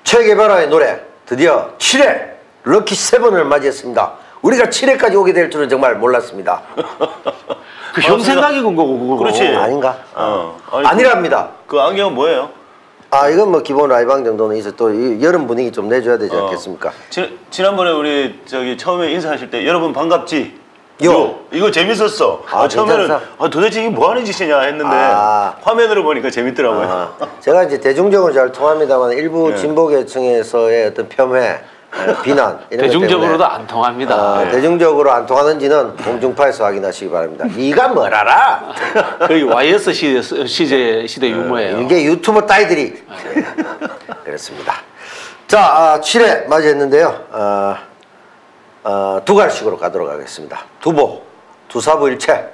체게바라의 노래 드디어 7회 럭키 7을 맞이했습니다. 우리가 7회까지 오게 될 줄은 정말 몰랐습니다. 그 형 생각이 건 거고 그거. 그렇지. 아닌가? 아니랍니다. 그 안경은 뭐예요? 이건 뭐 기본 라이방 정도는 있어. 또 이 여름 분위기 좀 내줘야 되지 않겠습니까? 지난번에 우리 처음에 인사하실 때 여러분 반갑지? 요 이거 재밌었어. 처음에는 도대체 이게 뭐 하는 짓이냐 했는데 화면으로 보니까 재밌더라고요. 제가 이제 대중적으로 잘 통합니다만 일부 진보 계층에서의 어떤 폄훼, 비난 이런 대중적으로도 안 통합니다. 대중적으로 안 통하는지는 공중파에서 확인하시기 바랍니다. 네가 뭘 알아? 거의 YS 시대 유머예요. 이게 유튜버 따위들이 그렇습니다. 자, 7회 맞이했는데요. 두 갈식으로 가도록 하겠습니다. 두보, 두사부일체,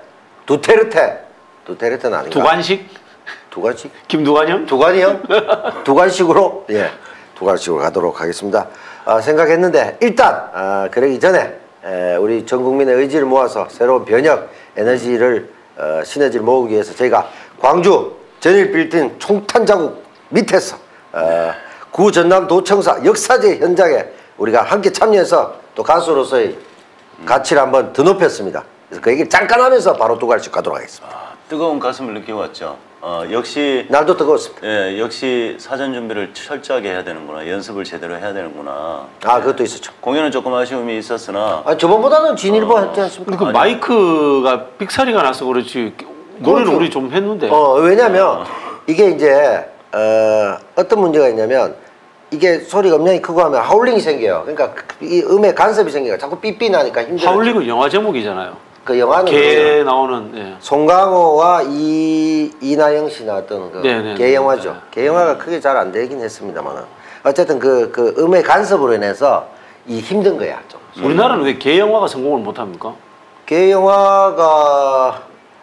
두테르테는 아닌가? 두관식? 두관식? 김두관형? 두관이형? 두관식으로? 예, 두관식으로 가도록 하겠습니다. 생각했는데 일단 그러기 전에 우리 전 국민의 의지를 모아서 새로운 변혁, 에너지를 시너지를 모으기 위해서 저희가 광주 전일 빌딩 총탄 자국 밑에서 구 전남 도청사 역사제 현장에 우리가 함께 참여해서 또 가수로서의 가치를 한번 더 높였습니다. 그래서 그 얘기를 잠깐 하면서 바로 두 갈씩 가도록 하겠습니다. 뜨거운 가슴을 느껴왔죠. 역시 날도 뜨거웠습니다. 예, 역시 사전 준비를 철저하게 해야 되는구나. 연습을 제대로 해야 되는구나. 그것도 있었죠. 공연은 조금 아쉬움이 있었으나 저번보다는 진일보 했지 않습니까? 그 마이크가 삑사리가 나서 그렇지 노래는 우리 좀 했는데. 왜냐면 이게 이제 어떤 문제가 있냐면 이게 소리가 엄청나게 크고 하면 하울링이 생겨요. 그러니까 이 음에 간섭이 생겨요. 자꾸 삐삐 나니까 힘들어요. 하울링은 영화 제목이잖아요. 그 영화는 개 나오는 송강호와 이나영 씨 나왔던 개 영화죠. 개 영화가 크게 잘 안 되긴 했습니다만 어쨌든 그 음의 간섭으로 인해서 이 힘든 거야 좀. 우리나라는 왜 개 영화가 성공을 못 합니까? 개 영화가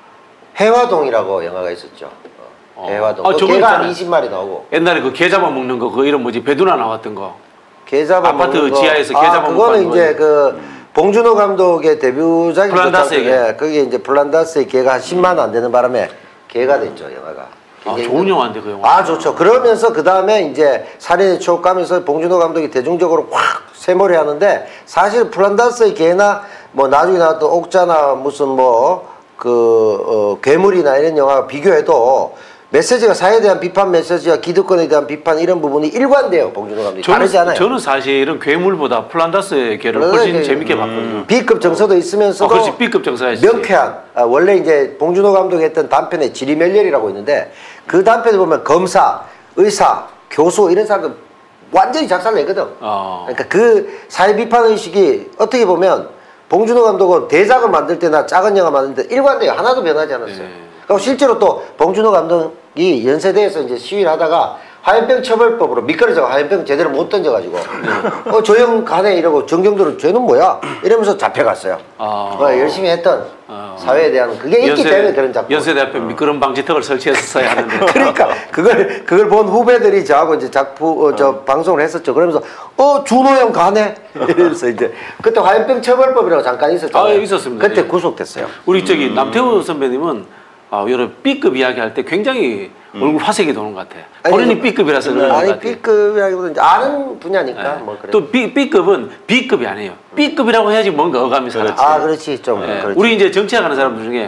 해화동이라고 영화가 있었죠. 해화동. 개가 한 20마리 나오고. 옛날에 그 개 잡아먹는 거 그 이름 뭐지? 배두나 나왔던 거. 개 잡아먹는 아파트 거. 지하에서 개 잡아먹는 거. 그거는 이제 봉준호 감독의 데뷔작이죠. 플란다스의 개. 그게 이제 플란다스의 개가 한 10만 안 되는 바람에 개가 됐죠 영화가. 좋은 영화인데 그 영화. 좋죠. 그러면서 그 다음에 이제 살인의 추억 가면서 봉준호 감독이 대중적으로 확 쇠머리 하는데 사실 플란다스의 개나 뭐 나중에 나왔던 옥자나 무슨 괴물이나 이런 영화 비교해도 메시지가 사회에 대한 비판 메시지와 기득권에 대한 비판 이런 부분이 일관돼요. 봉준호 감독이 다르지 않아요. 저는 사실은 괴물보다 플란다스의 개를 훨씬 재밌게 봤거든요. B급 정서도 있으면서도 그렇지, B급 정서였지. 명쾌한 원래 이제 봉준호 감독이 했던 단편에 지리멸렬이라고 있는데 그 단편을 보면 검사, 의사, 교수 이런 사람들 완전히 작살내거든. 그러니까 그 사회 비판 의식이 어떻게 보면 봉준호 감독은 대작을 만들 때나 작은 영화 만들 때 일관돼요. 하나도 변하지 않았어요. 그리고 실제로 또 봉준호 감독이 연세대에서 이제 시위를 하다가 화염병 처벌법으로 미끄러져 화염병 제대로 못 던져가지고 조용 가네 이러고 정경들은 쟤는 뭐야 이러면서 잡혀갔어요. 열심히 했던 사회에 대한 그게 있기 때문에 그런 작품. 연세대 앞에 미끄럼 방지턱을 설치해서 써야 하는데. 그러니까 그걸 본 후배들이 저하고 이제 방송을 했었죠. 그러면서 준호 형 가네 이러면서 이제 그때 화염병 처벌법이라고 잠깐 있었잖아요. 있었습니다. 그때 구속됐어요. 우리 남태우 선배님은 여러 B급 이야기할 때 굉장히 얼굴 화색이 도는 것 같아. 본인이 B급이라서 그런 것 같아. B급이라기보다는 아는 분야니까 뭐 그래. 또 B급은 B급이 아니에요. B급이라고 해야지 뭔가 어감이 살았지. 그렇지 좀. 그렇지. 우리 이제 정치학하는 사람들 중에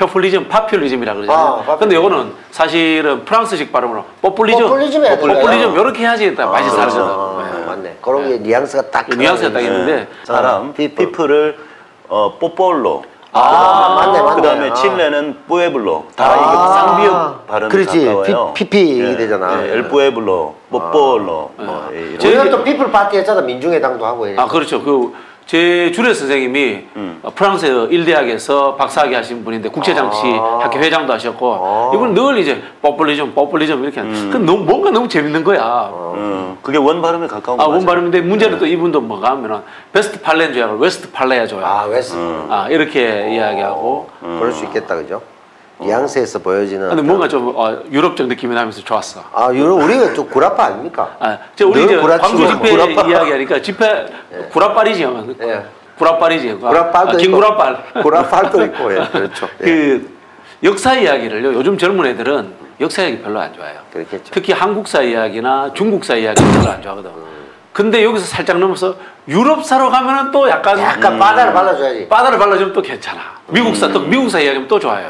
파퓰리즘이라 그러잖아요. 근데 이거는 사실은 프랑스식 발음으로 포퓰리즘 이렇게 해야지 맛이 살거든. 맞네. 그런 게 뉘앙스가 딱 있는데 피플을 뽀폴로. 맞네. 그다음에 칠레는 뿌에블로. 다 이거 쌍비읍 발음이 가까워요. 피피 되잖아. 엘뿌에블로, 뽀폴로. 저희가 또 피플 파티 했잖아. 민중회당도 하고. 그렇죠. 제 주례 선생님이 프랑스 1대학에서 박사학위 하신 분인데 국제장치 학회 회장도 하셨고 이분은 늘 이제 포퓰리즘 이렇게 하는데 뭔가 너무 재밌는 거야. 그게 원 발음에 가까운 거 원 발음인데 문제는 또 이분도 뭐가 하면은 베스트 팔레는 줘야 하고 웨스트 팔레야 줘야. 웨스트. 이렇게 이야기하고. 그럴 수 있겠다, 그죠? 뉘앙스에서 보여지는. 근데 뭔가 좀 유럽적 느낌이 나면서 좋았어. 우리가 좀 구라파 아닙니까? 우리 이제 광주 집회 이야기하니까 집회 구라빨이지. 구라빨이지. 긴구라빨. 구라빨도 있고, 그렇죠. 역사 이야기를요. 요즘 젊은 애들은 역사 이야기 별로 안 좋아해요. 그렇겠죠. 특히 한국사 이야기나 중국사 이야기 별로 안 좋아하거든. 근데 여기서 살짝 넘어서 유럽사로 가면은 또 약간 바다를 발라줘야지. 바다를 발라주면 또 괜찮아. 미국사 또 미국사 이야기하면 또 좋아요.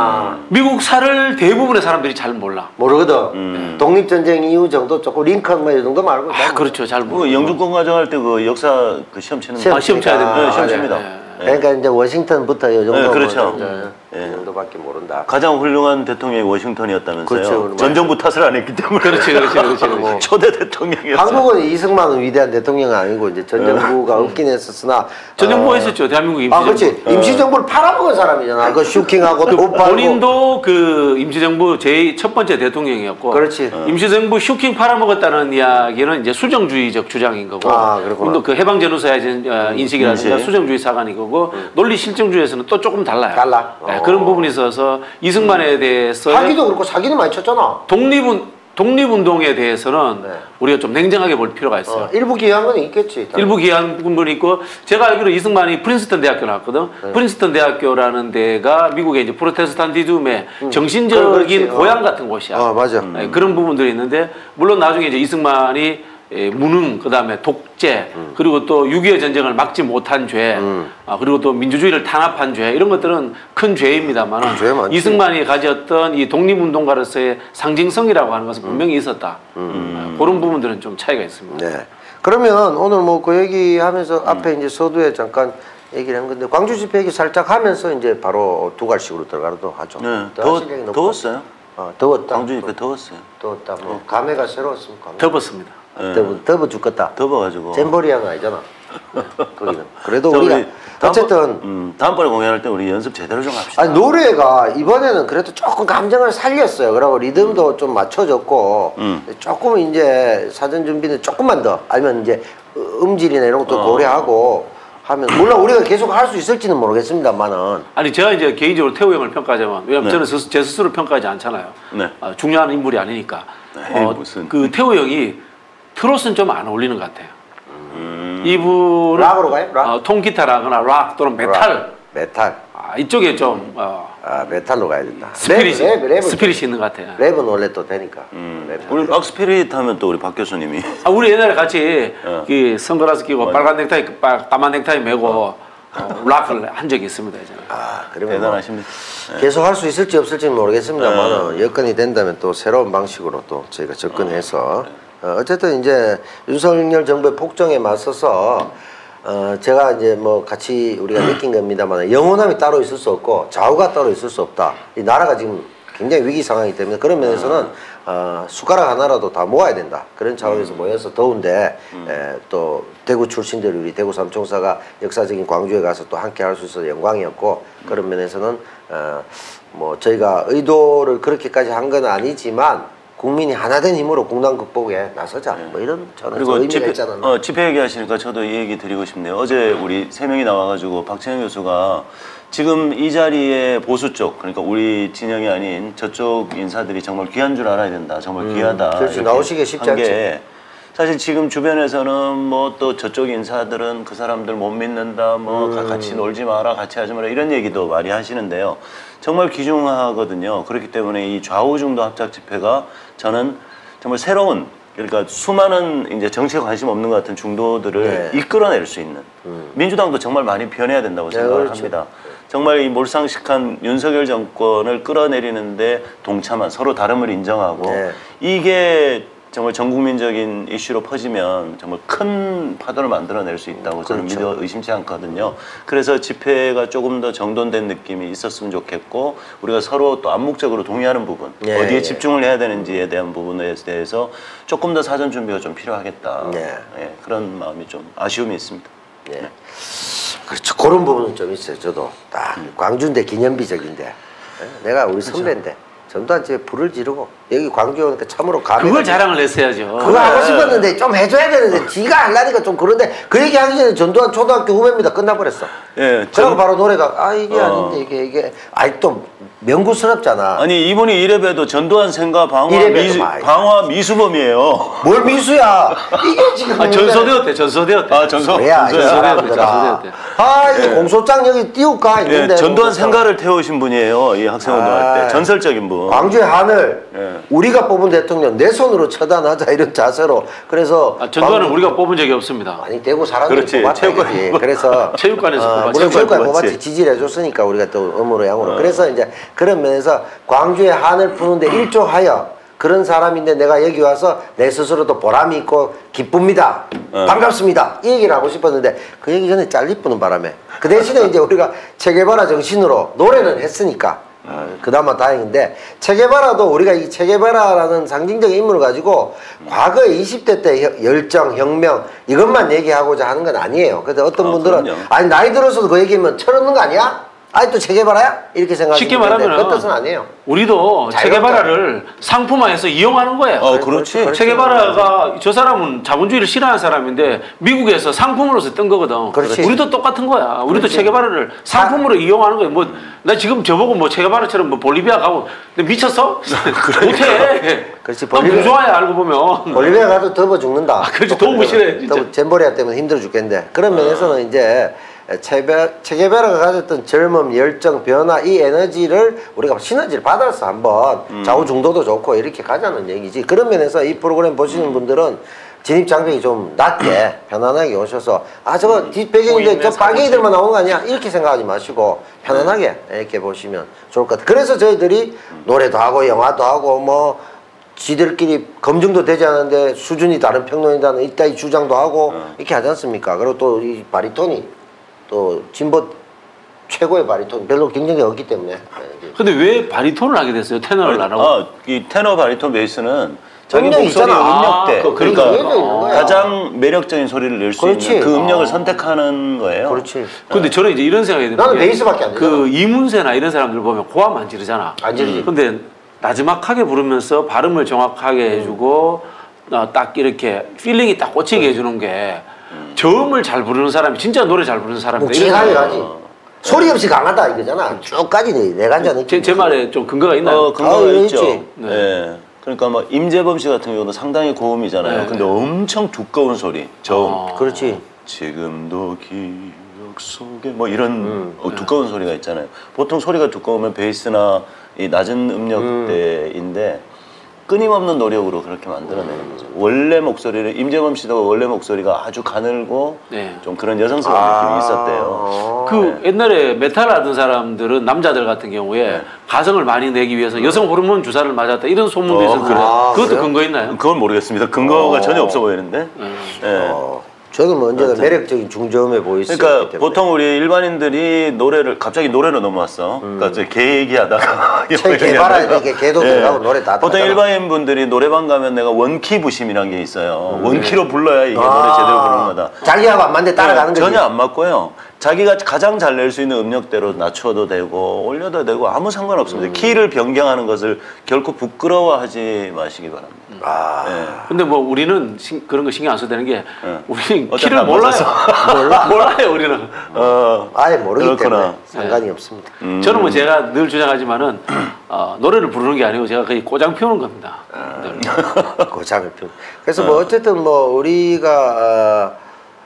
미국사를 대부분의 사람들이 잘 몰라. 모르거든. 독립전쟁 이후 정도 조금 링컨 뭐 이 정도 말고. 그렇죠. 잘 모르. 영주권 가정할 때 그 역사 그 시험 치는 시험 쳐야 됩니다. 시험 칩니다. 그러니까 이제 워싱턴부터 이 정도. 그렇죠. 이 정도밖에 모른다. 가장 훌륭한 대통령이 워싱턴이었다면서요. 그렇죠. 전 정부 탓을 안 했기 때문에. 그렇지. 초대 대통령이었어요. 한국은 이승만은 위대한 대통령은 아니고 이제 전 정부가 없긴 했었으나. 전 정부가 있었죠. 대한민국 임시정부. 그렇지. 임시정부를 팔아먹은 사람이잖아. 그 슈킹하고 돈 팔고. 본인도 그 임시정부 첫 번째 대통령이었고. 그렇지. 임시정부 슈킹 팔아먹었다는 이야기는 이제 수정주의적 주장인 거고. 그렇구나. 그 해방제노사의 인식이라든가 수정주의 사관인 거고. 논리 실정주의에서는 또 조금 달라요. 달라. 그런 부분이 있어서 이승만에 대해서 사기도 그렇고 사기는 많이 쳤잖아. 독립운동에 대해서는 우리가 좀 냉정하게 볼 필요가 있어요. 일부 기여한 건 있겠지. 일부 기여한 부분이 있고, 제가 알기로 이승만이 프린스턴 대학교 나왔거든. 프린스턴 대학교라는 데가 미국의 이제 프로테스탄티즘의 정신적인 고향 같은 곳이야. 맞아. 그런 부분들이 있는데, 물론 나중에 이제 이승만이 무능, 그 다음에 독재, 그리고 또 6.25 전쟁을 막지 못한 죄, 그리고 또 민주주의를 탄압한 죄, 이런 것들은 큰 죄입니다만, 이승만이 가졌던 이 독립운동가로서의 상징성이라고 하는 것은 분명히 있었다. 그런 부분들은 좀 차이가 있습니다. 네. 그러면 오늘 뭐 그 얘기하면서 앞에 이제 서두에 잠깐 얘기를 한 건데, 광주 집회 얘기 살짝 하면서 이제 바로 두갈식으로 들어가도록 하죠. 네. 더웠어요? 더웠다. 광주 집회 더웠어요. 더웠다. 뭐 감회가 새로웠습니까? 덥었습니다. 더워 죽겠다. 더워가지고. 잼버리아는 아니잖아. 거기는. 그래도 우리가 어쨌든 다음번에 공연할 때 우리 연습 제대로 좀 합시다. 아니 노래가 이번에는 그래도 조금 감정을 살렸어요. 그리고 리듬도 좀 맞춰졌고 조금 이제 사전 준비는 조금만 더 아니면 이제 음질이나 이런 것도 고려하고 하면 물론 우리가 계속 할 수 있을지는 모르겠습니다만은. 아니 제가 이제 개인적으로 태호 형을 평가하자면, 왜냐면 저는 제 스스로 평가하지 않잖아요. 중요한 인물이 아니니까. 그 태호 형이 트롯은 좀 안 어울리는 것 같아요. 이분은 락으로 가요? 락? 통기타라거나 락 또는 메탈. 메탈. 이쪽에 좀 메탈로 가야 된다. 스피릿이 있는 것 같아요. 랩은 원래 또 되니까. 우리 락 스피릿 하면 또 우리 박 교수님이. 우리 옛날에 같이 그 선글라스 끼고 빨간 넥타이, 까만 넥타이 메고 락을 한 적이 있습니다. 예전에. 그러면 대단하십니다. 계속 할 수 있을지 없을지는 모르겠습니다만 여건이 된다면 또 새로운 방식으로 또 저희가 접근해서 어쨌든 이제 윤석열 정부의 폭정에 맞서서 제가 이제 뭐 같이 우리가 느낀 겁니다만 영원함이 따로 있을 수 없고 좌우가 따로 있을 수 없다. 이 나라가 지금 굉장히 위기 상황이기 때문에 그런 면에서는 숟가락 하나라도 다 모아야 된다. 그런 차원에서 모여서 더운데 또 대구 출신들 우리 대구 삼총사가 역사적인 광주에 가서 또 함께 할 수 있어서 영광이었고 그런 면에서는 뭐 저희가 의도를 그렇게까지 한 건 아니지만 국민이 하나된 힘으로 국난 극복에 나서자. 뭐 이런 저는 의미가 있잖아요. 집회 얘기하시니까 저도 이 얘기 드리고 싶네요. 어제 우리 3명이 나와가지고 박찬영 교수가 지금 이 자리에 보수 쪽, 그러니까 우리 진영이 아닌 저쪽 인사들이 정말 귀한 줄 알아야 된다. 정말 귀하다. 그렇지. 나오시기 쉽지 않지. 사실 지금 주변에서는 뭐 또 저쪽 인사들은 그 사람들 못 믿는다, 뭐 같이 놀지 마라, 같이 하지 마라 이런 얘기도 많이 하시는데요. 정말 귀중하거든요. 그렇기 때문에 이 좌우중도 합작 집회가 저는 정말 새로운, 그러니까 수많은 이제 정치에 관심 없는 것 같은 중도들을 이끌어낼 수 있는 민주당도 정말 많이 변해야 된다고 생각을 합니다. 정말 이 몰상식한 윤석열 정권을 끌어내리는데 동참한 서로 다름을 인정하고 이게 정말 전국민적인 이슈로 퍼지면 정말 큰 파도를 만들어낼 수 있다고 저는 믿어 의심치 않거든요. 그래서 집회가 조금 더 정돈된 느낌이 있었으면 좋겠고 우리가 서로 또 암묵적으로 동의하는 부분 어디에 집중을 해야 되는지에 대한 부분에 대해서 조금 더 사전 준비가 좀 필요하겠다. 그런 마음이 좀 아쉬움이 있습니다. 그렇죠. 그런 부분은 좀 있어요. 저도 딱 광주인데 기념비적인데 내가 우리 선배인데 전두환 집에 불을 지르고 여기 광주에 오니까 참으로 감회가 그걸 자랑을 했어야죠. 그거 하고 싶었는데 좀 해줘야 되는데 지가 하려니까 좀 그런데 그 얘기 하기 전에 전두환 초등학교 후배입니다. 끝나버렸어. 예. 그리고 바로 노래가 이게 아닌데 이게 또 명구스럽잖아. 아니 이분이 이래봬도 전두환 생가 방화 미수범이에요. 뭘 미수야? 이게 지금 전소되었대. 전소되었대. 전소야. 이게 공소장 여기 띄울까 있는데. 예, 전두환 생가를 태우신 분이에요. 이 학생운동할 때 전설적인 분. 광주의 하늘 우리가 뽑은 대통령 내 손으로 처단하자 이런 자세로. 그래서 전두환은 우리가 뽑은 적이 없습니다. 아니 대구 사람들이 뽑았지. 그래서 체육관에서 물론 체육관 뽑았지. 지지를 해줬으니까 우리가 또 음으로 양으로. 그래서 이제 그런 면에서 광주의 한을 푸는데 일조하여 그런 사람인데 내가 여기 와서 내 스스로도 보람이 있고 기쁩니다. 반갑습니다. 이 얘기를 하고 싶었는데 그 얘기 전에 잘리쁘는 바람에 그 대신에 이제 우리가 체게바라 정신으로 노래는 했으니까 그나마 다행인데 체게바라도 우리가 이 체게바라라는 상징적인 인물을 가지고 과거에 20대 때 열정, 혁명 이것만 얘기하고자 하는 건 아니에요. 그래서 어떤 분들은 그럼요. 아니 나이 들어서도 그 얘기하면 철없는 거 아니야? 아니 또 체게바라야? 이렇게 생각하시는데 쉽게 말하면 그 뜻은 아니에요. 우리도 체게바라를 상품화해서 이용하는 거예요. 그렇지. 체게바라가 저 사람은 자본주의를 싫어하는 사람인데 미국에서 상품으로서 뜬 거거든. 그렇지. 우리도 똑같은 거야. 우리도 체게바라를 상품으로 이용하는 거예요. 뭐 나 지금 저보고 뭐 체게바라처럼 뭐 볼리비아 가고 근데 미쳤어? 못해. 그렇지. 부조화야 알고 보면. 볼리비아 가도 더워 죽는다. 그렇지. 더우면 싫어해 진짜. 젠보리아 때문에 힘들어 죽겠는데 그런 면에서는 이제 체게바라가 가졌던 젊음, 열정, 변화 이 에너지를 우리가 시너지를 받아서 한번 좌우 중도도 좋고 이렇게 가자는 얘기지. 그런 면에서 이 프로그램 보시는 분들은 진입 장벽이 좀 낮게 편안하게 오셔서 저거 뒷배경인데 저 빨갱이들만 나오는 거 아니야? 이렇게 생각하지 마시고 편안하게 이렇게 보시면 좋을 것 같아요. 그래서 저희들이 노래도 하고 영화도 하고 뭐 지들끼리 검증도 되지 않은데 수준이 다른 평론이다는 이따위 주장도 하고 이렇게 하지 않습니까? 그리고 또 이 바리톤이 또 진보 최고의 바리톤 별로 경쟁이 없기 때문에. 근데 왜 바리톤을 하게 됐어요? 테너를 안 하고? 이 테너 바리톤 베이스는 자기 음력이 목소리 있잖아. 음역대. 그러니까 가장 매력적인 소리를 낼 수 있는 그 음역을 선택하는 거예요. 그렇지. 근데 저는 이제 이런 생각이 드는 나는 베이스밖에 안 돼. 그 이문세나 이런 사람들 보면 고함 안 지르잖아. 안 지르지. 근데 나지막하게 부르면서 발음을 정확하게 해주고 딱 이렇게 필링이 딱 꽂히게 해주는 게 저음을 잘 부르는 사람이 진짜 노래 잘 부르는 사람이다. 묵직하게 가지. 소리 없이 강하다 이거잖아. 쭉까지 내간자 느낌. 제 말에 좀 근거가 있나요? 근거가 있죠. 있지. 네. 그러니까 뭐 임재범 씨 같은 경우도 상당히 고음이잖아요. 네. 근데 엄청 두꺼운 소리, 저음. 그렇지. 지금도 기억 속에 뭐 이런 두꺼운 소리가 있잖아요. 보통 소리가 두꺼우면 베이스나 이 낮은 음역대인데 끊임없는 노력으로 그렇게 만들어내는 거죠. 원래 목소리를 임재범 씨도 원래 목소리가 아주 가늘고 좀 그런 여성스러운 느낌이 있었대요. 그 옛날에 메탈 하던 사람들은 남자들 같은 경우에 가성을 많이 내기 위해서 여성 호르몬 주사를 맞았다 이런 소문도 있었는데 그것도 그래요? 근거 있나요? 그건 모르겠습니다. 근거가 전혀 없어 보이는데. 저는 뭐 언제나 매력적인 중저음에 보이시기 그러니까 때문에. 보통 우리 일반인들이 노래를 갑자기 노래로 넘어왔어. 그러니까 이제 개 얘기하다가 개발아 이렇게 개도 들어가고 노래 다 보통 일반인 분들이 노래방 가면 내가 원키 부심이란 게 있어요. 원키로 불러야 이게 노래 제대로 부르는 거다. 자기하고 안 맞는데 따라가는 거지. 전혀 안 맞고요. 자기가 가장 잘 낼 수 있는 음역대로 낮춰도 되고 올려도 되고 아무 상관없습니다. 키를 변경하는 것을 결코 부끄러워하지 마시기 바랍니다. 근데 뭐 우리는 그런 거 신경 안 써도 되는 게 우리는 어차피 키를 안 몰라요. 맞아서. 몰라요 우리는. 아예 모르기 그렇구나. 때문에 상관이 없습니다. 저는 뭐 제가 늘 주장하지만은 노래를 부르는 게 아니고 제가 거의 꼬장 피우는 겁니다. 고장을 피우. 그래서 뭐 어쨌든 뭐 우리가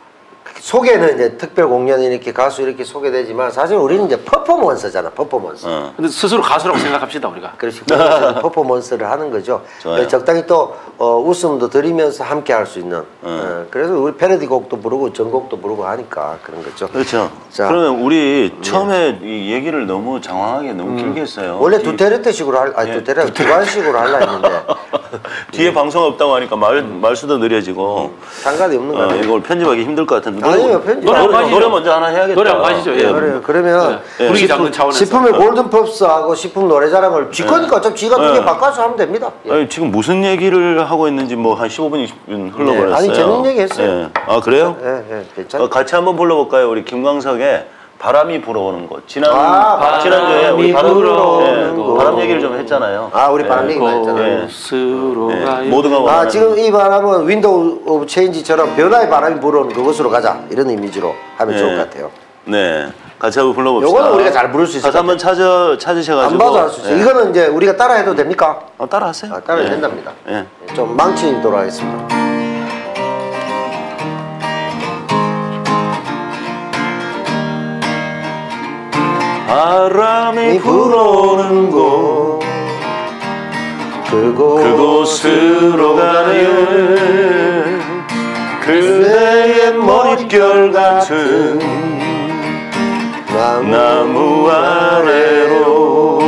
소개는 이제 특별 공연 이렇게 가수 이렇게 소개되지만 사실 우리는 이제 퍼포먼스잖아. 퍼포먼스. 근데 스스로 가수라고 생각합시다 우리가. 그렇지. 퍼포먼스를 하는 거죠. 좋아요. 적당히 또 웃음도 드리면서 함께 할 수 있는. 그래서 우리 패러디 곡도 부르고 전곡도 부르고 하니까 그런 거죠. 그렇죠. 자, 그러면 우리 처음에 이 얘기를 너무 장황하게 너무 길게 했어요. 원래 두테르테식으로 두관식으로 하려 했는데 뒤에 방송 없다고 하니까 말수도 느려지고 상관이 없는 거 같아요. 이걸 편집하기 힘들 것 같은데 아니요, 편집. 노래 먼저 하나 해야겠다. 노래 한번 가시죠. 예. 그래요. 그러면 분위기 잡는 차원에서. 식품의 골든pops하고 식품 노래자랑을 지 거니까 어차피 지가 두 개 바꿔서 하면 됩니다. 예. 아니, 지금 무슨 얘기를 하고 있는지 뭐 한 15분, 20분 흘러버렸어요. 아니 재밌는 얘기 했어요. 아 그래요? 예, 괜찮아요. 같이 한번 불러볼까요? 우리 김광석의 바람이 불어오는 곳. 지난주에 우리 바람 얘기를 좀 했잖아요. 우리 바람 얘기 많이 했잖아요. 모두가 원하는. 지금 이 바람은 윈도우 오브 체인지처럼 변화의 바람이 불어오는 그곳으로 가자. 이런 이미지로 하면 좋을 것 같아요. 네. 같이 한번 불러봅시다. 요거는 우리가 잘 부를 수 있을 것 같아요. 한번 찾으셔가지고. 안 봐도 할 수 있어요. 이거는 이제 우리가 따라해도 됩니까? 따라하세요. 따라해도 된답니다. 좀 망치도록 하겠습니다. 바람이 불어오는 곳 그곳으로 가는 그대의 머릿결 같은 나무 아래로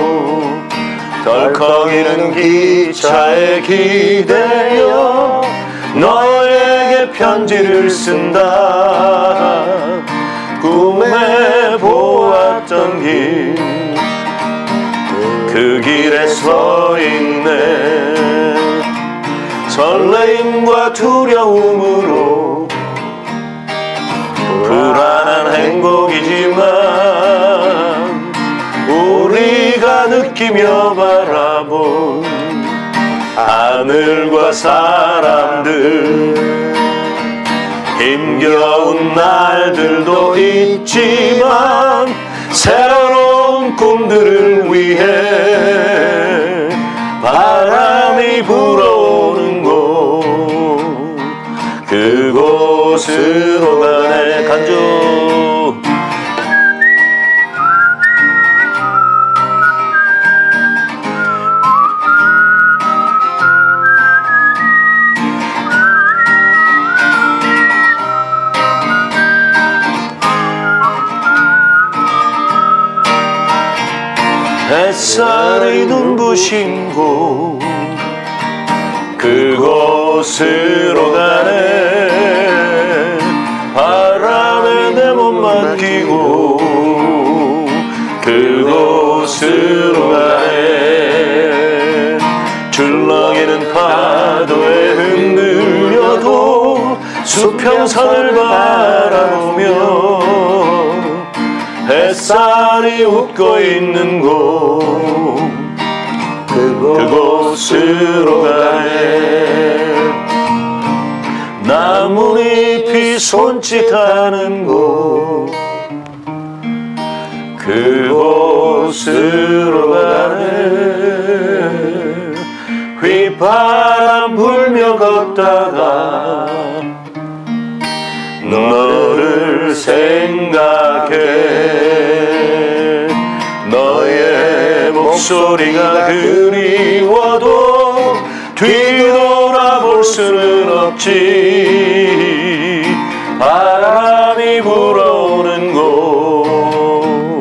덜컹이는 기차에 기대어 너에게 편지를 쓴다. 꿈에 보았던 길 그 길에 서 있네. 설레임과 두려움으로 불안한 행복이지만 우리가 느끼며 바라본 하늘과 사람들 힘겨운 날들도 있지만 새로운 꿈들을 위해 바람이 불어오는 곳 그곳으로 가네. 간주 햇살이 눈부신 곳 그곳으로 가네. 바람에 내 몸 맡기고 그곳으로 가네. 줄렁이는 파도에 흔들려도 수평선을 바라보며 햇살이 웃고 있는 곳 그곳으로 가네. 나뭇잎이 손짓하는 곳 그곳으로 가네. 휘바람 불며 걷다가 너를 생각해. 너의 목소리가 그리워도 뒤돌아볼 수는 없지. 바람이 불어오는 곳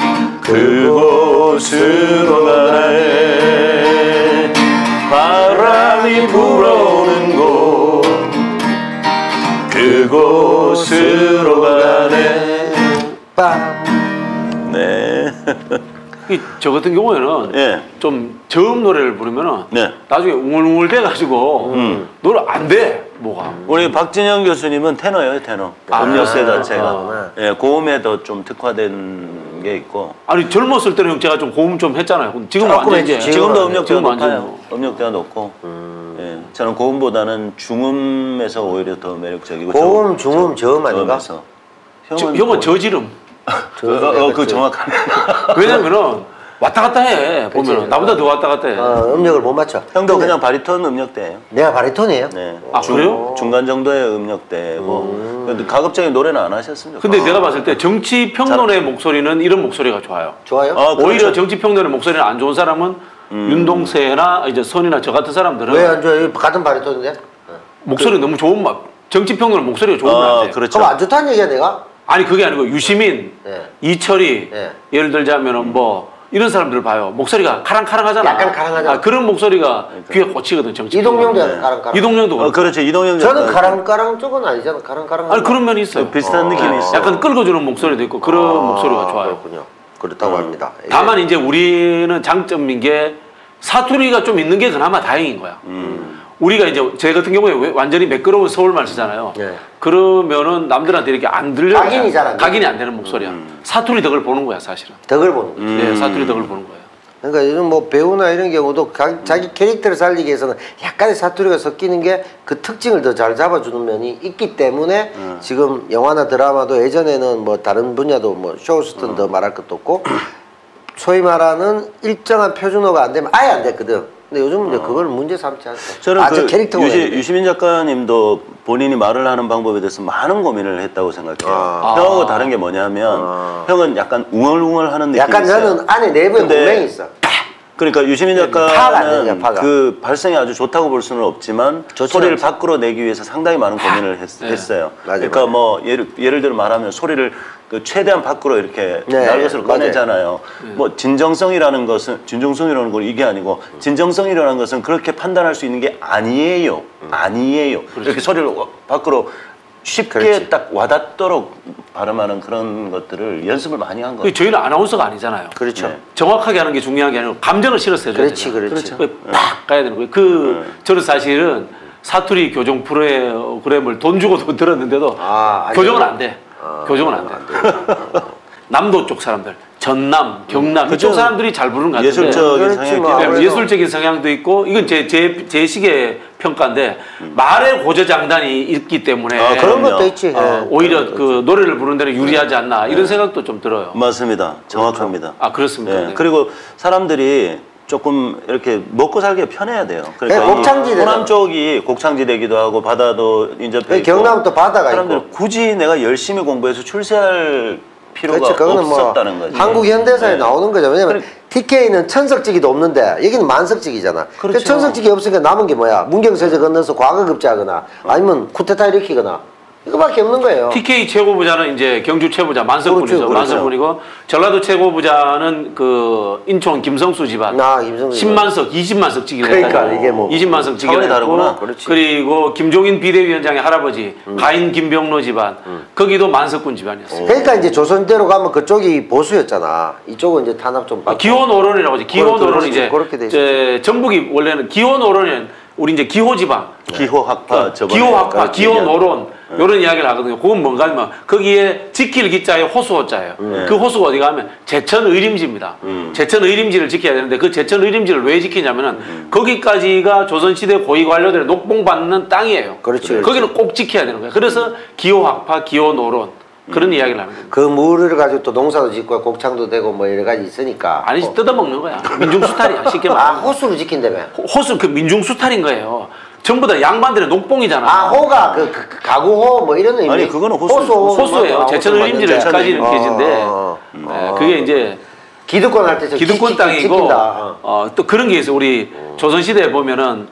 그곳으로 가네. 바람이 불어오는 곳 그곳으로 가네. 네. 저 같은 경우에는 좀 저음 노래를 부르면은 나중에 웅얼웅얼 돼가지고 노래 안 돼. 뭐가. 우리 박진영 교수님은 테너예요, 테너. 음역대 자체가. 고음에도 좀 특화된 게 있고. 아니 젊었을 때는 형 제가 좀 고음 좀 했잖아요. 지금 완전 이제 지금도 음역대가 높아요. 음역대가 높고. 저는 고음보다는 중음에서 오히려 더 매력적이고. 고음, 중음, 저음 아닌가? 형은 저지름. 그 정확하네. 왜냐면은 왔다 갔다 해. 보면은 나보다 더 왔다 갔다 해. 음역을 못 맞춰. 형도 그냥 바리톤 음역대예요. 내가 바리톤이에요? 네. 그래요? 중간 정도의 음역대고. 가급적인 노래는 안 하셨으면 좋겠어요. 근데 내가 봤을 때 정치 평론의 목소리는 이런 목소리가 좋아요. 좋아요? 오히려 정치 평론의 목소리는 안 좋은 사람은 윤동세나 이제 선이나 저 같은 사람들은 왜 안 좋아요? 같은 바리톤인데? 목소리 너무 좋은 말. 정치 평론은 목소리가 좋은 말. 그렇죠. 그럼 안 좋다는 얘기야 내가? 아니 그게 아니고 유시민, 이철이 예를 들자면은 뭐 이런 사람들을 봐요. 목소리가 카랑카랑하잖아. 약간 카랑하잖아. 그런 목소리가 귀에 꽂히거든 정치. 이동영도 약간 카랑카랑. 이동영도 그렇죠. 이동영. 저는 카랑카랑 쪽은 아니잖아. 카랑카랑. 아니 그런 면이 있어요. 비슷한 느낌이 있어요. 약간 끌어주는 목소리도 있고 그런 목소리가 좋아요. 그렇군요. 그렇다고 합니다. 다만 이제 우리는 장점인 게 사투리가 좀 있는 게 그나마 다행인 거야. 우리가 이제 제 같은 경우에 완전히 매끄러운 서울말 쓰잖아요. 네. 그러면은 남들한테 이렇게 안 들려. 각인이 안 되는 목소리야. 사투리 덕을 보는 거야 사실은. 덕을 보는 거야. 네, 사투리 덕을 보는 거예요. 그러니까 요즘 뭐 배우나 이런 경우도 자기 캐릭터를 살리기 위해서는 약간의 사투리가 섞이는 게 그 특징을 더 잘 잡아주는 면이 있기 때문에 지금 영화나 드라마도 예전에는 뭐 다른 분야도 뭐 쇼호스트는 더 말할 것도 없고 소위 말하는 일정한 표준어가 안 되면 아예 안 됐거든. 근데 요즘은 이제 그걸 문제 삼지 않죠. 저는 유시민 작가님도 본인이 말을 하는 방법에 대해서 많은 고민을 했다고 생각해요. 형하고 다른 게 뭐냐면 형은 약간 웅얼웅얼하는 느낌이 약간 있어요. 저는 안에 내부에 문맹이 있어. 그러니까 유시민 작가는 그 발성이 아주 좋다고 볼 수는 없지만 소리를 밖으로 내기 위해서 상당히 많은 고민을 했어요. 그러니까 뭐 예를 들어 말하면 소리를 그 최대한 밖으로 이렇게 날것으로 꺼내잖아요. 뭐 진정성이라는 건 이게 아니고 진정성이라는 것은 그렇게 판단할 수 있는 게 아니에요. 아니에요. 이렇게 소리를 밖으로 쉽게 딱 와닿도록 발음하는 그런 것들을 연습을 많이 한 거예요. 저희는 아나운서가 아니잖아요. 그렇죠. 네. 정확하게 하는 게 중요한 게 아니고 감정을 실어서 해줘야 되잖아요. 그렇지. 팍 가야 되는 거예요. 저는 사실은 사투리 교정 프로그램을 돈 주고도 들었는데도 교정은 안 돼. 교정은 안 돼. 남도 쪽 사람들, 전남, 경남 이쪽 사람들이 잘 부르는 것 같은데 예술적인 성향도 있고 이건 제 식의 평가인데 말의 고저장단이 있기 때문에 그런 것도 있지. 오히려 그 노래를 부르는 데는 유리하지 않나 이런 생각도 좀 들어요. 맞습니다. 정확합니다. 그렇습니다. 네. 그리고 사람들이 조금 이렇게 먹고 살기 편해야 돼요. 그러니까 곡창지대 호남 쪽이 곡창지대기도 하고 바다도 인접해 있고 경남도 바다가 사람들 있고 굳이 내가 열심히 공부해서 출세할 필요가 없었다는 거지. 한국 현대사에 나오는 거죠. 왜냐면 TK는 천석지기도 없는데 여기는 만석지기잖아. 그렇죠. 천석지기 없으니까 남은 게 뭐야? 문경세제 건너서 과거급제하거나 아니면 쿠데타 일으키거나 이거밖에 없는 거예요. TK 최고부자는 이제 경주 최고부자 만석군이죠. 만석군이고 전라도 최고부자는 그 인천 김성수 집안. 10만석, 20만석 지기를 그러니까 이게 뭐 20만석 지기를 다르구나. 그리고 김종인 비대위원장의 할아버지 가인 김병로 집안. 거기도 만석군 집안이었어요. 그러니까 이제 조선대로 가면 그쪽이 보수였잖아. 이쪽은 이제 탄압 좀 받고. 기원 오론이라고 하지. 기원 오론이 이제 전북이 원래는 기원 오론이 우리 이제 기호 지방. 기호학파. 기호학파, 기원 오론. 이런 이야기를 하거든요. 그건 뭔가 하면 거기에 지킬 기자에 호수호자예요. 그 호수가 어디 가면 제천의림지입니다. 제천의림지를 지켜야 되는데 그 제천의림지를 왜 지키냐면은 거기까지가 조선시대 고위 관료들의 녹봉받는 땅이에요. 그렇지. 거기는 꼭 지켜야 되는 거예요. 그래서 기호학파, 기호노론 그런 이야기를 하는 거예요. 그 물을 가지고 또 농사도 짓고 곡창도 되고 뭐 여러 가지 있으니까. 아니지 뜯어먹는 거야. 민중수탈이야. 쉽게 말하면. 호수를 지킨다며. 호수 그 민중수탈인 거예요. 전부 다 양반들의 녹봉이잖아. 호가 그 가구호 뭐 이런 의미. 아니 그거는 호수예요. 제천의림지를까지는 계신데 그게 이제 기득권 할 때 기득권 땅이고 또 그런 게 있어. 우리 조선시대에 보면은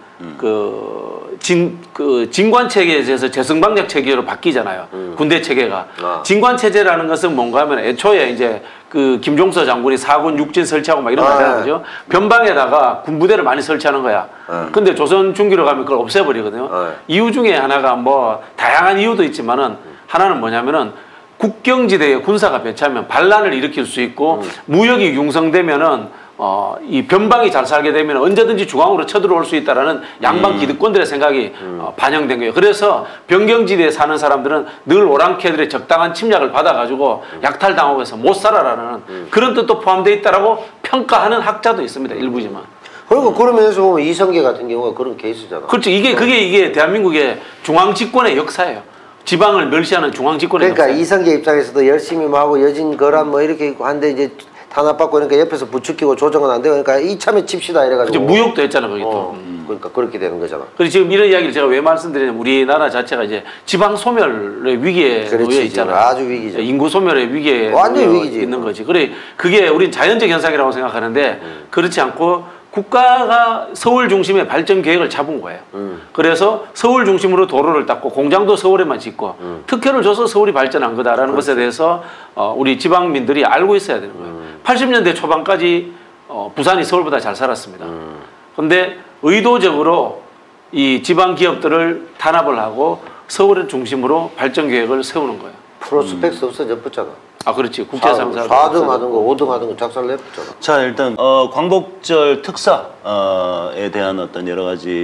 진관 체계에서 재성방역 체계로 바뀌잖아요. 군대 체계가. 진관 체제라는 것은 뭔가 하면 애초에 이제 그 김종서 장군이 4군 6진 설치하고 막 이런 거 하잖아요. 그죠? 변방에다가 군부대를 많이 설치하는 거야. 근데 조선 중기로 가면 그걸 없애버리거든요. 이유 중에 하나가 뭐 다양한 이유도 있지만은 하나는 뭐냐면은 국경지대에 군사가 배치하면 반란을 일으킬 수 있고 무역이 융성되면은 이 변방이 잘 살게 되면 언제든지 중앙으로 쳐들어올 수 있다라는 양방 기득권들의 생각이 반영된 거예요. 그래서 변경지대에 사는 사람들은 늘 오랑캐들의 적당한 침략을 받아가지고 약탈당하고 해서 못 살아라는 그런 뜻도 포함되어 있다라고 평가하는 학자도 있습니다. 일부지만. 그리고 그런 면에서 보면 이성계 같은 경우가 그런 케이스잖아. 그렇죠. 이게 대한민국의 중앙 집권의 역사예요. 지방을 멸시하는 중앙 집권의 그러니까 역사예요. 이성계 입장에서도 열심히 뭐 하고 여진 거란 뭐 이렇게 있고 한데 이제 탄압받고 그러니까 옆에서 부추기고 조정은 안 되고 그러니까 이참에 칩시다 이래가지고 무역도 했잖아 거기 또. 그러니까 그렇게 되는 거잖아. 그래서 지금 이런 이야기를 제가 왜 말씀드리냐면 우리나라 자체가 이제 지방 소멸의 위기에 놓여 있잖아요. 아주 위기죠. 인구 소멸의 위기에 완전 위기지. 있는 거지. 그래 그게 우린 자연적 현상이라고 생각하는데 그렇지 않고 국가가 서울 중심의 발전 계획을 잡은 거예요. 그래서 서울 중심으로 도로를 닦고 공장도 서울에만 짓고 특혜를 줘서 서울이 발전한 거다라는 것에 대해서 우리 지방민들이 알고 있어야 되는 거예요. 80년대 초반까지 부산이 서울보다 잘 살았습니다. 그런데 의도적으로 이 지방 기업들을 탄압을 하고 서울을 중심으로 발전 계획을 세우는 거예요. 프로스펙스 없어져 붙잖아. 그렇지. 국제상사 4등 하던 거 5등 하던 거 작살 내붙잖아. 자 일단 광복절 특사에 대한 어떤 여러 가지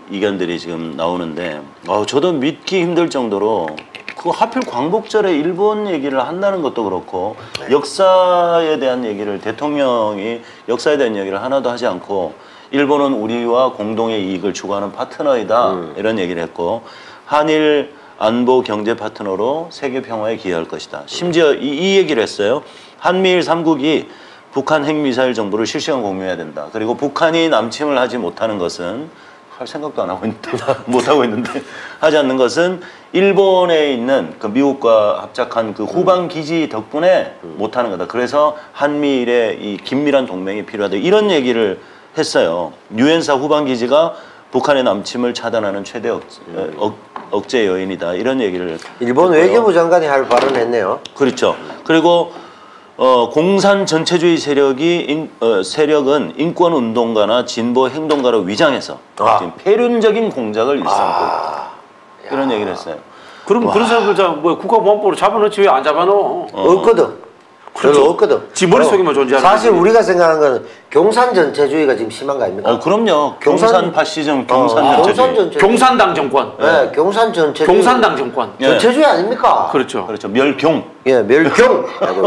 이견들이 지금 나오는데 저도 믿기 힘들 정도로 그 하필 광복절에 일본 얘기를 한다는 것도 그렇고 역사에 대한 얘기를 대통령이 역사에 대한 얘기를 하나도 하지 않고 일본은 우리와 공동의 이익을 추구하는 파트너이다 이런 얘기를 했고 한일 안보 경제 파트너로 세계 평화에 기여할 것이다. 심지어 이 얘기를 했어요. 한미일 3국이 북한 핵미사일 정보를 실시간 공유해야 된다. 그리고 북한이 남침을 하지 못하는 것은 할 생각도 안 하고 있는데 못하고 있는데 하지 않는 것은 일본에 있는 그 미국과 합작한 그 후방 기지 덕분에 못하는 거다. 그래서 한미일의 이 긴밀한 동맹이 필요하다. 이런 얘기를 했어요. 유엔사 후방 기지가 북한의 남침을 차단하는 최대 억제 요인이다. 이런 얘기를 일본 했고요. 외교부 장관이 할 발언을 했네요. 그렇죠. 그리고 공산 전체주의 세력은 인권 운동가나 진보 행동가로 위장해서 지금 폐륜적인 공작을 일삼고 있다. 이런 얘기를 했어요. 그럼 그런 사람들 뭐 국가보안법으로 잡아놓지 왜 안 잡아놓어? 없거든. 그렇죠. 별로 없거든. 지 머릿속에만 존재하는 사실 우리가 생각하는 건 경산 전체주의가 지금 심한 거 아닙니까? 그럼요. 경산 파시즘, 경산 전체주의. 경산당 정권. 네, 경산 전체주의. 경산당 정권. 전체주의 아닙니까? 그렇죠. 그렇죠. 멸경. 예, 멸경.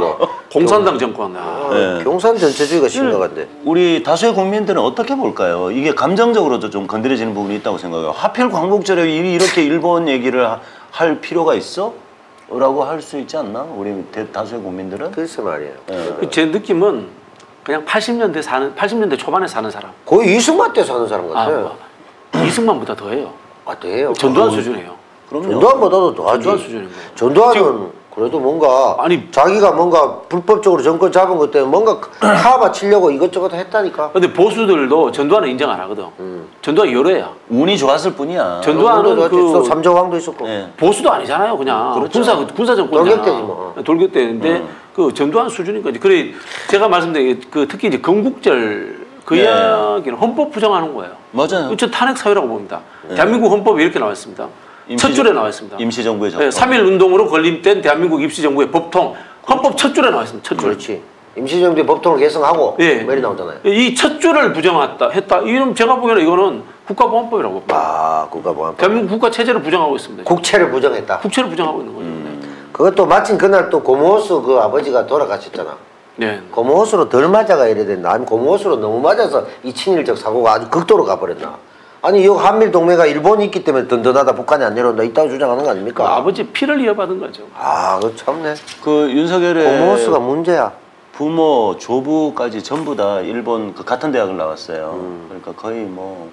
공산당 정권. 경산 전체주의가 심각한데. 우리 다수의 국민들은 어떻게 볼까요? 이게 감정적으로도 좀 건드려지는 부분이 있다고 생각해요. 하필 광복절에 이렇게 일본 얘기를 할 필요가 있어? 라고 할 수 있지 않나? 우리 다수의 국민들은? 글쎄 말이에요. 제 느낌은 그냥 80년대 초반에 사는 사람. 거의 이승만 때 사는 사람 같아요. 이승만보다 더해요. 더해요. 전두환 수준이에요. 그럼요. 전두환보다도 더하지. 전두환 수준인 거예요. 전두환은 그래도 뭔가 자기가 뭔가 불법적으로 정권 잡은 것 때문에 뭔가 카바치려고 이것저것 했다니까. 근데 보수들도 전두환은 인정 안 하거든. 전두환 여래야. 운이 좋았을 뿐이야. 전두환은 그 삼조왕도 있었고. 보수도 아니잖아요, 그냥. 그렇죠. 군사 정권이야. 돌격대지 뭐. 돌격대인데 그 전두환 수준인 거지. 그래 제가 말씀드린 그 특히 이제 건국절 그 이야기는 헌법 부정하는 거예요. 맞아요. 저 탄핵 사유라고 봅니다. 대한민국 헌법에 이렇게 나와 있습니다. 첫 줄에 나와 있습니다. 임시정부의 작동. 3.1 운동으로 건립된 대한민국 입시정부의 법통 헌법 첫 줄에 나와 있습니다. 첫 줄. 그렇지. 임시정부의 법통을 개성하고 뭐 이리 나오잖아요. 이 첫 줄을 부정했다. 이런 제가 보기에는 이거는 국가보안법이라고 봅니다. 국가보안법. 대한민국 국가 체제를 부정하고 있습니다. 국채를 부정했다. 국채를 부정하고 있는 거죠. 그것도 마침 그날 또 고모호수 그 아버지가 돌아가셨잖아. 네. 고모호수로 덜 맞아가 이래 됐나? 아니면 고모호수로 너무 맞아서 이 친일적 사고가 아주 극도로 가버렸나? 아니 이 한밀 동맹가 일본이 있기 때문에 든든하다 북한이 안 내려온다 있다고 주장하는 거 아닙니까? 아버지 피를 이어받은 거죠. 그거 참네. 그 윤석열의 고모호수가 문제야. 부모, 조부까지 전부 다 일본 그 같은 대학을 나왔어요. 그러니까 거의 뭐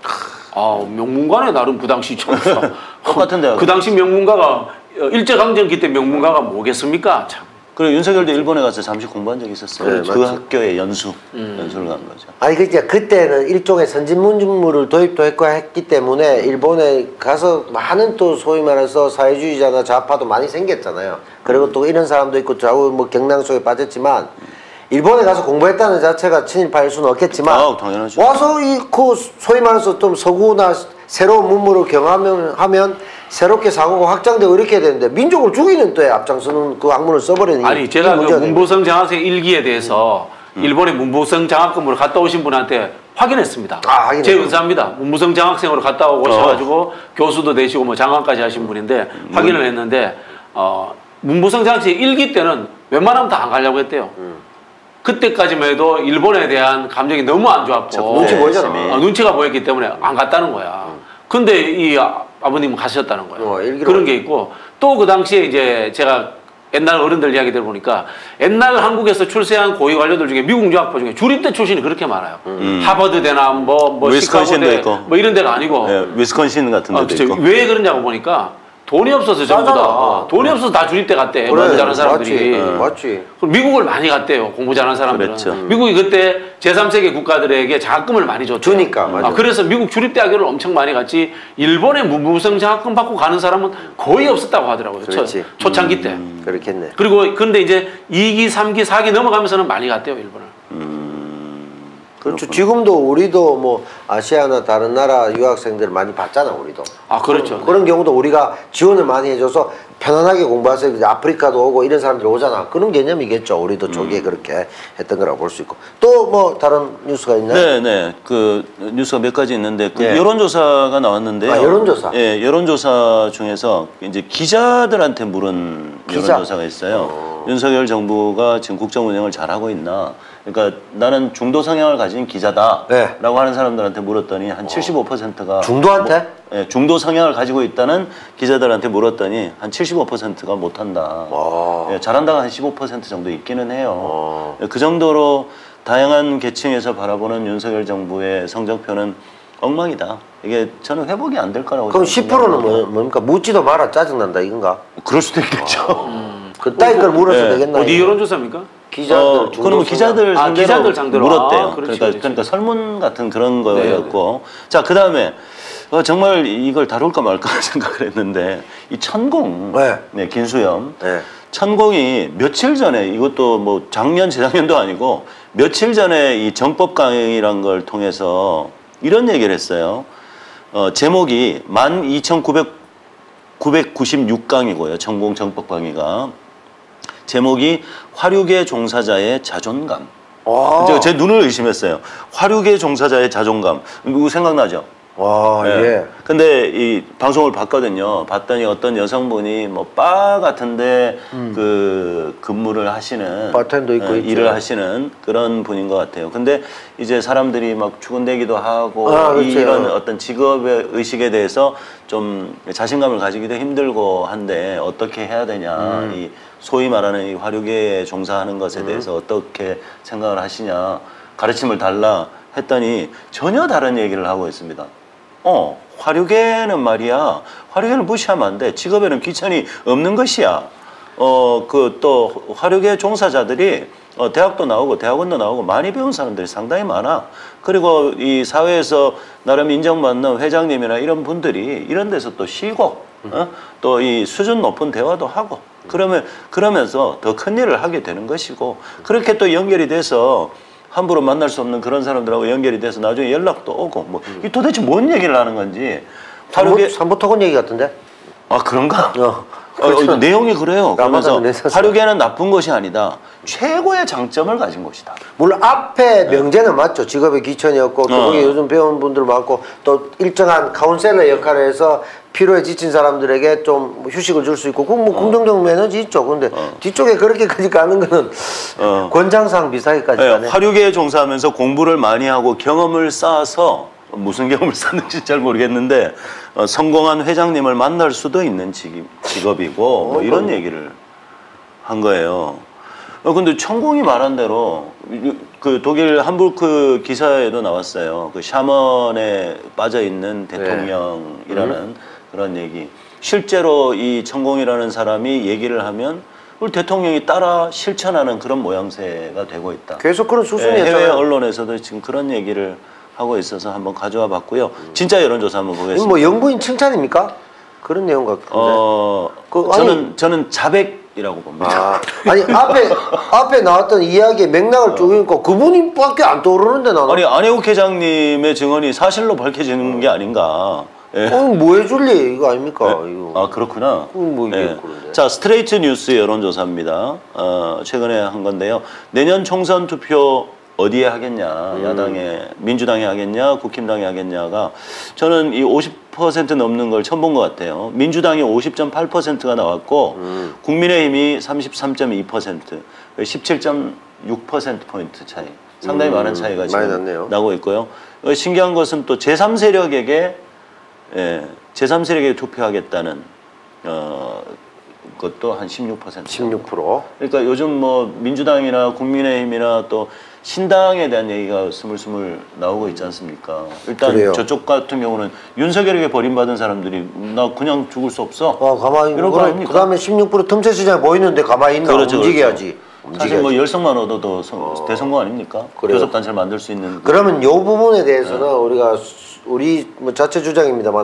명문가네 나름 그 당시 참 똑같은 대학. 그 당시 명문가가 일제강점기 때 명문가가 뭐겠습니까? 참. 그리고 윤석열도 일본에 가서 잠시 공부한 적이 있었어요. 그래, 그 학교에 연수를 간 거죠. 아니 그때는 일종의 선진문물을 도입도 했기 때문에 일본에 가서 많은 또 소위 말해서 사회주의자나 좌파도 많이 생겼잖아요. 그리고 또 이런 사람도 있고 좌우 뭐 경랑 속에 빠졌지만 일본에 가서 공부했다는 자체가 친일파일 수는 없겠지만 당연하죠. 와서 그 소위 말해서 좀 서구나 새로운 문물을 경험하면 새롭게 사고가 확장되고 이렇게 되는데 민족을 죽이는 때에 앞장서는 그 학문을 써버리는 아니 제가 그 문보성 장학생 일기에 대해서 일본의 문보성 장학금으로 갔다 오신 분한테 확인했습니다. 제 의사입니다. 문보성 장학생으로 갔다 오셔가지고 교수도 되시고 뭐 장관까지 하신 분인데 확인을 했는데 문보성 장학생 일기 때는 웬만하면 다 안 가려고 했대요. 그때까지만 해도 일본에 대한 감정이 너무 안 좋았고 눈치 보이잖아. 눈치가 보였기 때문에 안 갔다는 거야. 근데 이 아버님은 가셨다는 거예요. 그런 게 있고 또 그 당시에 이제 제가 옛날 어른들 이야기 들어보니까 옛날 한국에서 출세한 고위 관료들 중에 미국 유학파 중에 주립대 출신이 그렇게 많아요. 하버드대나 뭐 시카고대 뭐 이런 데가 아니고 위스콘신 같은 데도 있고. 왜 그러냐고 보니까 돈이 없어서 전부 다 돈이 없어서 다 주립대 갔대. 공부 잘하는 사람들이. 맞지. 미국을 많이 갔대요. 공부 잘하는 사람들은. 그랬죠. 미국이 그때 제3세계 국가들에게 장학금을 많이 줬죠. 주니까. 맞아. 그래서 미국 주립대학교를 엄청 많이 갔지 일본에 문부성 장학금 받고 가는 사람은 거의 없었다고 하더라고요. 초창기 때. 그렇겠네. 그리고 근데 이제 2기, 3기, 4기 넘어가면서는 많이 갔대요. 일본을. 그렇죠. 그렇구나. 지금도 우리도 뭐 아시아나 다른 나라 유학생들 많이 봤잖아, 우리도. 아, 그렇죠. 그런 경우도 우리가 지원을 많이 해줘서 편안하게 공부해서 이제 아프리카도 오고 이런 사람들 오잖아. 그런 개념이겠죠. 우리도 초기에 그렇게 했던 거라고 볼 수 있고. 또 뭐 다른 뉴스가 있나요? 네. 그 뉴스가 몇 가지 있는데 그 여론조사가 나왔는데요. 아, 여론조사? 예, 여론조사 중에서 이제 기자들한테 물은 여론조사가 있어요. 윤석열 정부가 지금 국정 운영을 잘하고 있나? 그러니까 나는 중도 성향을 가진 기자다라고 하는 사람들한테 물었더니 한 75%가 중도한테? 예, 중도 성향을 가지고 있다는 기자들한테 물었더니 한 75%가 못한다. 예, 잘한다가 한 15% 정도 있기는 해요. 예, 그 정도로 다양한 계층에서 바라보는 윤석열 정부의 성적표는 엉망이다. 이게 저는 회복이 안 될 거라고. 그럼 10%는 뭡니까? 묻지도 마라 짜증난다 이건가? 그럴 수도 있겠죠. 그따위 걸 물어서 되겠나? 어디 여론조사입니까? 기자들 그러면 기자들 상대로, 기자들 상대로 물었대요. 아, 그렇지, 그러니까 설문 같은 그런 거였고. 자, 그다음에 정말 이걸 다룰까 말까 생각을 했는데 이 천공, 네, 김수염, 천공이 며칠 전에 이것도 뭐 작년 재작년도 아니고 며칠 전에 이 정법 강의란 걸 통해서 이런 얘기를 했어요. 제목이 12,996강이고요. 천공 정법 강의가. 제목이 화류계 종사자의 자존감. 제 눈을 의심했어요. 화류계 종사자의 자존감. 이거 생각나죠? 와, 네. 예. 근데 이 방송을 봤거든요. 봤더니 어떤 여성분이 뭐 바 같은데 그 근무를 하시는 바텐더 있고 일을 하시는 그런 분인 것 같아요. 근데 이제 사람들이 막 추근대기도 하고 그렇죠. 이런 어떤 직업의 의식에 대해서 좀 자신감을 가지기도 힘들고 한데 어떻게 해야 되냐. 이 소위 말하는 이 화류계에 종사하는 것에 대해서 어떻게 생각을 하시냐. 가르침을 달라 했더니 전혀 다른 얘기를 하고 있습니다. 화류계는 말이야. 화류계는 무시하면 안 돼. 직업에는 귀천이 없는 것이야. 그 또 화류계 종사자들이 대학도 나오고 대학원도 나오고 많이 배운 사람들이 상당히 많아. 그리고 이 사회에서 나름 인정받는 회장님이나 이런 분들이 이런 데서 또 쉬고 또 이 수준 높은 대화도 하고 그러면서 더 큰 일을 하게 되는 것이고 그렇게 또 연결이 돼서 함부로 만날 수 없는 그런 사람들하고 연결이 돼서 나중에 연락도 오고 뭐 이 도대체 뭔 얘기를 하는 건지 삼보토건 얘기 같은데? 아 그런가? 그렇죠. 내용이 그래요. 그러면서 냈었어요. 화류계는 나쁜 것이 아니다. 최고의 장점을 가진 것이다. 물론 앞에 명제는 맞죠. 직업의 귀천이었고 또 거기 요즘 배운 분들 많고 또 일정한 카운셀러 역할을 해서 피로에 지친 사람들에게 좀 휴식을 줄 수 있고 그건 뭐 긍정적 매너지 있죠. 근데 뒤쪽에 그렇게까지 가는 거는 권장상 비슷하게까지 가네. 화류계에 종사하면서 공부를 많이 하고 경험을 쌓아서 무슨 경험을 쌓는지 잘 모르겠는데 성공한 회장님을 만날 수도 있는 직업이고 뭐 이런 얘기를 한 거예요. 근데 천공이 말한 대로 그 독일 함부르크 기사에도 나왔어요. 그 샤먼에 빠져 있는 대통령이라는 그런 얘기. 실제로 이 천공이라는 사람이 얘기를 하면 우리 대통령이 따라 실천하는 그런 모양새가 되고 있다. 계속 그런 수순이었잖아요. 해외 언론에서도 지금 그런 얘기를 하고 있어서 한번 가져와 봤고요. 진짜 여론조사 한번 보겠습니다. 뭐 영부인 칭찬입니까? 그런 내용 같은데. 저는 자백이라고 봅니다. 아니 앞에 나왔던 이야기의 맥락을 쭉 읽고 그분이밖에 안 떠오르는데 나는. 아니 안혜욱 회장님의 증언이 사실로 밝혀지는 게 아닌가. 예. 뭐 해줄리 이거 아닙니까? 네. 이거. 아 그렇구나. 뭐 이게 네. 그런데. 자 스트레이트 뉴스 여론조사입니다. 최근에 한 건데요. 내년 총선 투표 어디에 하겠냐, 야당에, 민주당에 하겠냐, 국힘당에 하겠냐가 저는 이 50% 넘는 걸 처음 본 것 같아요. 민주당이 50.8%가 나왔고 국민의힘이 33.2%, 17.6%포인트 차이. 상당히 많은 차이가 지금 나고 있고요. 신기한 것은 또 제3세력에게 투표하겠다는 것도 한 16%. 16%. 그러니까 요즘 뭐 민주당이나 국민의힘이나 또 신당에 대한 얘기가 스물스물 나오고 있지 않습니까? 일단 그래요. 저쪽 같은 경우는 윤석열에게 버림받은 사람들이 나 그냥 죽을 수 없어. 가만히 이런 거 아닙니까? 그 다음에 16% 틈새 시장에 보이는데 가만히 있나? 그렇죠, 움직여야지. 그렇죠. 사실 뭐 열성만 얻어도 대성공 아닙니까? 교섭단체를 만들 수 있는. 그러면 이 부분에 대해서는 우리 뭐 자체 주장입니다만은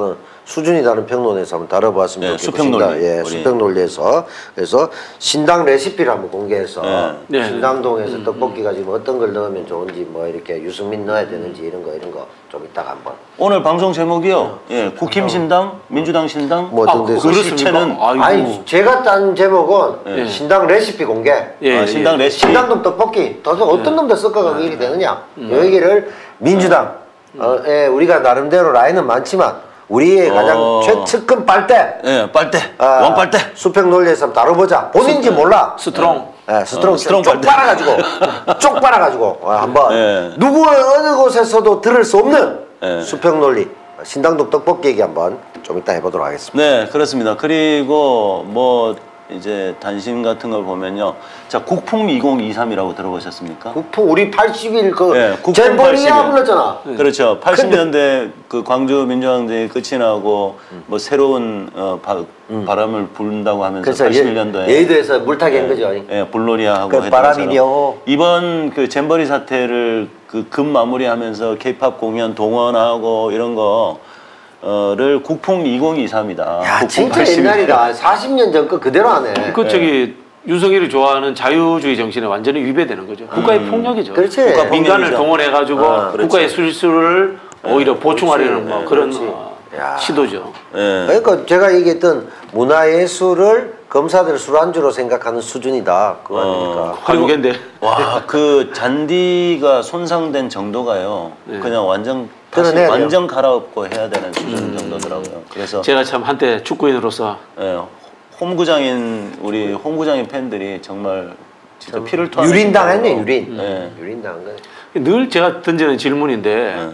수준이 다른 평론에서 한번 다뤄봤으면 좋겠습니다. 수평논리. 예, 수평논리에서 그래서 신당 레시피를 한번 공개해서 신당동에서 떡볶이가 지금 어떤 걸 넣으면 좋은지 뭐 이렇게 유승민 넣어야 되는지 이런 거 좀 이따가 한번. 오늘 방송 제목이요. 예, 국힘 신당, 민주당 신당. 뭐 어떤 데서 시체는 아니 제가 딴 제목은 신당 레시피 공개. 신당 레시피. 신당동 떡볶이 도대체 어떤 놈들 섞어가고 이렇게 되느냐. 이 얘기를 민주당 우리가 나름대로 라인은 많지만 우리의 가장 최측근 빨대. 예, 빨대. 왕빨대. 수평 논리에서 한번 다뤄보자. 본인인지 몰라. 스트롱. 스트롱 쪽 빨아가지고 한번 누구 어느 곳에서도 들을 수 없는 수평 논리 신당동 떡볶이 얘기 한번 좀 이따 해보도록 하겠습니다. 네, 그렇습니다. 그리고 뭐 이제 단신 같은 걸 보면요. 자, 국풍 2023이라고 들어보셨습니까? 국풍 우리 80일 국풍 잼버리야 불렀잖아. 그렇죠. 80년대 그 광주 민주항쟁이 끝이 나고 뭐 새로운 바람을 분다고 하면서 81년도에 여의도에서 물타기 한 거죠. 불놀이하고 그 바람이요. 이번 그 잼버리 사태를 그 금 마무리하면서 K-팝 공연 동원하고 이런 거를 국풍 2023이다. 야, 진짜 옛날이다. 40년 전 거 그대로 하네. 저기 윤석열이 좋아하는 자유주의 정신에 완전히 위배되는 거죠. 국가의 폭력이죠. 그렇지. 민간을 동원해가지고 국가의 술수를 오히려 보충하려는 뭐 그런 시도죠. 그러니까 제가 얘기했던 문화예술을 검사들 술안주로 생각하는 수준이다. 그거 아닙니까? 한국인데. 와, 그 잔디가 손상된 정도가요. 그냥 완전 다시 완전 갈아엎고 해야 되는 수준 정도더라고요. 그래서 제가 참 한때 축구인으로서 홈구장인 우리 홈구장인 팬들이 정말 진짜 피를 토하는 유린당 했네. 유린당. 늘 제가 던지는 질문인데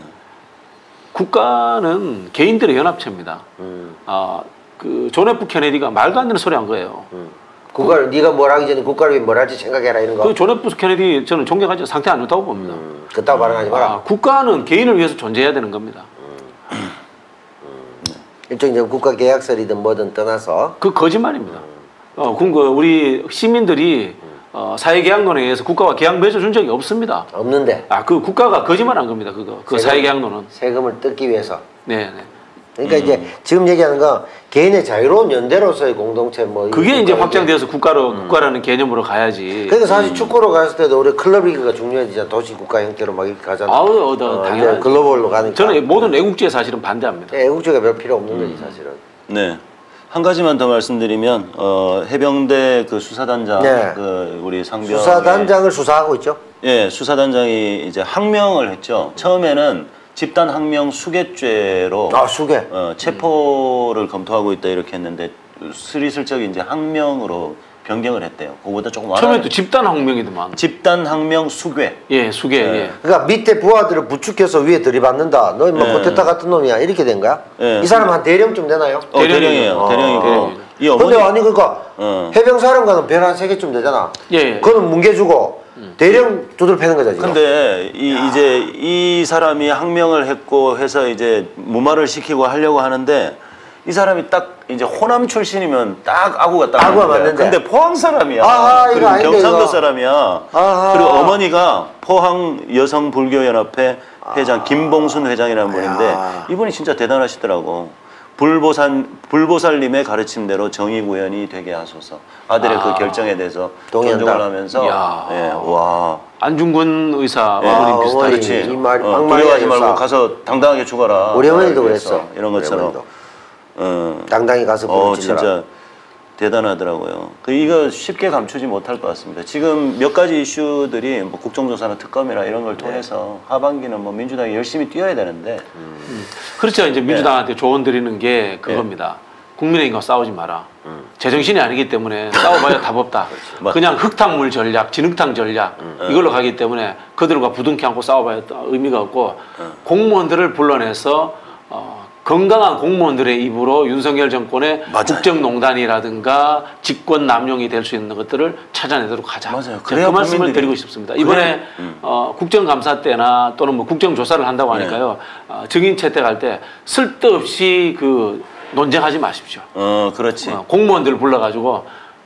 국가는 개인들의 연합체입니다. 그 존 F 케네디가 말도 안 되는 소리 한 거예요. 국가를 네가 뭘 하기 전에 국가를 위해 뭘 할지 생각해라 이런 거. 그 존 F 케네디 저는 존경하지 상태 안 좋다고 봅니다. 그따위 발언하지 마라. 국가는 개인을 위해서 존재해야 되는 겁니다. 일종의 국가 계약설이든 뭐든 떠나서 그 거짓말입니다. 우리 시민들이 사회계약론에 의해서 국가와 계약 맺어준 적이 없습니다. 없는데. 그 국가가 거짓말한 겁니다. 그 사회계약론은 세금을 뜯기 위해서. 네. 그러니까 이제 지금 얘기하는 건 개인의 자유로운 연대로서의 공동체 뭐 그게 이제 확장되어서 국가라는 개념으로 가야지. 그러니까 사실 축구로 갔을 때도 우리 클럽 리그가 중요해지잖아. 도시 국가 형태로 막 이렇게 가잖아. 당연히 글로벌로 가니까. 저는 모든 애국주에 사실은 반대합니다. 애국주가 별 필요 없는 거지 사실은. 네. 한 가지만 더 말씀드리면 해병대 그 수사단장 그 우리 상병 수사단장을 수사하고 있죠. 예, 수사단장이 이제 항명을 했죠. 처음에는 집단 항명 수괴죄로 수괴 체포를 검토하고 있다 이렇게 했는데 스리슬쩍 이제 항명으로 변경을 했대요. 그거보다 조금 처음에 또 집단 항명이더만. 집단 항명 수괴. 수괴. 그러니까 밑에 부하들을 부축해서 위에 들이받는다. 너 뭐 코테타 같은 놈이야 이렇게 된 거야? 이 사람 한 대령쯤 되나요? 대령이에요. 대령이고. 이 어머니. 근데 아니 그러니까 해병사령관은 별 한 3개쯤 되잖아. 그거는 뭉개주고. 대령 두들 패는 거죠 지금. 근데 이제 이 사람이 항명을 했고 해서 이제 무마를 시키고 하려고 하는데 이 사람이 딱 이제 호남 출신이면 딱 아구가 맞는데. 근데 포항 사람이야. 그리고 경상도 사람이야. 그리고 어머니가 포항 여성 불교 연합회 회장 김봉순 회장이라는 분인데 이분이 진짜 대단하시더라고. 불보살님의 가르침대로 정의구현이 되게 하소서. 아들의 그 결정에 대해서 존중을 하면서 와. 안중근 의사 어머님 비슷하지. 두려워하지 말고 가서 당당하게 죽어라. 우리 어머니도 그랬어. 이런 것처럼. 당당히 가서 부르짖어라. 진짜 대단하더라고요. 이거 쉽게 감추지 못할 것 같습니다. 지금 몇 가지 이슈들이 뭐 국정조사나 특검이나 이런 걸 통해서 하반기는 뭐 민주당이 열심히 뛰어야 되는데. 그렇죠. 이제 민주당한테 조언 드리는 게 그겁니다. 국민의힘과 싸우지 마라. 제정신이 아니기 때문에 싸워봐야 답 없다. 그냥 흙탕물 전략, 진흙탕 전략 이걸로 가기 때문에 그들과 부둥켜 안고 싸워봐야 의미가 없고 공무원들을 불러내서 건강한 공무원들의 입으로 윤석열 정권의 국정농단이라든가 직권 남용이 될 수 있는 것들을 찾아내도록 하자. 그 말씀을 드리고 싶습니다. 이번에 국정감사 때나 또는 뭐 국정조사를 한다고 하니까요. 증인 채택할 때 쓸데없이 논쟁하지 마십시오. 그렇지. 공무원들을 불러가지고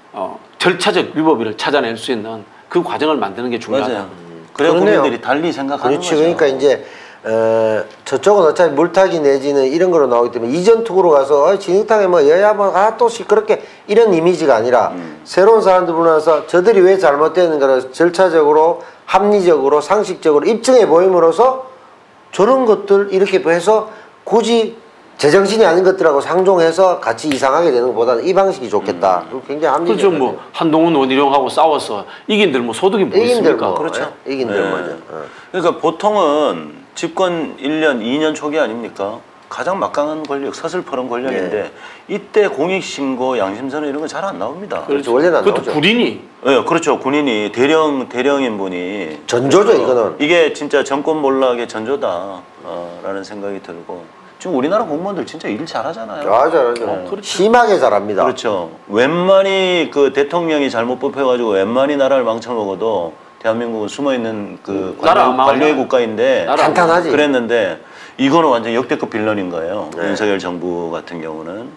절차적 위법을 찾아낼 수 있는 그 과정을 만드는 게 중요하다. 그래야 국민들이 달리 생각하는 거죠. 거죠. 그러니까 이제 저쪽은 어차피 물타기 내지는 이런 거로 나오기 때문에 이전 투구로 가서 진흙탕에 뭐 여야 뭐 또 시끄럽게 이런 이미지가 아니라 새로운 사람들 불러서 저들이 왜 잘못되는가를 절차적으로 합리적으로 상식적으로 입증해 보임으로써 저런 것들 이렇게 해서 굳이 제정신이 아닌 것들하고 상종해서 같이 이상하게 되는 것보다는 이 방식이 좋겠다. 굉장히 합리적이죠. 그렇죠. 뭐 한동훈 원희룡하고 싸워서 이긴들 뭐 소득이 뭐 있습니까? 뭐, 그렇죠. 이긴들 뭐죠. 그러니까 보통은 집권 1년, 2년 초기 아닙니까? 가장 막강한 권력, 서슬퍼런 권력인데 이때 공익신고, 양심선언 이런 건 잘 안 나옵니다. 그렇죠. 원래는 안 그것도 나오죠. 군인이. 네, 그렇죠. 군인이 대령인 분이 전조죠, 이거는. 이게 진짜 정권 몰락의 전조다 라는 생각이 들고 지금 우리나라 공무원들 진짜 일 잘하잖아요. 잘하죠. 그렇죠. 심하게 잘합니다. 그렇죠. 웬만히 그 대통령이 잘못 뽑혀가지고 웬만히 나라를 망쳐먹어도 대한민국은 숨어있는 그 관료의 국가인데 탄탄하지. 그랬는데 이거는 완전 역대급 빌런인 거예요. 윤석열 정부 같은 경우는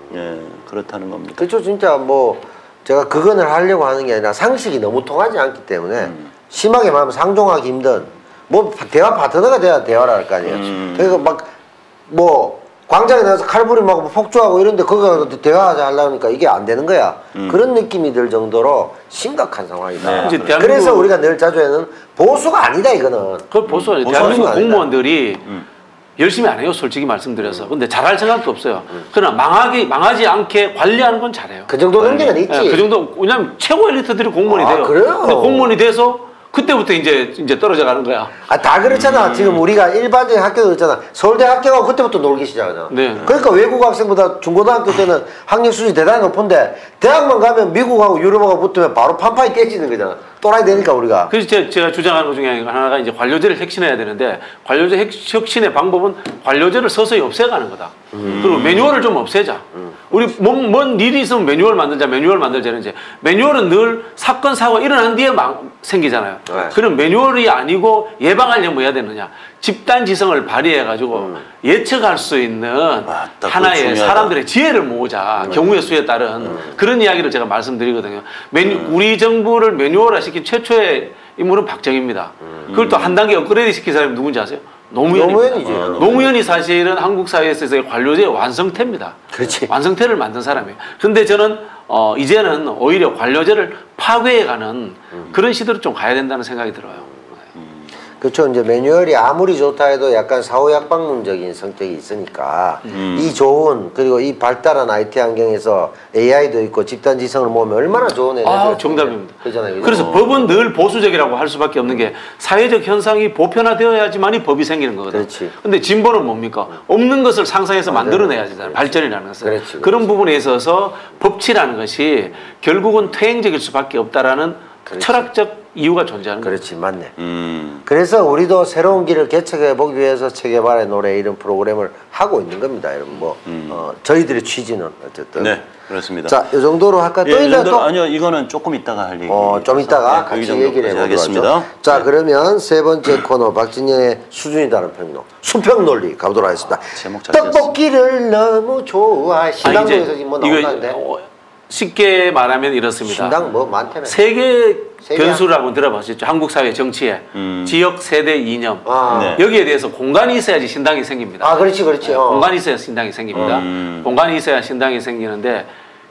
그렇다는 겁니다. 그렇죠. 진짜 뭐 제가 그건을 하려고 하는 게 아니라 상식이 너무 통하지 않기 때문에 심하게 말하면 상종하기 힘든 뭐 대화 파트너가 돼야 대화를 할 거 아니에요. 그러니까 막 뭐 광장에 나가서 칼부림하고 뭐 폭주하고 이런데 거기 가서 대화하자 하려니까 이게 안 되는 거야. 그런 느낌이 들 정도로 심각한 상황이다. 그래서 우리가 늘 자주 하는 보수가 아니다 이거는. 그 보수가 아니다. 대한민국 공무원들이 열심히 안 해요. 솔직히 말씀드려서. 근데 잘할 생각도 없어요. 그러나 망하지 않게 관리하는 건 잘해요. 그 정도 능력은 있지. 네, 그 정도. 왜냐면 최고 엘리트들이 공무원이 돼요. 그래요? 근데 공무원이 돼서 그때부터 이제 떨어져 가는 거야. 다 그렇잖아. 지금 우리가 일반적인 학교도 그렇잖아. 서울대 학교가 그때부터 놀기 시작하잖아. 네. 그러니까 외국 학생보다 중고등학교 때는 학력 수준이 대단히 높은데 대학만 가면 미국하고 유럽하고 붙으면 바로 판판이 깨지는 거잖아. 또라이 되니까 우리가. 그래서 제가 주장하는 것 중에 하나가 이제 관료제를 혁신해야 되는데 관료제 혁신의 방법은 관료제를 서서히 없애가는 거다. 그리고 매뉴얼을 좀 없애자. 우리 뭔 일이 있으면 매뉴얼 만들자는 이제 매뉴얼은 늘 사건 사고가 일어난 뒤에 생기잖아요. 네. 그럼 매뉴얼이 아니고 예방하려면 해야 되느냐? 집단지성을 발휘해가지고 예측할 수 있는 하나의 사람들의 지혜를 모으자. 경우의 수에 따른 그런 이야기를 제가 말씀드리거든요. 우리 정부를 매뉴얼화 시킨 최초의 인물은 박정희입니다. 그걸 또 한 단계 업그레이드 시킨 사람이 누군지 아세요? 노무현이지. 노무현이 사실은 한국 사회에서의 관료제의 완성태입니다. 그렇지. 완성태를 만든 사람이에요. 그런데 저는 이제는 오히려 관료제를 파괴해가는 그런 시대로 좀 가야 된다는 생각이 들어요. 그렇죠. 이제 매뉴얼이 아무리 좋다 해도 약간 사후약방문적인 성격이 있으니까 이 좋은 그리고 이 발달한 IT 환경에서 AI도 있고 집단지성을 모으면 얼마나 좋은 애들. 정답입니다. 그렇잖아요. 그래서 법은 늘 보수적이라고 할 수밖에 없는 게 사회적 현상이 보편화되어야지만이 법이 생기는 거거든요. 그렇지. 근데 진보는 뭡니까? 없는 것을 상상해서 만들어내야 되잖아요. 발전이라는 것은. 그렇지. 그런 부분에 있어서 법치라는 것이 결국은 퇴행적일 수밖에 없다라는 철학적 이유가 존재하는 거예요. 그렇지, 맞네. 그래서 우리도 새로운 길을 개척해 보기 위해서 체계바의 노래 이런 프로그램을 하고 있는 겁니다. 여러분 뭐 저희들의 취지는 어쨌든. 네, 그렇습니다. 자, 이 정도로 할까? 또 있나 또? 아니요, 이거는 조금 이따가 할 얘기. 좀 이따가 네, 같이 얘기를 해보도록 하겠습니다. 하죠. 자, 그러면 세 번째 코너 박진영의 수준이 다른 평론, 수평 논리 가보도록 하겠습니다. 제목 잘 떡볶이를 너무 좋아해. 신당동에서 지금 뭐 나오는데. 쉽게 말하면 이렇습니다. 신당 뭐 많다며. 세계 변수라고 들어보셨죠? 한국 사회 정치에 지역 세대 이념 여기에 대해서 공간이 있어야지 신당이 생깁니다. 그렇지. 공간이 있어야 신당이 생깁니다. 공간이 있어야 신당이 생기는데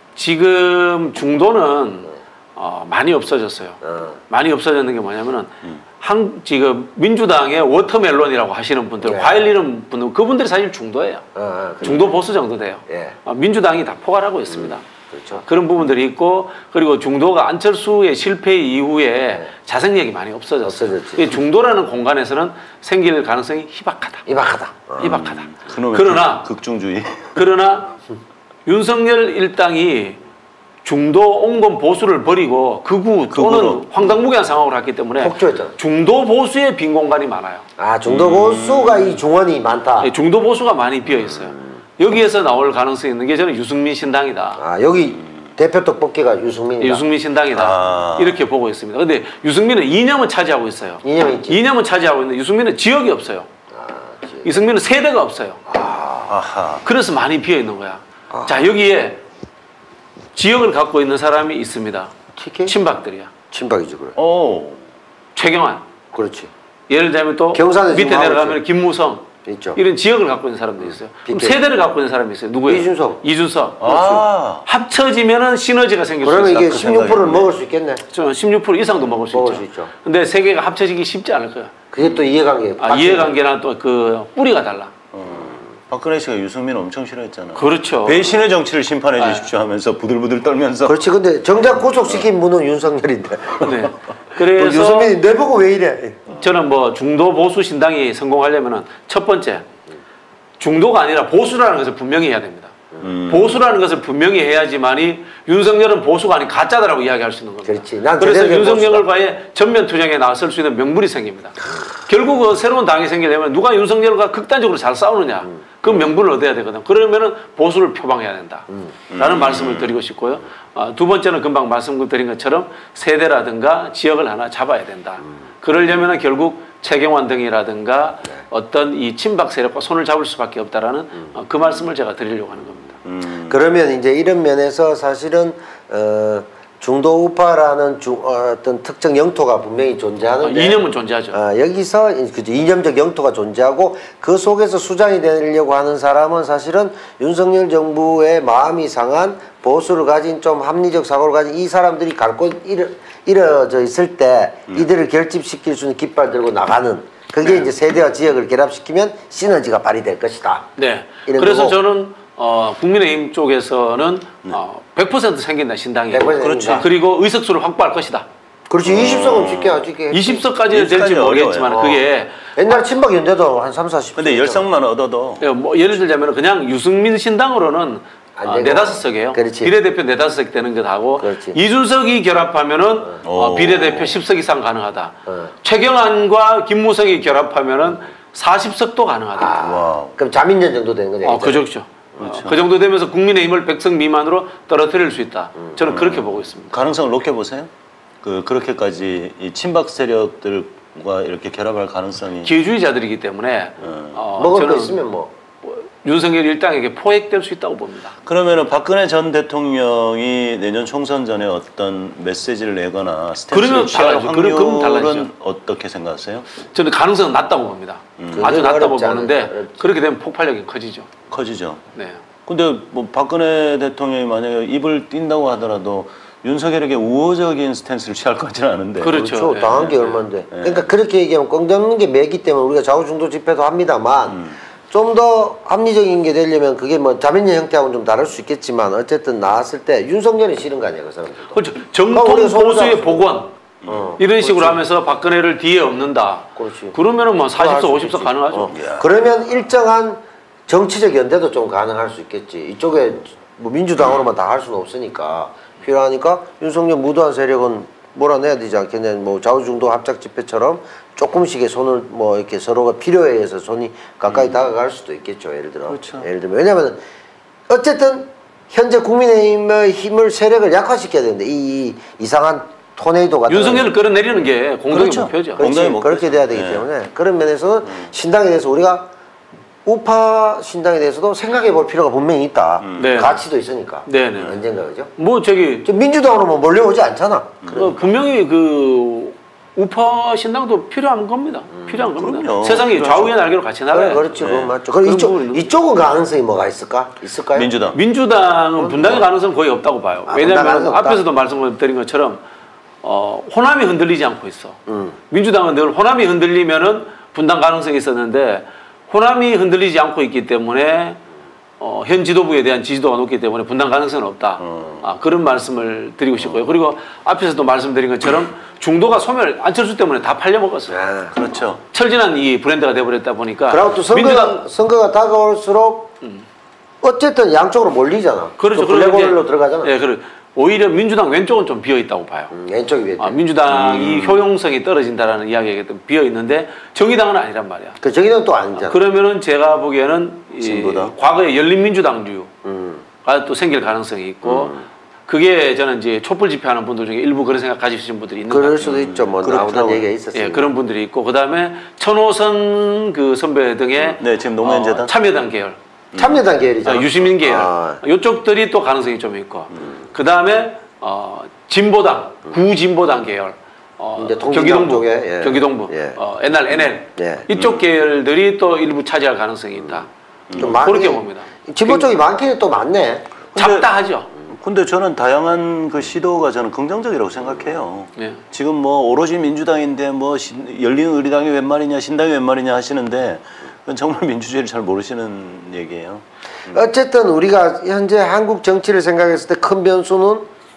지금 중도는 많이 없어졌어요. 많이 없어졌는 게 뭐냐면은 지금 민주당의 워터멜론이라고 하시는 분들, 과일 이름 분들, 그분들이 사실 중도예요. 중도 보수 정도 돼요. 민주당이 다 포괄하고 있습니다. 그렇죠. 그런 부분들이 있고, 그리고 중도가 안철수의 실패 이후에 자생력이 많이 없어졌어요. 중도라는 공간에서는 생길 가능성이 희박하다. 희박하다. 그러나 극중주의. 그러나 윤석열 일당이 중도 온건 보수를 버리고 극우 또는 황당무계한 상황으로 갔기 때문에 폭주했잖아. 중도 보수의 빈 공간이 많아요. 중도 보수가 이 중원이 많다. 중도 보수가 많이 비어 있어요. 여기에서 나올 가능성이 있는 게 저는 유승민 신당이다. 여기 대표 떡볶이가 유승민이다. 유승민 신당이다. 이렇게 보고 있습니다. 근데 유승민은 이념은 차지하고 있어요. 이념이 있지. 이념은 차지하고 있는데 유승민은 지역이 없어요. 유승민은 세대가 없어요. 그래서 많이 비어 있는 거야. 자, 여기에 지역을 갖고 있는 사람이 있습니다. TK? 친박들이야. 친박이죠, 그래. 최경환. 그렇지. 예를 들자면 또 밑에 내려가면 김무성 있죠. 이런 지역을 갖고 있는 사람도 있어요. 그럼 세대를 갖고 있는 사람이 있어요. 누구예요? 이준석. 합쳐지면은 시너지가 생길 수 있어요. 그러면 이게 16%를 먹을 수 있겠네. 16% 이상도 먹을 수 있죠. 근데 세 개가 합쳐지기 쉽지 않을 거예요. 그게 또 이해관계. 이해관계랑 또 그 뿌리가 달라. 박근혜 씨가 유승민 엄청 싫어했잖아요. 그렇죠. 배신의 정치를 심판해 주십시오 하면서 부들부들 떨면서. 그렇지. 근데 정작 구속시킨 분은 윤석열인데. 네. 그래서 유승민이 내보고 왜 이래? 저는 뭐 중도 보수 신당이 성공하려면은 첫 번째 중도가 아니라 보수라는 것을 분명히 해야 됩니다. 보수라는 것을 분명히 해야지만이 윤석열은 보수가 아닌 가짜다라고 이야기할 수 있는 겁니다. 그렇지. 그래서 윤석열과의 전면 투쟁에 나설 수 있는 명분이 생깁니다. 결국 새로운 당이 생기려면 누가 윤석열과 극단적으로 잘 싸우느냐 그 명분을 얻어야 되거든. 그러면은 보수를 표방해야 된다. 라는 말씀을 드리고 싶고요. 두 번째는 금방 말씀드린 것처럼 세대라든가 지역을 하나 잡아야 된다. 그러려면은 결국 최경환 등이라든가 어떤 이 친박 세력과 손을 잡을 수밖에 없다라는 그 말씀을 제가 드리려고 하는 겁니다. 그러면 이제 이런 면에서 사실은 중도 우파라는 어떤 특정 영토가 분명히 존재하는데 이념은 존재하죠. 여기서 그죠, 이념적 영토가 존재하고 그 속에서 수장이 되려고 하는 사람은 사실은 윤석열 정부의 마음이 상한 보수를 가진 좀 합리적 사고를 가진 이 사람들이 갈 곳 이뤄져 있을 때 이들을 결집시킬 수 있는 깃발 들고 나가는 그게 이제 세대와 지역을 결합시키면 시너지가 발휘될 것이다. 네. 그래서 저는 국민의힘 쪽에서는 100% 생긴다 신당이. 100% 그렇죠. 그리고 의석수를 확보할 것이다. 그렇지. 20석은 쉽게 하지. 20석까지는 될지 모르겠지만 그게 옛날 친박연대도 한 3, 40석. 근데 10석만 얻어도 뭐 예를 들자면 그냥 유승민 신당으로는 4~5석이에요. 그렇지. 비례대표 4~5석 되는 것하고 그렇지. 이준석이 결합하면은 비례대표 10석 이상 가능하다. 최경환과 김무성이 결합하면은 40석도 가능하다. 그럼 자민련 정도 되는 거죠? 그렇죠. 그 정도 되면서 국민의힘을 100석 미만으로 떨어뜨릴 수 있다. 저는 그렇게 보고 있습니다. 가능성을 높게 보세요? 그렇게까지 이 친박 세력들과 이렇게 결합할 가능성이 기회주의자들이기 때문에 먹을 거 있으면 뭐 윤석열 일당에게 포획될 수 있다고 봅니다. 그러면은 박근혜 전 대통령이 내년 총선 전에 어떤 메시지를 내거나 스탠스를 취할 확률은 어떻게 생각하세요? 저는 가능성은 낮다고 봅니다. 아주 낮다고 보는데 그렇게 되면 폭발력이 커지죠. 커지죠. 네. 근데 뭐 박근혜 대통령이 만약에 입을 띈다고 하더라도 윤석열에게 우호적인 스탠스를 취할 것 같지는 않은데. 그렇죠. 당한 게 얼만데. 그러니까 그렇게 얘기하면 꽁 잡는 게 매기 때문에 우리가 좌우중도 집회도 합니다만 좀 더 합리적인 게 되려면 그게 뭐 자민련 형태하고는 좀 다를 수 있겠지만 어쨌든 나왔을 때 윤석열이 싫은 거 아니야 그 사람들. 그렇죠. 정통 보수의 복원 이런 식으로 하면서 박근혜를 뒤에 엎는다. 그러면은 뭐 40석, 50석 가능하죠. 그러면 일정한 정치적 연대도 좀 가능할 수 있겠지. 이쪽에 뭐 민주당으로만 다 할 수는 없으니까 필요하니까 윤석열 무도한 세력은 몰아내야 되지 않겠냐. 뭐 좌우중도 합작 집회처럼 조금씩의 손을 뭐 이렇게 서로가 필요에 의해서 손이 가까이 다가갈 수도 있겠죠. 예를 들어. 그렇죠. 예를 들면 왜냐하면 어쨌든 현재 국민의힘의 힘을 세력을 약화시켜야 되는데 이 이상한 토네이도 같은 윤석열을 끌어내리는 게 공동의 목표죠. 그렇게 돼야 되기 때문에 그런 면에서는 신당에 대해서 우리가 우파 신당에 대해서도 생각해 볼 필요가 분명히 있다. 가치도 있으니까. 네네. 언젠가 그죠? 뭐 민주당으로 뭐 몰려오지 않잖아. 분명히 그 우파 신당도 필요한 겁니다. 필요한 겁니다. 그럼요. 세상이 좌우의 날개로 같이 나가요. 그렇지, 그건 맞죠. 그럼 이쪽은 가능성이 뭐가 있을까요? 민주당은 분당의 가능성은 거의 없다고 봐요. 왜냐하면 앞에서도 말씀드린 것처럼 호남이 흔들리지 않고 있어. 민주당은 늘 호남이 흔들리면은 분당 가능성이 있었는데 호남이 흔들리지 않고 있기 때문에 현 지도부에 대한 지지도가 높기 때문에 분당 가능성은 없다. 그런 말씀을 드리고 싶고요. 그리고 앞에서도 말씀드린 것처럼 중도가 소멸 안철수 때문에 다 팔려먹었어요. 그렇죠. 철진한 이 브랜드가 돼버렸다 보니까. 그리고 또 선거가 다가올수록 어쨌든 양쪽으로 몰리잖아. 그렇죠. 블랙홀로 들어가잖아. 네, 오히려 민주당 왼쪽은 좀 비어 있다고 봐요. 왼쪽이 비어 있다. 민주당이 효용성이 떨어진다라는 이야기가 비어 있는데 정의당은 아니란 말이야. 그 정의당은 또 아니잖아. 그러면은 제가 보기에는 과거에 열린민주당류가 또 생길 가능성이 있고 그게 저는 이제 촛불 집회하는 분들 중에 일부 그런 생각 가지신 분들이 있는 것 같아요. 그럴 수도 있죠. 뭐 나오던 얘기가 있었어요. 예, 그런 분들이 있고 그다음에 천호선 그 선배 등의 지금 노무현재단 참여당 계열. 참여당 계열이죠. 유시민 계열. 이쪽들이 또 가능성이 좀 있고. 그 다음에 진보당, 구진보당 계열. 이제 경기동부, 쪽에, 경기동부, 옛날 NL 이쪽 계열들이 또 일부 차지할 가능성이 있다. 좀 그렇게 봅니다. 진보 쪽이 많기는 또 많네. 잡다하죠. 근데 저는 다양한 그 시도가 저는 긍정적이라고 생각해요. 네. 지금 뭐 오로지 민주당인데 뭐 열린우리당이 웬 말이냐 신당이 웬 말이냐 하시는데 그건 정말 민주주의를 잘 모르시는 얘기예요. 어쨌든 우리가 현재 한국 정치를 생각했을 때 큰 변수는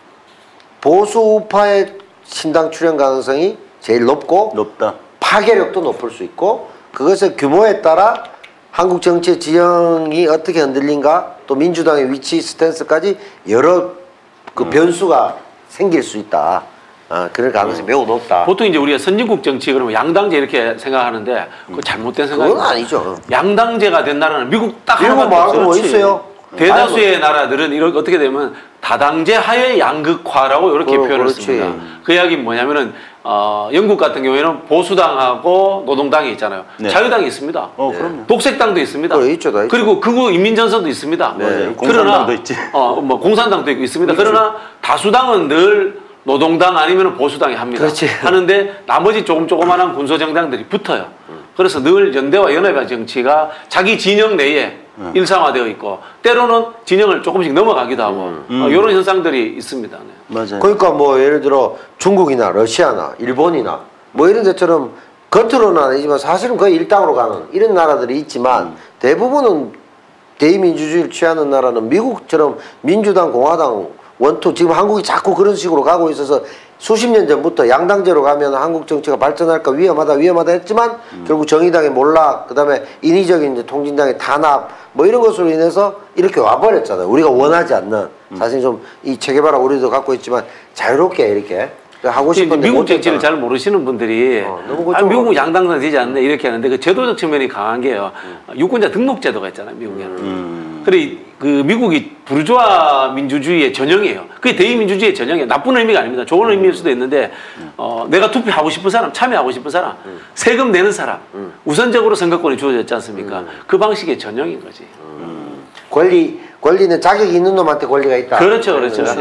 보수 우파의 신당 출현 가능성이 제일 높다. 파괴력도 높을 수 있고 그것의 규모에 따라 한국 정치의 지형이 어떻게 흔들린가 또 민주당의 위치 스탠스까지 여러 그 변수가 생길 수 있다. 그럴 가능성이 매우 높다. 보통 이제 우리가 선진국 정치 그러면 양당제 이렇게 생각하는데 그거 잘못된 생각이에요. 그건 아니죠. 양당제가 된 나라는 미국 딱 미국 하나밖에 뭐 있어요? 대다수의 나라들은 이렇게 어떻게 되면 다당제 하에 양극화라고 이렇게 표현을 씁니다. 그 이야기는 뭐냐면은 영국 같은 경우에는 보수당하고 노동당이 있잖아요. 네. 자유당이 있습니다. 그럼요. 독색당도 있습니다. 있죠, 다 있죠. 그리고 극우 인민전선도 있습니다. 네. 공산당도 있지. 뭐 공산당도 있고 있습니다. 그렇지. 그러나 다수당은 늘 노동당 아니면 보수당이 합니다. 그렇지. 하는데 나머지 조그만한 군소정당들이 붙어요. 그래서 늘 연대와 연합의 정치가 자기 진영 내에 일상화되어 있고 때로는 진영을 조금씩 넘어가기도 하고 이런 현상들이 있습니다. 네. 맞아요. 그러니까 뭐 예를 들어 중국이나 러시아나 일본이나 뭐 이런 데처럼 겉으로는 아니지만 사실은 거의 일당으로 가는 이런 나라들이 있지만 대부분은 대의민주주의를 취하는 나라는 미국처럼 민주당, 공화당, 원투 지금 한국이 자꾸 그런 식으로 가고 있어서 수십 년 전부터 양당제로 가면 한국 정치가 발전할까 위험하다 했지만 결국 정의당의 몰락 그다음에 인위적인 이제 통진당의 탄압 뭐 이런 것으로 인해서 이렇게 와버렸잖아요. 우리가 원하지 않는 사실 좀 이 체계바라 우리도 갖고 있지만 자유롭게 이렇게 하고 싶은데 미국 정치를 잘 모르시는 분들이 미국은 양당제가 되지 않네 이렇게 하는데 그 제도적 측면이 강한 게요. 유권자 등록 제도가 있잖아요. 미국에는. 그래 그 미국이 부르주아 민주주의의 전형이에요. 그게 대의민주주의의 전형이에요. 나쁜 의미가 아닙니다. 좋은 의미일 수도 있는데 내가 투표하고 싶은 사람, 참여하고 싶은 사람, 세금 내는 사람 우선적으로 선거권이 주어졌지 않습니까? 그 방식의 전형인 거지. 권리는 자격이 있는 놈한테 권리가 있다. 그렇죠.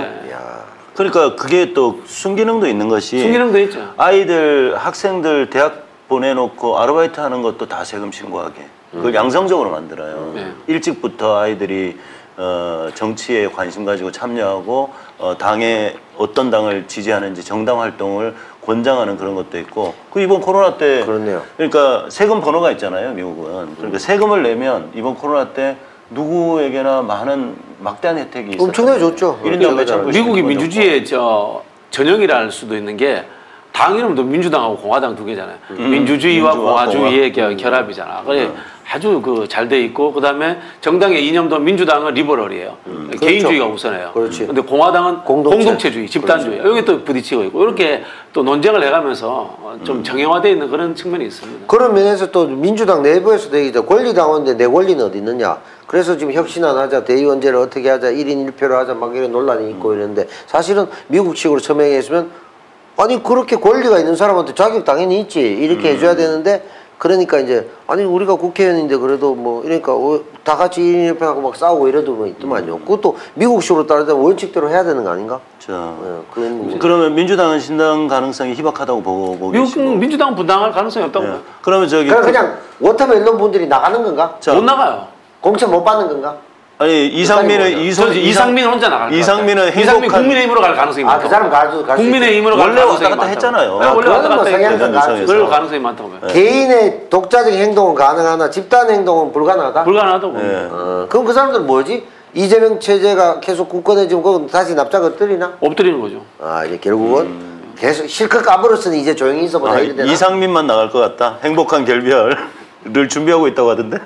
그러니까 그게 또 순기능도 있는 것이 순기능도 있죠. 아이들 학생들 대학 보내놓고 아르바이트 하는 것도 다 세금 신고하게 그걸 양성적으로 만들어요. 일찍부터 아이들이 정치에 관심 가지고 참여하고 당에 어떤 당을 지지하는지 정당 활동을 권장하는 그런 것도 있고 그 이번 코로나 때 그렇네요. 그러니까 세금 번호가 있잖아요. 미국은. 그러니까 세금을 내면 이번 코로나 때 누구에게나 많은 막대한 혜택이 있어요. 엄청나게 좋죠. 미국이 민주주의의 전형이라 할 수도 있는 게 당 이름도 민주당하고 공화당 두 개잖아요. 민주주의와 공화주의의 결합이잖아. 그래 아주 그 잘 돼 있고 그다음에 정당의 이념도 민주당은 리버럴이에요. 개인주의가 우선해요. 그런데 공화당은 공동체주의, 집단주의. 여기 또 부딪히고 있고 이렇게 또 논쟁을 해가면서 좀 정형화되어 있는 그런 측면이 있습니다. 그런 면에서 또 민주당 내부에서도 얘기죠. 권리당원인데 내 권리는 어디 있느냐. 그래서 지금 혁신안하자, 대의원제를 어떻게 하자, 1인 1표로 하자 막 이런 논란이 있고 이러는데 사실은 미국식으로 서명했으면 아니 그렇게 권리가 있는 사람한테 자격 당연히 있지 이렇게 해줘야 되는데 그러니까 이제 아니 우리가 국회의원인데 그래도 뭐 이러니까 다 같이 1인 1표하고 막 싸우고 이래도 뭐 있더만요. 그것도 미국식으로 따르면 원칙대로 해야 되는 거 아닌가? 그런 문제. 그러면 민주당은 신당 가능성이 희박하다고 보고 계시고 민주당은 분당할 가능성이 없다고 봐요. 그러면 그냥 워터멜론 분들이 나가는 건가? 못 나가요. 공천 못 받는 건가? 아니 이상민 혼자 나갈 거예요. 이상민은 이상민 국민의힘으로 갈 가능성이 많다고. 그 사람 가도 국민의힘으로 갈 가능성이 많다고. 했잖아요. 원래 왔다 갔다 했잖아요. 그럴 가능성이 많다고 봐요. 개인의 독자적인 행동은 가능하나 집단 행동은 불가능하다? 불가능하다고. 그럼 그 사람들은 뭐지? 이재명 체제가 계속 굳건해 지면 그건 다시 납작 엎드리나? 엎드리는 거죠. 이제 결국은 계속 실컷 까불었으니 이제 조용히 있어보자 이런 데나? 이상민만 나갈 것 같다. 행복한 결별을 준비하고 있다고 하던데.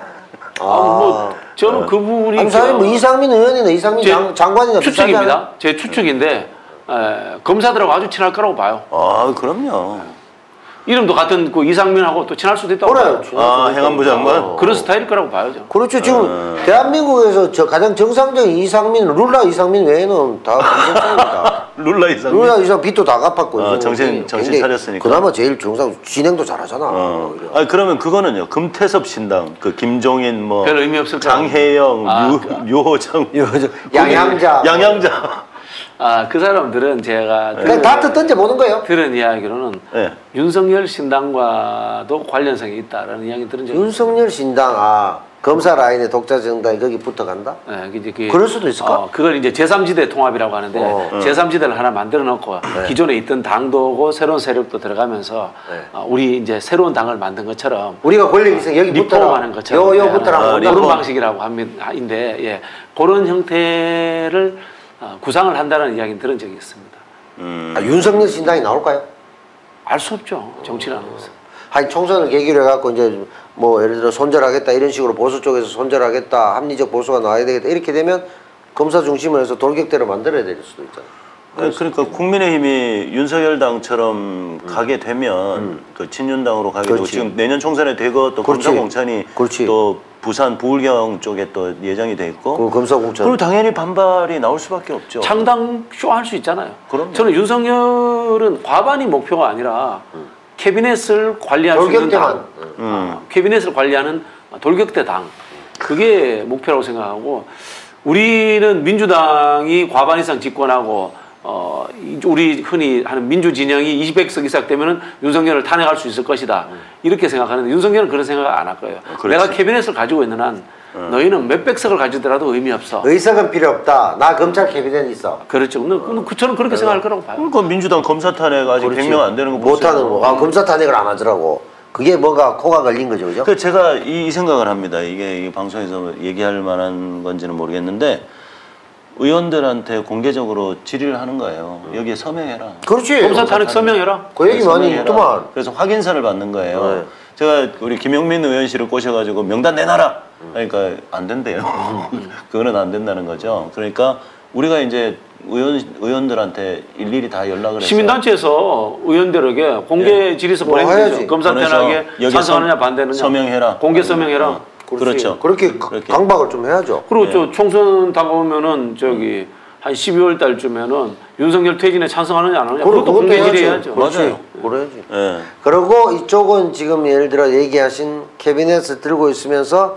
저는 그 부분이 사실 뭐 이상민 의원이나 이상민 장관이나 추측입니다. 제 추측인데 검사들하고 아주 친할 거라고 봐요. 그럼요. 이름도 같은 그 이상민하고 또 친할 수도 있다고 봐요. 행안부 장관? 그런 스타일일 거라고 봐야죠. 그렇죠. 지금 대한민국에서 가장 정상적인 이상민, 룰라 이상민 외에는 다 정상입니다. 룰라 이상민 빚도 다 갚았고. 정신 차렸으니까. 그나마 제일 정상, 진행도 잘하잖아. 그러면 그거는요. 금태섭 신당, 그 김종인 뭐. 별 의미 없을 장혜영, 유호정. 양양자. 그 사람들은 제가 그냥 다트 던져보는 거예요. 들은 이야기로는 네. 윤석열 신당과도 관련성이 있다라는 이야기 들은 적이 윤석열 신당 검사 라인에 독자 정당이 거기 붙어간다? 네, 이제 그럴 수도 있을까? 그걸 이제 제3지대 통합이라고 하는데 제3지대를 하나 만들어 놓고 기존에 있던 당도고 새로운 세력도 들어가면서 우리 이제 새로운 당을 만든 것처럼 우리가 권력 있으면 여기 리폼하는 것처럼 요 붙어라. 그런 방식이라고 합니다인데 예, 그런 형태를 구상을 한다는 이야기는 들은 적이 있습니다. 윤석열 신당이 나올까요? 알 수 없죠. 정치라는 것은. 아니 총선을 계기로 해갖고 이제 뭐 예를 들어 손절하겠다 이런 식으로 보수 쪽에서 손절하겠다 합리적 보수가 나와야 되겠다 이렇게 되면 검사 중심으로 해서 돌격대로 만들어야 될 수도 있잖아요. 그러니까 국민의힘이 윤석열 당처럼 가게 되면 그 친윤당으로 가게 되고 지금 내년 총선에 대거 또 검사공천이 또 부산 부울경 쪽에 또 예정이 돼 있고 검사공천 그리고 당연히 반발이 나올 수밖에 없죠. 창당 쇼 할 수 있잖아요. 그럼요. 저는 윤석열은 과반이 목표가 아니라 캐비넷을 관리할 수 있는 당, 캐비넷을 관리하는 돌격대 당, 그게 목표라고 생각하고 우리는 민주당이 과반 이상 집권하고 우리 흔히 하는 민주진영이 200석 이상 되면은 윤석열을 탄핵할 수 있을 것이다 이렇게 생각하는데 윤석열은 그런 생각 안 할 거예요. 내가 캐비넷을 가지고 있는 한 너희는 몇백 석을 가지더라도 의미 없어. 의석은 필요 없다. 나 검찰 캐비넷 있어. 그렇죠. 저는 그렇게 생각할 거라고 봐요. 그러니까 민주당 검사 탄핵 아직 100명 안 되는 거 못하는 거. 검사 탄핵을 안 하더라고. 그게 뭔가 코가 걸린 거죠, 그죠? 그 제가 이 생각을 합니다. 이게 방송에서 얘기할 만한 건지는 모르겠는데 의원들한테 공개적으로 질의를 하는 거예요. 여기에 서명해라. 그렇지. 검사 탄핵 서명해라. 그 얘기 많이 있더만. 그래서 확인서를 받는 거예요. 제가 우리 김용민 의원실을 꼬셔가지고 명단 내놔라. 그러니까 안 된대요. 그거는 안 된다는 거죠. 그러니까 우리가 이제 의원들한테 일일이 다 연락을 해서 시민단체에서 의원들에게 공개 질의서 보내면 되죠. 검사 탄핵에 찬성하느냐 반대느냐 서명해라. 공개 서명해라. 그렇죠. 그렇게 강박을 좀 해야죠. 그리고 저 총선 다가오면은 저기 한 12월 달쯤에는 윤석열 퇴진에 찬성하느냐 안 하느냐 그것도 공개 질의해야죠. 맞아요. 그래야지. 그리고 이쪽은 지금 예를 들어 얘기하신 캐비넷을 들고 있으면서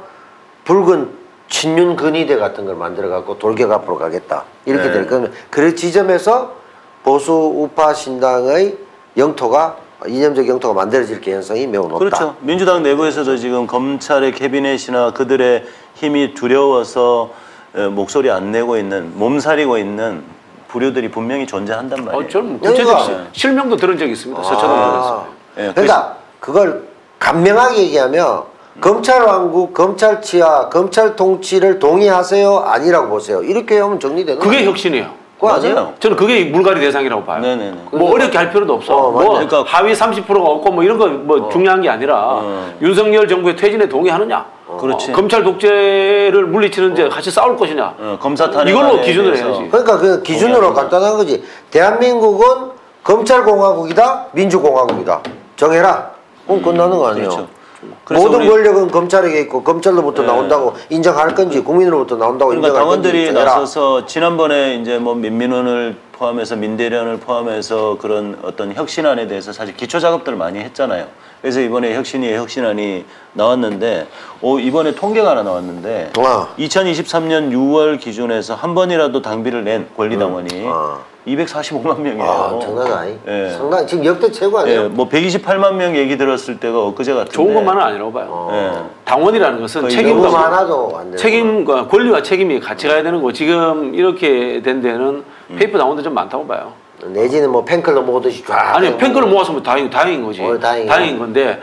붉은 친윤 근위대 같은 걸 만들어 갖고 돌격 앞으로 가겠다 이렇게 될 거면 그 지점에서 보수 우파 신당의 영토가 이념적 영토가 만들어질 가능성이 매우 높다. 그렇죠. 민주당 내부에서도 지금 검찰의 캐비넷이나 그들의 힘이 두려워서 목소리 안 내고 있는 몸살이고 있는 부류들이 분명히 존재한단 말이에요. 저는 구체적 실명도 들은 적이 있습니다. 서초동 들었어요. 그러니까 그걸 간명하게 얘기하면 검찰 왕국, 검찰 치하, 검찰 통치를 동의하세요? 아니라고 보세요. 이렇게 하면 정리되는 거예요. 그게 혁신이에요. 맞아요. 저는 그게 물갈이 대상이라고 봐요. 네네네. 뭐 어렵게 할 필요도 없어. 뭐 그러니까 하위 30%가 없고 뭐 이런 거 뭐 중요한 게 아니라 윤석열 정부의 퇴진에 동의하느냐. 그렇지. 검찰 독재를 물리치는 데 같이 싸울 것이냐. 검사 탄핵 이걸로 기준을 해야지. 그러니까 그 기준으로 간단한 거지. 대한민국은 검찰공화국이다, 민주공화국이다. 정해라. 그럼 끝나는 거 아니에요. 그렇죠. 모든 권력은 검찰에게 있고 검찰로부터 나온다고 인정할 건지 국민으로부터 나온다고 그러니까 인정할 건지 당원들이 정해라. 나서서 지난번에 이제 뭐 민민원을 포함해서 민대련을 포함해서 그런 어떤 혁신안에 대해서 사실 기초 작업들을 많이 했잖아요. 그래서 이번에 혁신안이 나왔는데 이번에 통계가 하나 나왔는데 2023년 6월 기준에서 한 번이라도 당비를 낸 권리당원이 245만 명이에요. 장난 아니. 상당히 지금 역대 최고 아니에요? 뭐 128만 명 얘기 들었을 때가 엊그제 같은데. 좋은 것만은 아니라고 봐요. 당원이라는 것은 책임과 많아도 안 돼요. 책임과 권리와 책임이 같이 가야 되는 거. 지금 이렇게 된 데는 페이퍼 당원도 좀 많다고 봐요. 내지는 뭐 팬클럽 모으듯이 쫙. 아니 팬클럽 모았으면 다행인 거지. 다행인 건데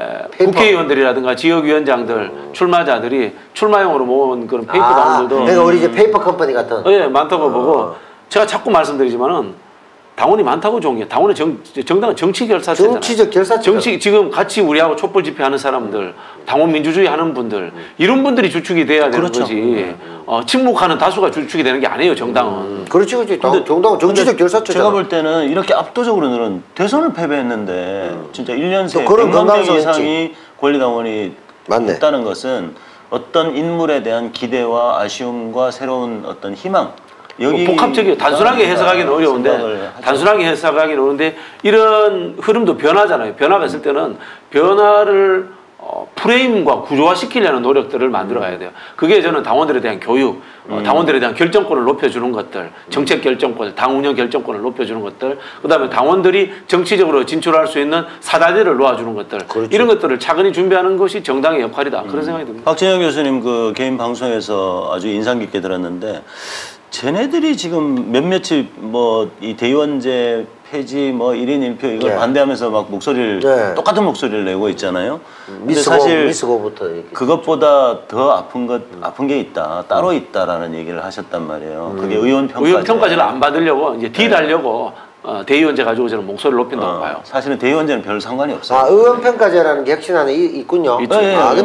국회의원들이라든가 지역위원장들 출마자들이 출마용으로 모은 그런 페이퍼 당원들도 그러니까 우리 이제 페이퍼 컴퍼니 같은. 예, 많다고 보고 제가 자꾸 말씀드리지만은 당원이 많다고 좋은 게 당원의 정당은 정치 결사체잖아요. 정치적 결사체. 지금 같이 우리하고 촛불 집회하는 사람들, 당원 민주주의 하는 분들 이런 분들이 주축이 돼야 되는 거지. 침묵하는 다수가 주축이 되는 게 아니에요. 정당은. 그렇지. 정당은 정치적 결사체잖아. 제가 볼 때는 이렇게 압도적으로는 대선을 패배했는데 진짜 1년 새 그런 100만 명 이상이 권리당원이 맞네. 했다는 것은 어떤 인물에 대한 기대와 아쉬움과 새로운 어떤 희망 복합적이에요. 단순하게 해석하기는 어려운데 단순하게 해석하기는 어려운데 이런 흐름도 변화잖아요. 변화가 있을 때는 변화를 프레임과 구조화시키려는 노력들을 만들어가야 돼요. 그게 저는 당원들에 대한 교육, 당원들에 대한 결정권을 높여주는 것들, 정책 결정권, 당 운영 결정권을 높여주는 것들, 그다음에 당원들이 정치적으로 진출할 수 있는 사다리를 놓아주는 것들, 그렇죠. 이런 것들을 차근히 준비하는 것이 정당의 역할이다. 그런 생각이 듭니다. 박진영 교수님 그 개인 방송에서 아주 인상 깊게 들었는데 쟤네들이 지금 몇몇이 뭐 이 대의원제 폐지 뭐 1인 1표 이걸 반대하면서 막 목소리를 똑같은 목소리를 내고 있잖아요. 근데 사실 미스고부터 그것보다 더 아픈 게 있다. 따로 있다라는 얘기를 하셨단 말이에요. 그게 의원 평가제. 의원 평가제를 안 받으려고 이제 딜하려고 대의원제 가지고 저는 목소리를 높인다고 봐요. 사실은 대의원제는 별 상관이 없어요. 아, 의원평가제라는 게 혁신 안에 있군요. 있죠.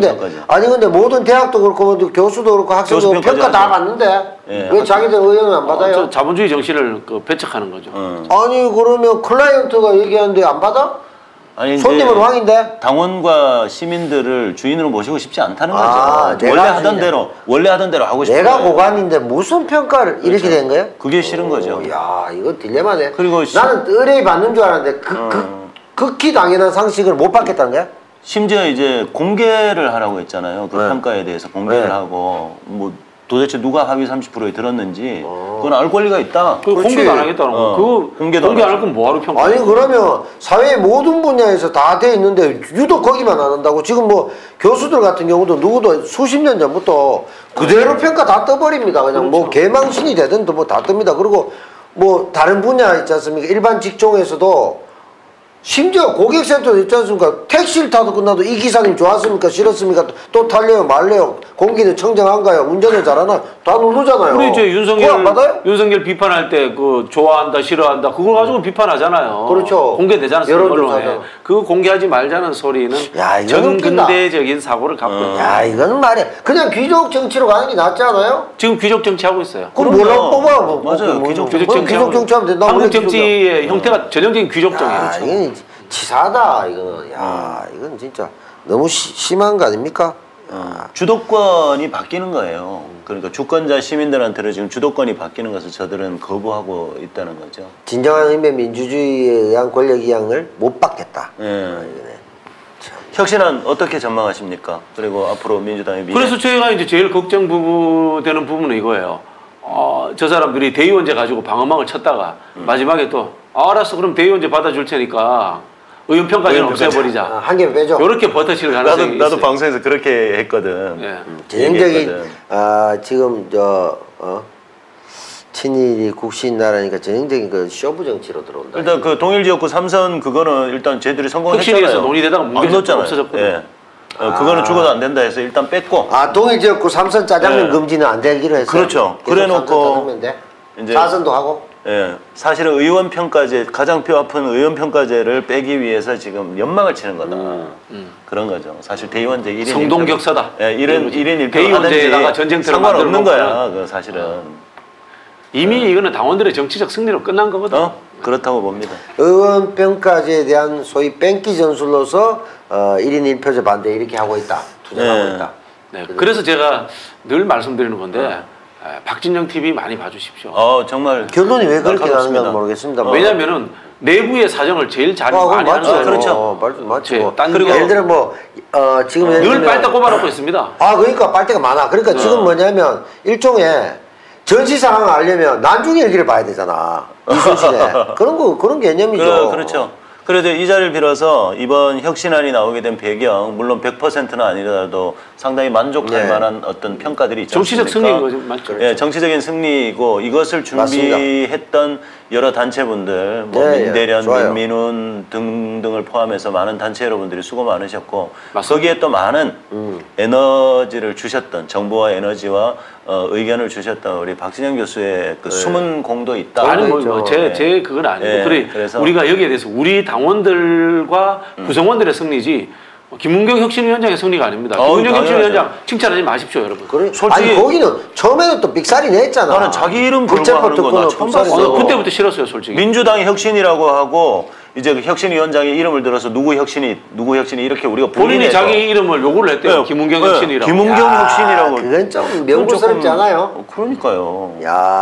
근데 모든 대학도 그렇고 교수도 그렇고 학생도 평가 다 받는데 왜 자기들 의원은 안 받아요? 자본주의 정신을 배척하는 거죠. 아니 그러면 클라이언트가 얘기하는데 안 받아? 아니, 손님은 왕인데? 당원과 시민들을 주인으로 모시고 싶지 않다는 거죠. 원래 하던 대로 하고 싶어요. 내가 고관인데 무슨 평가를 그렇죠. 이렇게 된 거예요? 그게 싫은 거죠. 야, 이거 딜레마네. 그리고 나는 의뢰 받는 줄 알았는데 극히 당연한 상식을 못 받겠다는 거야? 심지어 이제 공개를 하라고 했잖아요. 그 평가에 대해서 공개를 하고 뭐 도대체 누가 합의 30%에 들었는지 그건 알 권리가 있다. 공개도 안 하겠다는 거. 그거 공개 안 할 건 뭐하러 평가? 아니 그러면 사회의 모든 분야에서 다 돼 있는데 유독 거기만 안 한다고? 지금 뭐 교수들 같은 경우도 누구도 수십 년 전부터 그대로 평가 다 떠버립니다. 그냥 그렇죠. 뭐 개망신이 되든 뭐 다 뜹니다. 그리고 뭐 다른 분야 있지 않습니까? 일반 직종에서도 심지어 고객센터도 있지 않습니까? 택시를 타도 끝나도 이 기사님 좋았습니까? 싫었습니까? 또 탈래요? 말래요? 공기는 청정한가요? 운전을 잘하나? 다 누르잖아요. 우리 이제 윤석열 비판할 때 그 좋아한다, 싫어한다 그걸 가지고 비판하잖아요. 그렇죠. 공개되잖아요. 언론에. 그거 공개하지 말자는 소리는 전근대적인 사고를 갖고 있다. 야, 이거는 말이야. 그냥 귀족 정치로 가는 게 낫지 않아요? 지금 귀족 정치 하고 있어요. 그럼 뭐라고 뽑아? 맞아요. 귀족 정치하면 된다. 한국 정치의 형태가 전형적인 귀족정이에요. 치사하다 이거는. 야, 이건 진짜 너무 심한 거 아닙니까? 주도권이 바뀌는 거예요. 그러니까 주권자 시민들한테는 지금 주도권이 바뀌는 것을 저들은 거부하고 있다는 거죠. 진정한 의미의 민주주의에 의한 권력 이양을 못 받겠다. 혁신안 어떻게 전망하십니까? 그리고 앞으로 민주당의 미래. 그래서 저희가 이제 제일 걱정되는 부분은 이거예요. 저 사람들이 대의원제 가지고 방어막을 쳤다가 마지막에 또 알았어 그럼 대의원제 받아줄 테니까 의원평가제는 없애버리자. 한 개 빼줘. 이렇게 버텨칠 가능성이 나도 방송에서 그렇게 했거든. 전형적인 지금 친일이 국시인 나라니까 전형적인 그 쇼부 정치로 들어온다. 일단 그 동일지역구 3선 그거는 일단 쟤들이 성공했잖아요. 혁신에서 논의되다가 문제가 없어졌거든요. 그거는 죽어도 안 된다 해서 일단 뺐고. 동일지역구 3선 짜장면 금지는 안 되기로 했어요. 그렇죠. 그래놓고 이제 4선도 하고. 사실은 의원평가제 가장 뼈 아픈 의원평가제를 빼기 위해서 지금 연막을 치는 거다. 그런 거죠. 사실 대의원제 1인 성동격사다. 1인 1표 대의원제에다가 전쟁터를 상관없는 거야. 그 사실은 이미 이거는 당원들의 정치적 승리로 끝난 거거든. 그렇다고 봅니다. 의원평가제에 대한 소위 뺑기 전술로서 1인 1표제 반대 이렇게 하고 있다. 투쟁하고 있다. 그래서 제가 늘 말씀드리는 건데 박진영 TV 많이 봐주십시오. 정말 결론이 왜 그렇게 나는지는 모르겠습니다. 왜냐면은 내부의 사정을 제일 잘 많이 하는 거예요. 그렇죠. 맞죠. 그리고 예를 들어 뭐 지금 늘 빨대 꼽아놓고 있습니다. 그러니까 빨대가 많아. 그러니까 지금 뭐냐면 일종의 전시 상황을 알려면 난중의 일기를 봐야 되잖아. 이순신에 그런 개념이죠. 그렇죠. 그래도 이 자리를 빌어서 이번 혁신안이 나오게 된 배경, 물론 100%는 아니라도 상당히 만족할 만한 어떤 평가들이 있지 않습니까? 정치적 승리인 거죠. 맞죠. 정치적인 승리이고 이것을 준비했던 여러 단체분들, 뭐 민대련, 민민운 등등을 포함해서 많은 단체 여러분들이 수고 많으셨고 거기에 또 많은 에너지를 주셨던 정보와 에너지와 의견을 주셨던 우리 박진영 교수의 그 숨은 공도 있다. 아니 제 그건 아니고 그래서 우리가 여기에 대해서 우리 당원들과 구성원들의 승리지 김문경 혁신위원장의 승리가 아닙니다. 김문경 혁신위원장 칭찬하지 마십시오, 여러분. 솔직히 거기는 처음에는 또 삑사리 냈잖아. 나는 자기 이름 걸고 하는 거 나 처음 봤어. 그때부터 싫었어요, 솔직히. 민주당이 혁신이라고 하고 이제 그 혁신위원장의 이름을 들어서 누구 혁신이 이렇게 우리가 본인이 자기 이름을 요구를 했대요. 김문경 혁신이라고. 김문경 혁신이라고. 그건 좀 명분스럽지 않아요? 그러니까요.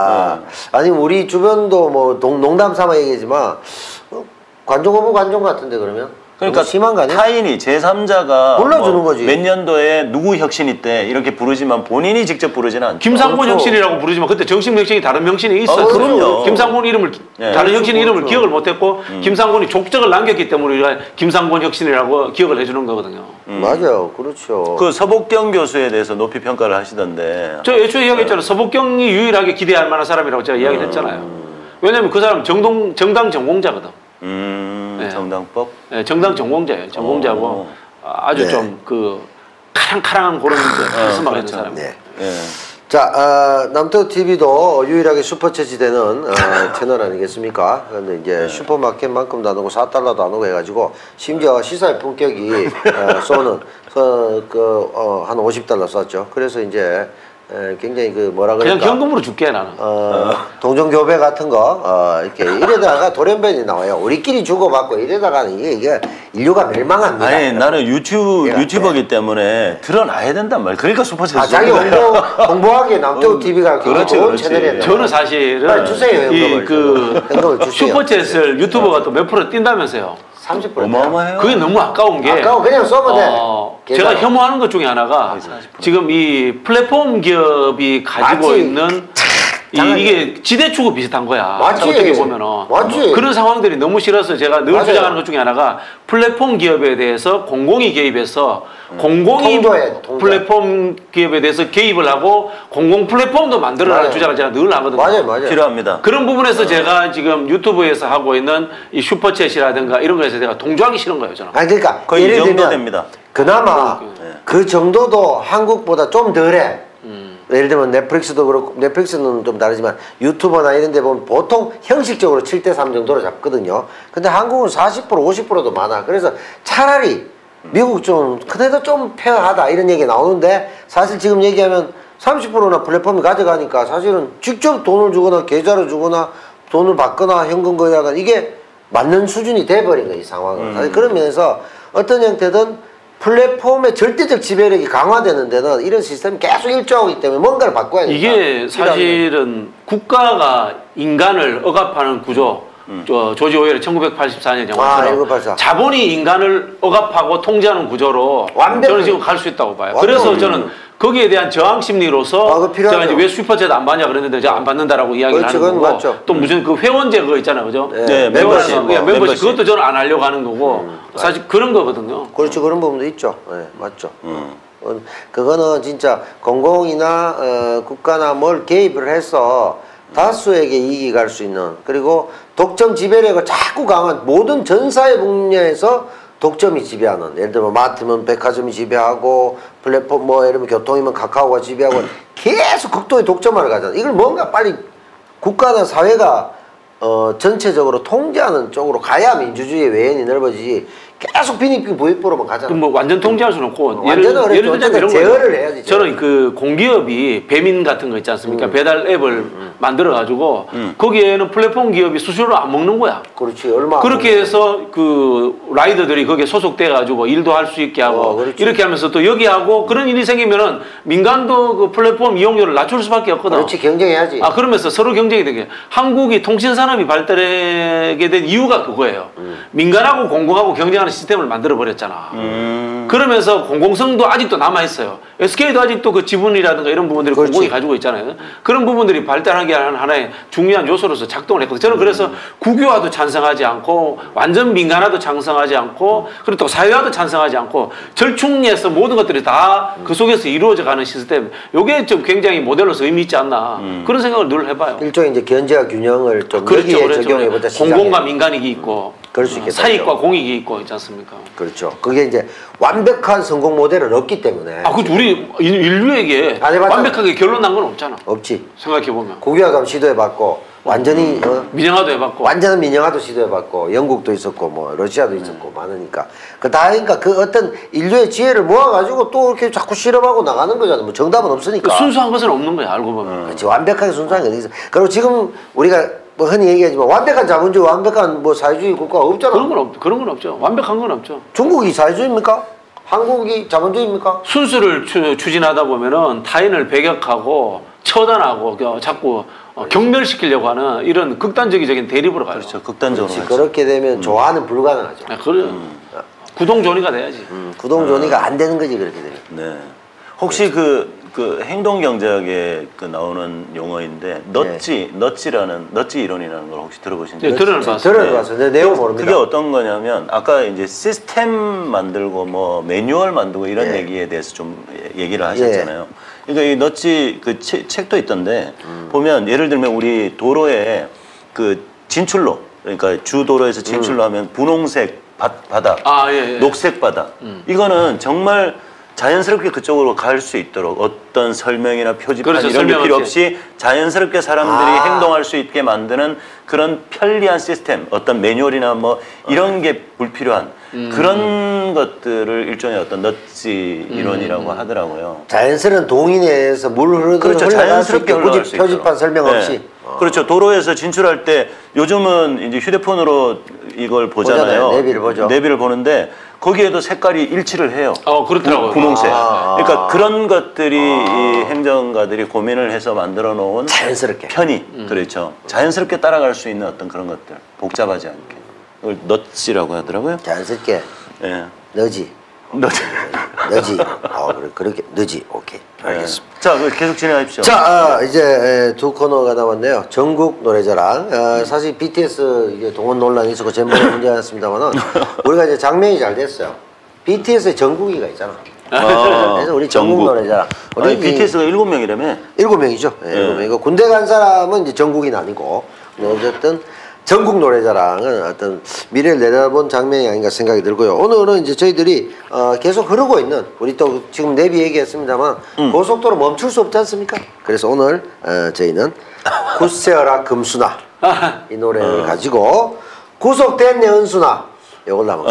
아니 우리 주변도 뭐 농담 삼아 얘기하지만 관종 오브 관종 같은데 그러면? 그러니까 심한 거 아니야? 타인이 제3자가 불러주는 거지. 몇 년도에 누구 혁신이 때 이렇게 부르지만 본인이 직접 부르지는 않죠. 김상곤 그렇죠. 혁신이라고 부르지만 그때 정식 명칭이 다른 명칭이 있었어요. 그럼요. 김상곤 이름을 네. 다른 혁신 이름을 그렇죠. 기억을 못했고 김상곤이 족적을 남겼기 때문에 우리가 김상곤 혁신이라고 기억을 해주는 거거든요. 맞아요, 그렇죠. 그 서복경 교수에 대해서 높이 평가를 하시던데. 저 애초에 이야기했잖아요. 서복경이 유일하게 기대할 만한 사람이라고 제가 이야기를 했잖아요. 왜냐하면 그 사람 정당 전공자거든. 네. 정당법? 네, 정당 전공자예요. 전공자고 아주 네. 좀 그 카랑카랑한 그런 카리스마가 있는 사람. 네. 예. 자, 남태우 TV도 유일하게 슈퍼챗이 되는 채널 아니겠습니까? 그런데 이제 슈퍼마켓만큼도 안 오고 4달러도 안 오고 해가지고 심지어 시사의 품격이 쏘는 한 50달러 쐈죠. 그래서 이제 굉장히 그 뭐라 그럴까? 그냥 현금으로 줄게 나는. 동종교배 같은 거 이렇게 이래다가 돌연변이 나와요. 우리끼리 주고받고 이래다가는 이게 인류가 멸망합니다. 아니 나는 유튜버기 때문에 드러나야 된단 말이야. 그러니까 슈퍼챗. 자기 홍보하기에 남태우 TV가 그렇지, 좋은 그렇지. 채널이에요. 저는 사실은 빨리 주세요, 이그 주세요. 슈퍼챗을 유튜버가 또 몇 프로 뛴다면서요. 30%. 어마어마해요. 그게 너무 아까운 게 아까워 그냥 써면 돼. 제가 혐오하는 것 중에 하나가 지금 이 플랫폼 기업이 가지고 맞지. 있는 이게 지대추구 비슷한 거야. 맞지. 어떻게 보면은 맞지. 그런 상황들이 너무 싫어서 제가 늘 맞아요. 주장하는 것 중에 하나가 플랫폼 기업에 대해서 공공이 개입해서 공공이 통제. 플랫폼 기업에 대해서 개입을 하고 공공 플랫폼도 만들어라는 맞아요. 주장을 제가 늘 하거든요. 맞아요. 필요합니다. 그런 부분에서 제가 지금 유튜브에서 하고 있는 이 슈퍼챗이라든가 이런 거에서 제가 동조하기 싫은 거예요, 저는. 아니 그러니까 거의 이 예를 정도 들면 됩니다. 그나마 그 정도도 한국보다 좀 덜해. 예를 들면 넷플릭스도 그렇고 넷플릭스는 좀 다르지만 유튜버나 이런 데 보면 보통 형식적으로 7대3 정도로 잡거든요. 근데 한국은 40% 50%도 많아. 그래서 차라리 미국 좀 그래도 좀 페어하다 이런 얘기 나오는데 사실 지금 얘기하면 30%나 플랫폼이 가져가니까 사실은 직접 돈을 주거나 계좌를 주거나 돈을 받거나 현금 거래하거나 이게 맞는 수준이 돼버린 거야 이 상황은. 사실 그런 면에서 어떤 형태든 플랫폼의 절대적 지배력이 강화되는 데는 이런 시스템이 계속 일조하기 때문에 뭔가를 바꿔야 된다. 이게 사실은 국가가 인간을 억압하는 구조, 조지 오웰의 1984년 영화처럼 1984. 자본이 인간을 억압하고 통제하는 구조로 완벽하게. 저는 지금 갈 수 있다고 봐요. 완벽하게. 그래서 저는 거기에 대한 저항 심리로서 그거 필요하죠. 제가 이제 왜 슈퍼챗 안 받냐 그랬는데 제가 안 받는다라고 이야기를 그렇지, 하는 그건 거고 맞죠. 또 무슨 그 회원제 그거 있잖아요, 그죠? 네, 멤버십. 멤버십 그것도 저는 안 하려고 하는 거고 사실 그런 거거든요. 그렇죠. 그런 부분도 있죠. 네, 맞죠. 그거는 진짜 공공이나 국가나 뭘 개입을 해서 다수에게 이익이 갈 수 있는 그리고 독점 지배력을 자꾸 강한 모든 전사의 분야에서 독점이 지배하는 예를 들면 마트면 백화점이 지배하고 플랫폼 뭐 예를 들면 교통이면 카카오가 지배하고 계속 극도의 독점하러 가잖아. 이걸 뭔가 빨리 국가나 사회가 전체적으로 통제하는 쪽으로 가야 민주주의의 외연이 넓어지지 계속 빈익빈 부익부로만 가잖아. 뭐 완전 통제할 수는 없고 완전은 예를 들자면 이런 제어를 거죠. 해야지. 저는 그 공기업이 배민 같은 거 있지 않습니까? 배달 앱을 만들어 가지고 거기에는 플랫폼 기업이 수수료를 안 먹는 거야. 그렇지 얼마 그렇게 해서 그 라이더들이 거기에 소속돼 가지고 일도 할 수 있게 하고 그렇지. 이렇게 하면서 또 여기 하고 그런 일이 생기면은 민간도 그 플랫폼 이용료를 낮출 수밖에 없거든. 그렇지 경쟁해야지. 그러면서 서로 경쟁이 되게 한국이 통신 산업이 발달하게 된 이유가 그거예요. 민간하고 공공하고 경쟁하는 시스템을 만들어 버렸잖아. 그러면서 공공성도 아직도 남아 있어요. SK도 아직도 그 지분이라든가 이런 부분들이 그렇지. 공공이 가지고 있잖아요. 그런 부분들이 발달하게 하는 하나의 중요한 요소로서 작동을 했거든요. 저는 그래서 국유화도 찬성하지 않고 완전 민간화도 찬성하지 않고 그리고 또 사회화도 찬성하지 않고 절충리에서 모든 것들이 다 그 속에서 이루어져 가는 시스템. 요게 좀 굉장히 모델로서 의미 있지 않나 그런 생각을 늘 해봐요. 일종의 이제 견제와 균형을 좀 그렇죠, 여기에 적용해보자. 공공과 민간이익이 있고 그럴 수 있겠다. 사익과 공익이 있고 있지 않습니까? 그렇죠. 그게 이제 완벽한 성공 모델은 없기 때문에 그 우리 인류에게 아니, 맞아. 완벽하게 결론 난 건 없잖아. 없지. 생각해 보면 국유화도 시도해봤고 완전히 민영화도 해봤고 완전한 민영화도 시도해봤고 영국도 있었고 뭐 러시아도 있었고 많으니까 그 다니까 그 어떤 인류의 지혜를 모아가지고 또 이렇게 자꾸 실험하고 나가는 거잖아. 뭐 정답은 없으니까. 그 순수한 것은 없는 거야 알고 보면. 그렇지. 완벽하게 순수한 게 어디 있어. 그리고 지금 우리가 뭐 흔히 얘기하지만 완벽한 자본주의, 완벽한 뭐 사회주의 국가가 없잖아. 그런 건 없죠. 완벽한 건 없죠. 중국이 사회주의입니까? 한국이 자본주의입니까? 순수를 추진하다 보면은 타인을 배격하고 처단하고 자꾸 경멸시키려고 하는 이런 극단적인 대립으로 가요. 그렇죠. 극단적으로. 그렇게 되면 조화는 불가능하죠. 구동조니가 돼야지. 구동조니가 안 되는 거지 그렇게 되면. 네. 혹시 그 행동경제학에 나오는 용어인데 넛지라는 이론이라는 걸 혹시 들어보신 적 있어요? 들어봤어요. 네, 내용 모릅니다. 그게 어떤 거냐면 아까 이제 시스템 만들고 뭐 매뉴얼 만들고 이런 얘기에 대해서 좀 얘기를 하셨잖아요. 그러니까 이 넛지 그 책도 있던데 보면 예를 들면 우리 도로에 그 진출로 그러니까 주 도로에서 진출로 하면 분홍색 바닥, 녹색 바닥 이거는 정말 자연스럽게 그쪽으로 갈 수 있도록 어떤 설명이나 표지판 이런 게 필요 없이 자연스럽게 사람들이 행동할 수 있게 만드는 그런 편리한 시스템, 어떤 매뉴얼이나 뭐 이런 게 불필요한 그런 것들을 일종의 어떤 넛지 이론이라고 하더라고요. 자연스러운 동인에서 물 흐르듯 그렇죠. 자연스럽게 흘러갈 수 표지판 있도록. 설명 없이. 그렇죠. 도로에서 진출할 때 요즘은 이제 휴대폰으로 이걸 보잖아요. 내비를 보죠. 내비를 보는데 거기에도 색깔이 일치를 해요. 그렇더라고요. 분홍색. 그러니까 그런 것들이 이 행정가들이 고민을 해서 만들어 놓은 자연스럽게 편의. 그렇죠. 자연스럽게 따라갈 수 있는 어떤 그런 것들. 복잡하지 않게. 그걸 넛지라고 하더라고요. 자연스럽게. 예. 너지. 넛지. 그렇게 너지. 오케이. 알겠습니다. 자, 계속 진행하십시오. 자, 이제 두 코너가 남았네요. 전국 노래자랑. 사실 BTS 이제 동원 논란이 있었고 전번에 문제였습니다만은 우리가 이제 장면이 잘 됐어요. BTS의 정국이가 있잖아. 그래서 우리 전국 노래자랑. 아니, BTS가 7명이라며? 7명이죠. 7명이고 군대 간 사람은 이제 전국인 아니고 어쨌든 전국 노래자랑은 어떤 미래를 내다본 장면이 아닌가 생각이 들고요. 오늘은 이제 저희들이 계속 흐르고 있는 우리 또 지금 내비 얘기했습니다만 고속도로 멈출 수 없지 않습니까? 그래서 오늘 저희는 굿세어라 금수나 이 노래를 가지고 구속됐네 은수나 요걸 한번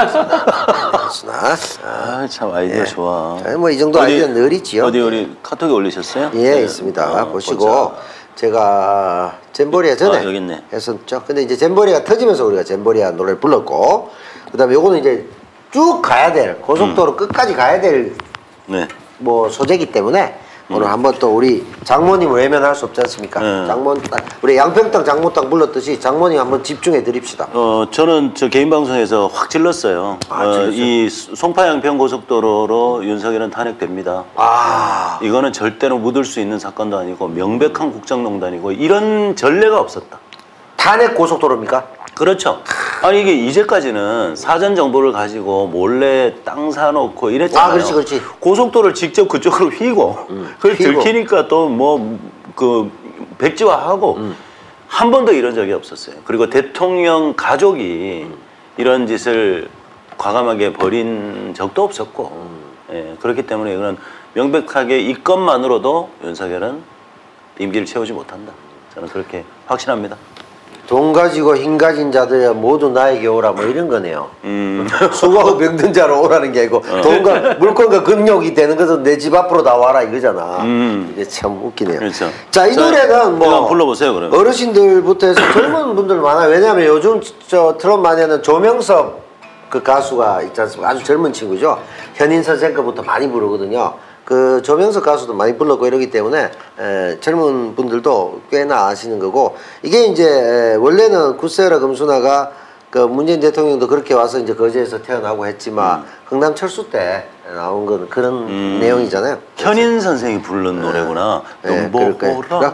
은수나 참 아이디어 좋아. 뭐 이 정도 아이디어 늘 있지요. 어디 우리 카톡에 올리셨어요? 예, 있습니다. 보시고 보자. 제가 잼버리아 전에 여기 있네. 했었죠. 근데 이제 잼버리아 터지면서 우리가 잼버리아 노래를 불렀고 그다음에 요거는 이제 쭉 가야 될 고속도로 끝까지 가야 될 뭐 소재이기 때문에 오늘 한번 또 우리 장모님을 외면할 수 없지 않습니까? 장모님 우리 양평땅 장모땅 불렀듯이 장모님 한번 집중해 드립시다. 저는 저 개인 방송에서 확 질렀어요. 이 송파양평 고속도로로 윤석열은 탄핵됩니다. 이거는 절대로 묻을 수 있는 사건도 아니고 명백한 국정농단이고 이런 전례가 없었다. 탄핵 고속도로입니까? 그렇죠. 아니 이게 이제까지는 사전 정보를 가지고 몰래 땅 사놓고 이랬잖아요. 그렇지. 고속도로를 직접 그쪽으로 휘고 그걸 들키니까 또 뭐 그 백지화하고 한 번도 이런 적이 없었어요. 그리고 대통령 가족이 이런 짓을 과감하게 벌인 적도 없었고 그렇기 때문에 이거는 명백하게 이 건만으로도 윤석열은 임기를 채우지 못한다. 저는 그렇게 확신합니다. 돈 가지고 힘 가진 자들이야 모두 나에게 오라 뭐 이런 거네요. 수고하고 병든 자로 오라는 게 아니고 돈과 물건과 근육이 되는 것은 내 집 앞으로 다 와라 이거잖아. 이게 참 웃기네요. 그렇죠. 자, 이 노래는 뭐 불러보세요, 그럼. 어르신들부터 해서 젊은 분들 많아요. 왜냐하면 요즘 저 트롯 많이 하는 조명섭 그 가수가 있지 않습니까? 아주 젊은 친구죠. 현인 선생 거부터 많이 부르거든요. 그 조명석 가수도 많이 불렀고 이러기 때문에 젊은 분들도 꽤나 아시는 거고 이게 이제 원래는 굿세어라 금수나가 그 문재인 대통령도 그렇게 와서 이제 거제에서 태어나고 했지만 흥남 철수 때 나온 건 그런 내용이잖아요. 현인 선생이 부른 노래구나. 그럴까요?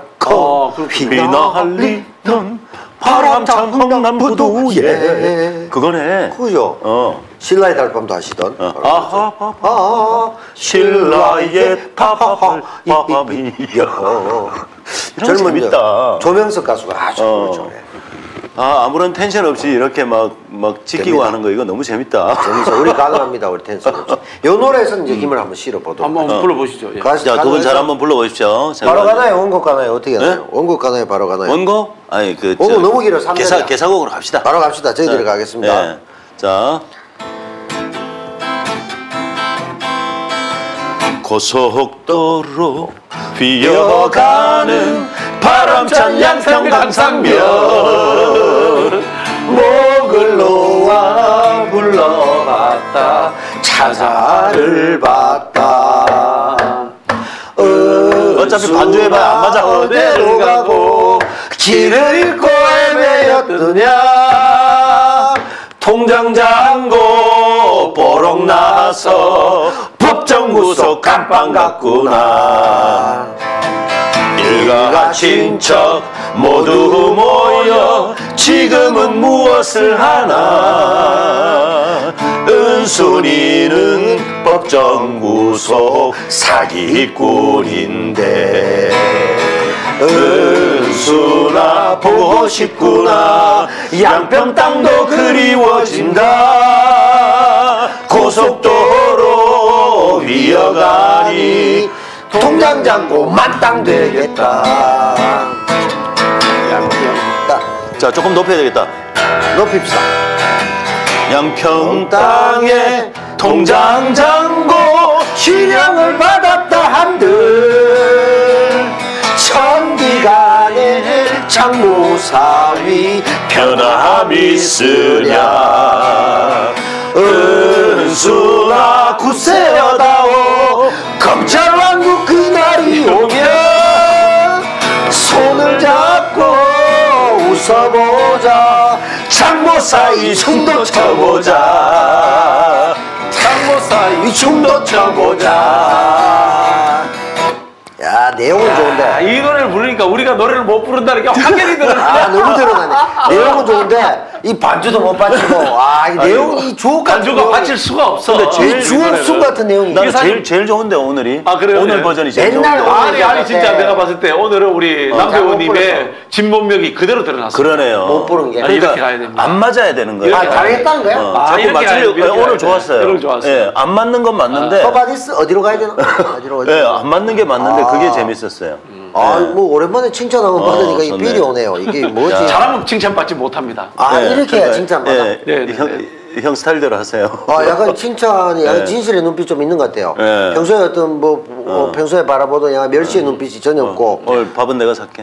휘날리던 바람찬 흥남부두에 그거네. 그죠? 신라의 달밤도 하시던. 신라의 달밤이여. 이런 재밌다. 조명석 가수가 아주 그렇죠. 아무런 텐션 없이 이렇게 막 지키고 하는 거 이거 너무 재밌다. 재밌어. 우리 가능합니다. 우리 텐션 없이. 이 노래에서는 이제 힘을 한번 실어보도록. 한번 불러보시죠. 예. 자, 두 분 잘 한번 불러보십시오. 바로 가나요? 원곡 가나요? 어떻게 하나요? 원곡 가나요? 바로 가나요? 원곡? 아니 원곡 너무 길어. 3년이야. 개사곡으로 갑시다. 바로 갑시다. 저희들이 가겠습니다. 자. 고속도로 휘어가는 바람찬 양평 강상면 목을 놓아 불러봤다 차사를 봤다. 어차피 반주해봐야 안 맞아. 어디로 가고 길을 잃고 헤매었더냐 통장 잔고 보록 나서 법정구속 감방 갔구나. 일가 친척 모두 모여 지금은 무엇을 하나. 은순이는 법정구속 사기꾼인데 은순아 보고 싶구나. 양평 땅도 그리워진다. 고속도로 위어가니 통장 잔고 만땅 되겠다. 자, 조금 높여야 되겠다. 높입시다. 양평 땅에 통장 잔고 실형을 받았다 한들 천기간에 장모사위 변함이 있으랴. 은순아 굳세어다오. 검찰왕국 그날이 오면 손을 잡고 웃어보자. 장모 사이 춤도 춰보자. 장모 사이 춤도 춰보자. 야, 내용은 좋은데. 이 노래를 부르니까 우리가 노래를 못 부른다는 게 확연히 드러나. 아, 너무 드러나네. 내용은 좋은데 이 반주도 못 받치고. 아, 이 내용이 이 주옥 같은 반주가 받칠 수가 없어. 근데 제일 이 주옥순 같은 내용이. 나는 제일 좋은데 오늘이. 아, 그래요? 오늘 네. 버전이 제일 옛날 좋은데. 아니 진짜 내가 봤을 때 오늘은 우리 남배우님의 진본명이 그대로 드러났어. 그러네요. 못 부른 게. 아니, 이렇게 가야 됩니다. 안 맞아야 되는 거예요. 아, 잘했다는 거야? 자꾸 이렇게 맞추려고. 가야 돼, 오늘 이렇게 좋았어요. 오늘 좋았어요. 예, 안 맞는 건 맞는데. 서바디스 어디로 가야 되나? 어디로 가야 예, 되나? 안 맞는 게 맞는데 그게 재밌었어요. 아, 뭐 오랜만에 칭찬 한번 받으니까 이 좋네. 필이 오네요. 이게 뭐지? 잘하면 칭찬받지 못합니다. 아, 네, 이렇게 해야 그러니까, 칭찬받아. 예, 네, 네, 형 스타일대로 하세요. 아, 약간 칭찬이 약간 네. 진실의 눈빛 좀 있는 것 같아요. 네. 평소에 어떤 평소에 바라보던 약간 멸시의 눈빛이 전혀 없고. 오늘 밥은 내가 살게.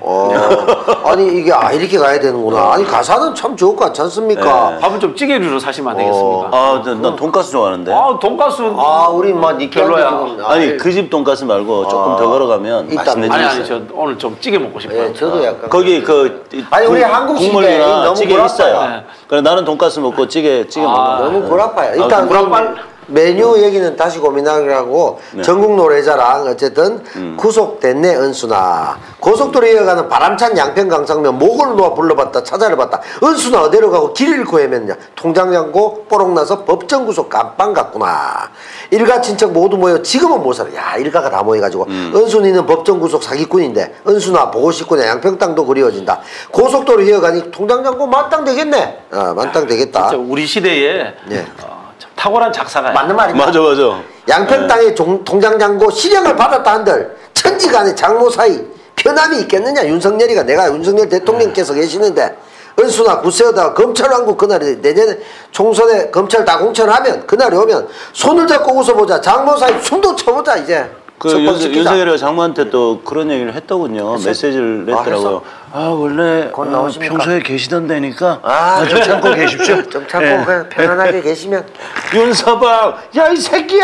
아니 이게 이렇게 가야 되는구나. 아니 가사는 참 좋을 것 같지 않습니까? 밥은 좀 찌개류로 사시면 안 되겠습니까? 난 돈가스 좋아하는데. 돈가스는 우리 막 니께 별로야. 아니 그 집 돈가스 말고 조금 더 걸어가면 있다. 맛있는 집 아니 있어요. 저 오늘 좀 찌개 먹고 싶어요. 예, 저도 약간. 거기 아니, 우리 한국 시대에 국물이나 너무 찌개 불합리하다. 있어요. 네. 그래 나는 돈가스 먹고 찌개 먹는 거. 너무 골아파요. 일단 불합발? 메뉴 얘기는 다시 고민하라고 전국 노래자랑 어쨌든 구속됐네 은순아. 고속도로 이어가는 바람찬 양평 강상면 목을 놓아 불러봤다 찾아를 봤다. 은순아 어디로 가고 길 잃고 헤맸냐. 통장 잔고 뽀록 나서 법정 구속 깜빵 갔구나. 일가 친척 모두 모여 지금은 못 살아. 야, 일가가 다 모여가지고 은순이는 법정 구속 사기꾼인데 은순아 보고 싶구나. 양평 땅도 그리워진다. 고속도로 이어가니 통장 잔고 만땅 되겠네. 만땅 되겠다. 진짜 우리 시대에 네. 참 탁월한 작사가 맞는 말입니다. 맞아. 양평 땅에 통장 잔고 실형을 받았다 한들 천지간의 장모 사이 편함이 있겠느냐. 윤석열이가 내가 윤석열 대통령께서 계시는데 은순아 굳세어다가 검찰왕국 그날이 내년에 총선에 검찰 다 공천하면 그날이 오면 손을 잡고 웃어보자. 장모 사이 숨도 쳐보자. 이제 윤석열이가 장모한테 또 그런 얘기를 했더군요. 메시지를 냈더라고요. 원래 곧 나오십니까? 평소에 계시던 데니까 좀 참고 계십시오. 좀 참고 그냥 편안하게 계시면. 윤서방, 야 이 새끼야!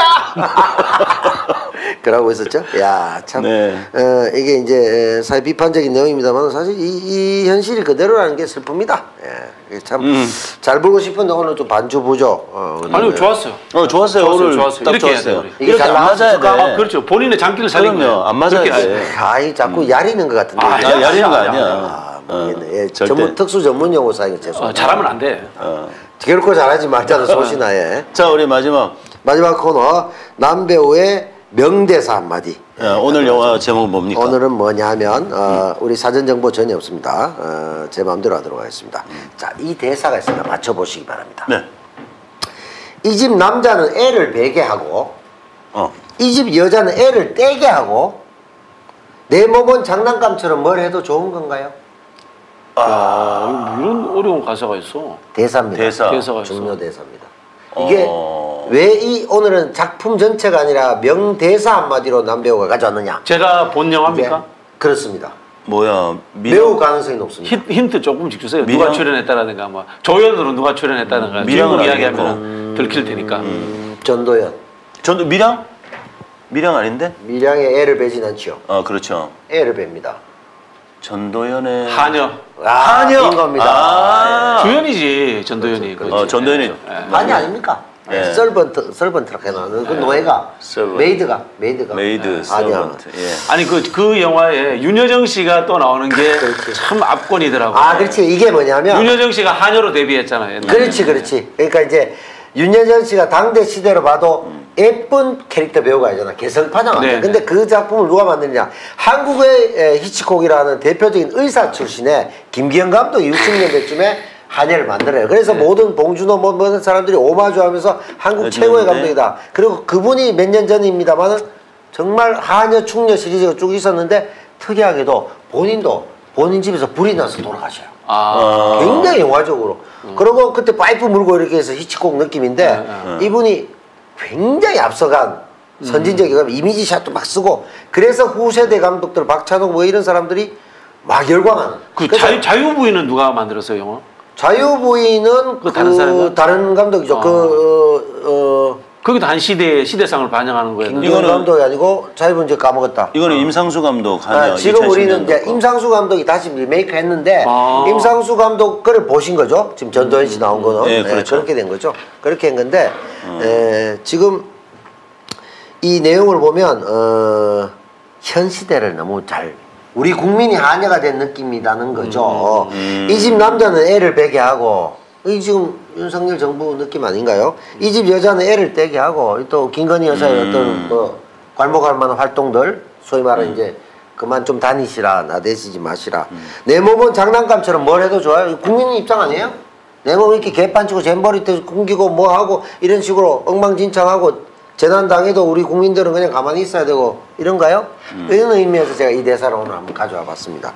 그러고 있었죠. 야, 참. 네. 이게 이제 사회 비판적인 내용입니다만 사실 이 현실이 그대로라는 게 슬픕니다. 예, 참 잘 보고 싶은데 오늘 좀 반주 보죠. 아니요 좋았어요. 좋았어요. 오늘 좋았어요. 딱 이렇게 해야 좋았어요. 돼요, 우리. 이렇게 안 맞아야 돼. 그렇죠. 본인의 장기를 살린 그럼요. 거예요. 안 맞아야 그렇게 돼. 해야죠. 자꾸 야리는 것 같은데. 야리는 거 아니야. 아니야. 모르겠네. 예, 절대. 특수 전문 용어 사용이 죄송합니다. 잘하면 안 돼. 결코 잘하지 말자는 소신하에. 자, 우리 마지막 코너 남배우의 명대사 한마디. 오늘 영화 제목은 뭡니까? 오늘은 뭐냐 하면 우리 사전 정보 전혀 없습니다. 제 마음대로 하도록 하겠습니다. 자, 이 대사가 있습니다. 맞춰보시기 바랍니다. 네. 이 집 남자는 애를 베게 하고 이 집 여자는 애를 떼게 하고 내 몸은 장난감처럼 뭘 해도 좋은 건가요? 이런 어려운 가사가 있어. 대사입니다. 대사가 있어. 중요 대사입니다. 이게 왜 오늘은 작품 전체가 아니라 명대사 한마디로 남배우가 가져왔느냐? 제가 본 영화입니까? 그렇습니다. 뭐야? 매우 가능성이 높습니다. 힌트 조금씩 주세요. 미량? 누가 출연했다라든가 뭐 조연으로 누가 출연했다든가 미량은 주인공 아니고. 이야기하면 들킬 테니까. 전도연. 미량? 밀양 아닌데? 밀양에 애를 베진 않죠. 그렇죠. 애를 뺍니다. 전도연의 한여. 한여인 겁니다. 주연이지 전도연이. 전도연이. 한이 아닙니까? 설번트라고 해놔. 그 노예가 메이드가 메이드 설번트. 아니 그 영화에 윤여정 씨가 또 나오는 게 참 압권이더라고. 그렇지. 이게 뭐냐면 윤여정 씨가 한여로 데뷔했잖아요. 옛날에. 그렇지. 그러니까 이제 윤여정 씨가 당대 시대로 봐도 예쁜 캐릭터 배우가 아니잖아. 개성파장 아니야. 근데 그 작품을 누가 만드느냐? 한국의 히치콕이라는 대표적인 의사 출신의 김기현 감독이 60년대쯤에 한여를 만들어요. 그래서 모든 봉준호 모든 사람들이 오마주하면서 한국 최고의 감독이다. 그리고 그분이 몇 년 전입니다만은 정말 한여 충녀 시리즈가 쭉 있었는데 특이하게도 본인 집에서 불이 나서 돌아가셔요. 굉장히 영화적으로. 그리고 그때 파이프 물고 이렇게 해서 히치콕 느낌인데 이분이 굉장히 앞서간 선진적인 이미지샷도 막 쓰고 그래서 후세대 감독들 박찬욱 뭐 이런 사람들이 막 열광하는. 그 자유부인은 누가 만들었어요 영화? 자유부인은 다른 감독이죠. 거기도 한 시대상을 반영하는 거예요. 이거는 감독이 아니고 자유부인 이제 까먹었다. 이거는 임상수 감독. 지금 우리는 이제 임상수 감독이 다시 리메이크 했는데 임상수 감독 거를 보신 거죠. 지금 전도연 씨 나온 거는. 그렇죠. 그렇게 된 거죠. 그렇게 한 건데 지금 이 내용을 보면 현 시대를 너무 잘 우리 국민이 한여가 된 느낌이라는 거죠. 이 집 남자는 애를 베게 하고 이 지금 윤석열 정부 느낌 아닌가요? 이 집 여자는 애를 떼게 하고 또 김건희 여사의 어떤 뭐 괄목할 만한 활동들 소위 말하는 이제 그만 좀 다니시라 나대시지 마시라 내 몸은 장난감처럼 뭘 해도 좋아요. 국민 입장 아니에요? 내 몸 이렇게 개판치고 잼버리 때 굶기고 뭐 하고 이런 식으로 엉망진창하고 재난당해도 우리 국민들은 그냥 가만히 있어야 되고 이런가요? 이런 의미에서 제가 이 대사를 오늘 한번 가져와 봤습니다.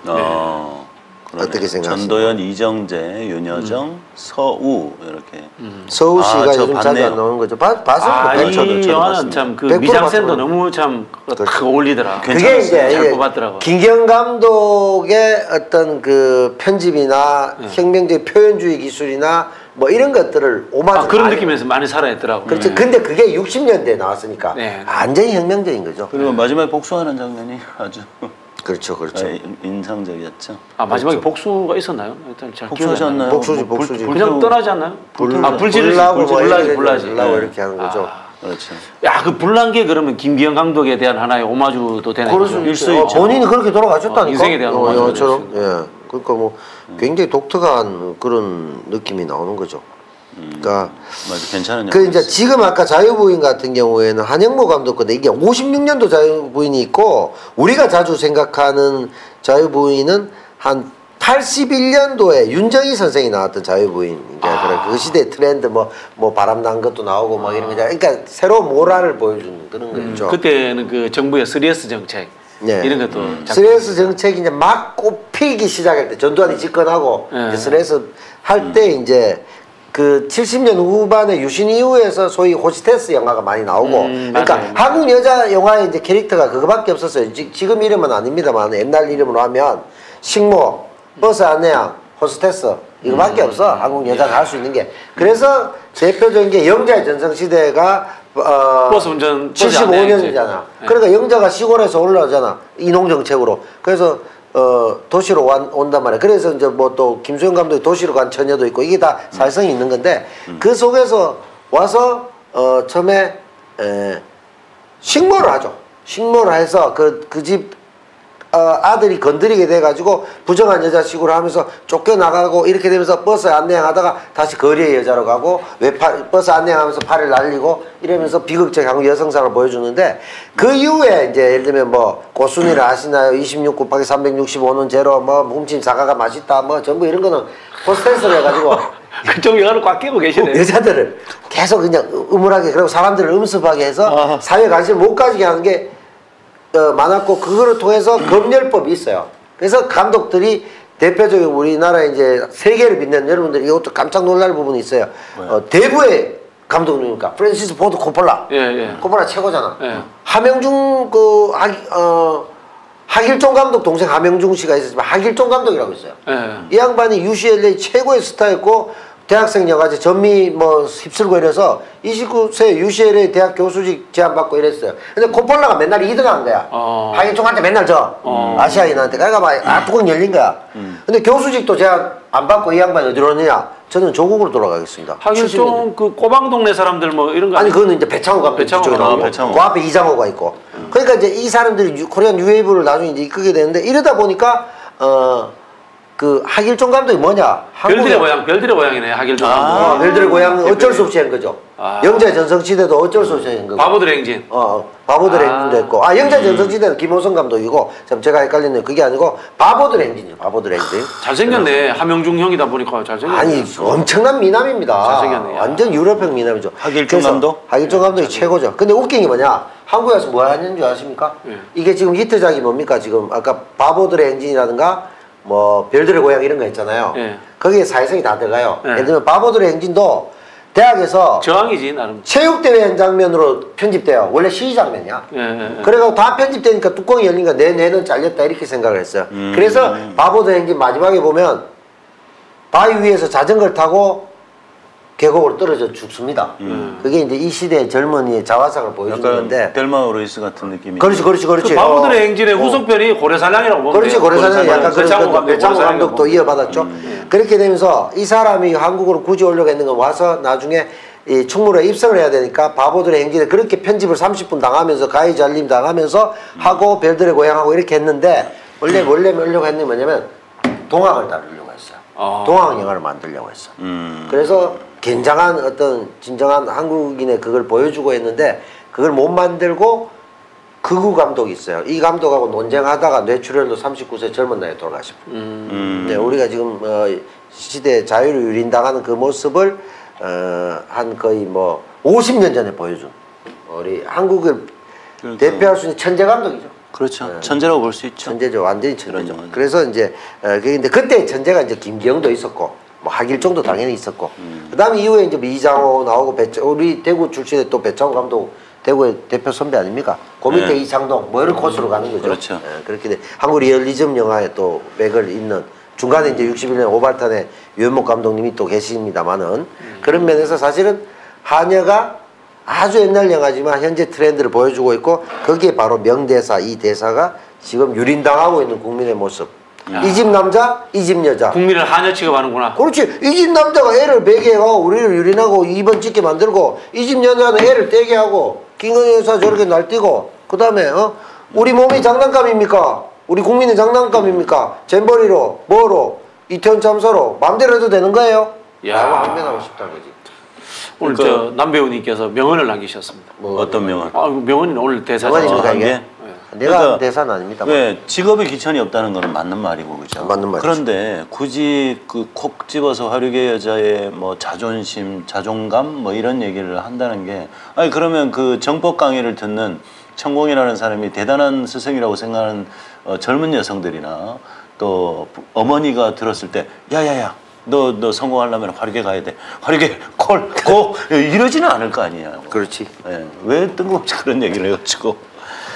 어떻게 생각하세요? 전도연, 이정재, 윤여정, 서우 이렇게. 서우 씨가 요즘 자주 안 나오는 거죠. 봤어요. 이 영화는 참 그 미장센도 너무 참 딱 어울리더라. 그게 이제 잘 뽑았더라고. 김기현 감독의 어떤 그 편집이나 혁명적 표현주의 기술이나 뭐 이런 것들을 오마주 그런 느낌에서 많이 살아있더라고. 그렇죠. 근데 그게 60년대에 나왔으니까 완전히 혁명적인 거죠. 그리고 마지막에 복수하는 장면이 아주 그렇죠. 인상적이었죠. 마지막에 복수가 있었나요? 일단 잘 복수하셨나요? 복수지. 그냥 떠나지 않나요? 불지르고 불나지 이렇게 하는 거죠. 그렇죠. 야, 그 불난 게 그러면 김기현 감독에 대한 하나의 오마주도 되는 거죠. 본인이 그렇게 돌아가셨다니까. 인생에 대한 오마주처럼. 그러니까 뭐 굉장히 독특한 그런 느낌이 나오는 거죠. 그러니까 맞아, 괜찮은 그 이제 지금 아까 자유부인 같은 경우에는 한영모 감독 건데 이게 56년도 자유부인이 있고 우리가 자주 생각하는 자유부인은 한 81년도에 윤정희 선생이 나왔던 자유부인 그 시대 트렌드 뭐 바람난 것도 나오고 막 이런 거 그러니까 새로운 모랄을 보여주는 그런 거죠. 그때는 그 정부의 3S 정책 이런 것도 3S 정책이 이제 막 꼽히기 시작할 때 전두환이 집권하고 이제 3S 할 때 이제 그 70년 후반에 유신 이후에서 소위 호스테스 영화가 많이 나오고 그러니까 맞아요. 한국 여자 영화의 이제 캐릭터가 그거밖에 없었어요. 지금 이름은 아닙니다만 옛날 이름으로 하면 식모, 버스 안내양, 호스테스 이거밖에 없어. 한국 여자가 할 수 있는 게. 그래서 대표적인 게 영자의 전성시대가 버스 운전 75년이잖아. 그러니까 영자가 시골에서 올라오잖아. 이농정책으로. 그래서 도시로 온단 말이야. 그래서 이제 뭐 또 김수영 감독이 도시로 간 처녀도 있고 이게 다 사회성이 있는 건데 그 속에서 와서 처음에 식모를 하죠. 식모를 해서 그 집 아들이 건드리게 돼가지고 부정한 여자식으로 하면서 쫓겨나가고 이렇게 되면서 버스 안내하다가 다시 거리의 여자로 가고 버스 안내하면서 팔을 날리고 이러면서 비극적 한국 여성상을 보여주는데 그 이후에 이제 예를 들면 뭐 고순이를 아시나요? 26 곱하기 365는 제로 뭐 훔친 사과가 맛있다 뭐 전부 이런 거는 호스테스를 해가지고 그쪽 영화를 꽉 끼고 계시네요. 여자들을 계속 그냥 음울하게 그리고 사람들을 음습하게 해서 사회 관심을 못 가지게 하는 게 많았고 그거를 통해서 검열법이 있어요. 그래서 감독들이 대표적인 우리나라 이제 세계를 빛내는 여러분들이 이것도 깜짝 놀랄 부분이 있어요. 대부의 감독님이니까 프랜시스 포드 코폴라. 코폴라 최고잖아. 하명중 하길종 감독 동생 하명중 씨가 있었지만 하길종 감독이라고 있어요. 이 양반이 UCLA 최고의 스타였고 대학생 여가지 전미 뭐 휩쓸고 이래서 29세 UCLA 대학 교수직 제안받고 이랬어요. 근데 코폴라가 맨날 2등 한 거야. 하길종한테 맨날 아시아인한테. 그러니까 막 뚜껑 열린 거야. 근데 교수직도 제안 안 받고 이 양반이 어디로 오느냐? 저는 조국으로 돌아가겠습니다. 하길종 그 꼬방 동네 사람들 뭐 이런 거 아니 그거는 이제 배창호 감독 쪽에 나오고 그 앞에 이장호가 있고. 그러니까 이제 이 사람들이 코리안 유웨이브를 나중에 이제 이끌게 되는데 이러다 보니까 그 하길종 감독이 뭐냐? 별들의 고향이네 하길종 감독. 별들의 고향은 어쩔 수 없이 한 거죠. 영재 전성시대도 어쩔 수 없이 한 거고. 바보들의 행진. 바보들의 행진도 했고. 영재 전성시대는 김호성 감독이고. 참 제가 헷갈리는 그게 아니고 바보들의 행진이요. 바보들의 행진. 잘생겼네. 함영중 형이다 보니까 잘생겼네. 아니 엄청난 미남입니다. 잘생겼네. 완전 유럽형 미남이죠. 하길종 감독? 하길종 감독이 최고죠. 근데 웃긴 게 뭐냐? 한국에 와서 뭐 하는 줄 아십니까? 이게 지금 히트작이 뭡니까? 지금 아까 바보들의 행진이라든가 뭐 별들의 고향 이런 거 있잖아요. 거기에 사회성이 다 들어가요. 예를 들면 바보들의 행진도 대학에서 저항이지 나름. 체육대회 한 장면으로 편집돼요. 원래 시위 장면이야. 그래가지고 다 편집되니까 뚜껑이 열리니까 내 뇌는 잘렸다 이렇게 생각을 했어요. 그래서 바보들의 행진 마지막에 보면 바위 위에서 자전거를 타고 계곡으로 떨어져 죽습니다. 그게 이제 이 시대의 젊은이의 자화상을 보여주는 건데. 델마 오로이스 같은 느낌이. 그렇지. 그 바보들의 행진의 후속편이 고래사냥이라고 보면 그렇지. 고래사냥 약간 그런 배창호 감독도 이어받았죠. 그렇게 되면서 이 사람이 한국으로 굳이 오려고 했는 건 와서 나중에 이 충무로에 입성을 해야 되니까 바보들의 행진에 그렇게 편집을 30분 당하면서 가히 잘림 당하면서 하고 별들의 고향하고 이렇게 했는데 원래 하려고 했는 게 뭐냐면 동학을 다루려고 했어요. 동학 영화를 만들려고 했어. 그래서 굉장한 어떤 진정한 한국인의 그걸 보여주고 했는데 그걸 못 만들고 극우 감독이 있어요. 이 감독하고 논쟁하다가 뇌출혈로 39세 젊은 나이에 돌아가십니다. 네, 우리가 지금 시대의 자유를 유린당하는 그 모습을 한 거의 뭐 50년 전에 보여준 우리 한국을 대표할 수 있는 천재 감독이죠. 그렇죠. 천재라고 볼 수 있죠. 천재죠. 완전히 천재죠. 그래서 이제 근데 그때 천재가 이제 김기영도 있었고 뭐 하길종도 당연히 있었고 그다음에 이후에 이제 이장호 나오고 우리 대구 출신의 또 배창호 감독 대구의 대표 선배 아닙니까? 그 밑에 이창동 뭐 이런 코스로 가는 거죠. 그렇죠. 그렇게 돼 한국 리얼리즘 영화에 또 맥을 잇는 중간에 이제 61년 오발탄의 유현목 감독님이 또 계십니다만은 그런 면에서 사실은 한여가 아주 옛날 영화지만 현재 트렌드를 보여주고 있고 거기에 바로 명대사 이 대사가 지금 유린당하고 있는 국민의 모습. 이 집 남자, 이 집 여자. 국민을 한여 취급하는구나. 그렇지. 이 집 남자가 애를 베게 하고 우리를 유린하고 2번 찍게 만들고 이 집 여자는 애를 떼게 하고 김건희 여사 저렇게 날뛰고 그 다음에 우리 몸이 장난감입니까? 우리 국민의 장난감입니까? 잼버리로 뭐로 이태원 참사로 마음대로 해도 되는 거예요? 라고 항변하고 싶다는 거지. 오늘 저 남배우님께서 명언을 남기셨습니다. 뭐 어떤 명언? 명언이 오늘 대사죠. 이게? 내가 그러니까 대사는 아닙니다. 왜 직업에 귀천이 없다는 건 맞는 말이고 그죠? 맞는 말이죠. 그런데 굳이 그 콕 집어서 화류계 여자의 뭐 자존심, 자존감 뭐 이런 얘기를 한다는 게 아니 그러면 그 정법 강의를 듣는 천공이라는 사람이 대단한 스승이라고 생각하는 젊은 여성들이나 또 어머니가 들었을 때 야야야 너 성공하려면 화류계 가야 돼. 화류계 고 이러지는 않을 거 아니에요. 그렇지. 네. 왜 뜬금없이 그런 얘기를 해가지고.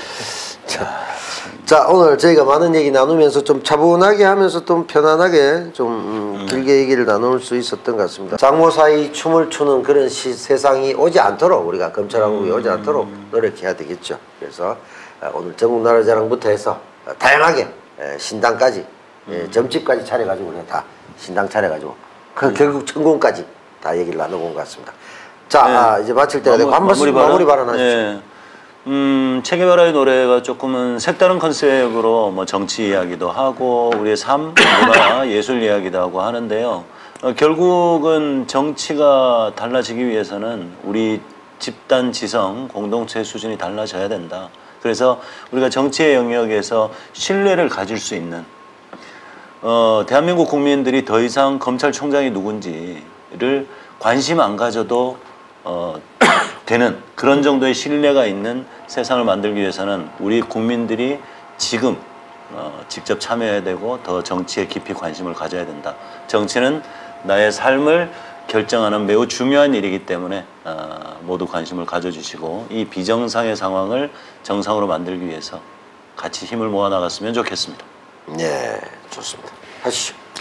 자 오늘 저희가 많은 얘기 나누면서 좀 차분하게 하면서 좀 편안하게 좀 길게 얘기를 나눌 수 있었던 것 같습니다. 장모 사이 춤을 추는 그런 세상이 오지 않도록 우리가 검찰왕국이 오지 않도록 노력해야 되겠죠. 그래서 오늘 전국나라자랑부터 해서 다양하게 신당까지 점집까지 차려가지고 우리가 다 신당 차려가지고 결국 천공까지 다 얘기를 나누고 온 것 같습니다. 자 이제 마칠 때가 되고 한 번씩 마무리 발언하십시오. 네. 체게바라의 노래가 조금은 색다른 컨셉으로 뭐 정치 이야기도 하고 우리의 삶, 문화, 예술 이야기도 하고 하는데요. 결국은 정치가 달라지기 위해서는 우리 집단 지성, 공동체 수준이 달라져야 된다. 그래서 우리가 정치의 영역에서 신뢰를 가질 수 있는 대한민국 국민들이 더 이상 검찰총장이 누군지를 관심 안 가져도 되는 그런 정도의 신뢰가 있는 세상을 만들기 위해서는 우리 국민들이 지금 직접 참여해야 되고 더 정치에 깊이 관심을 가져야 된다. 정치는 나의 삶을 결정하는 매우 중요한 일이기 때문에 모두 관심을 가져주시고 이 비정상의 상황을 정상으로 만들기 위해서 같이 힘을 모아 나갔으면 좋겠습니다. 네, 좋습니다. 하시죠.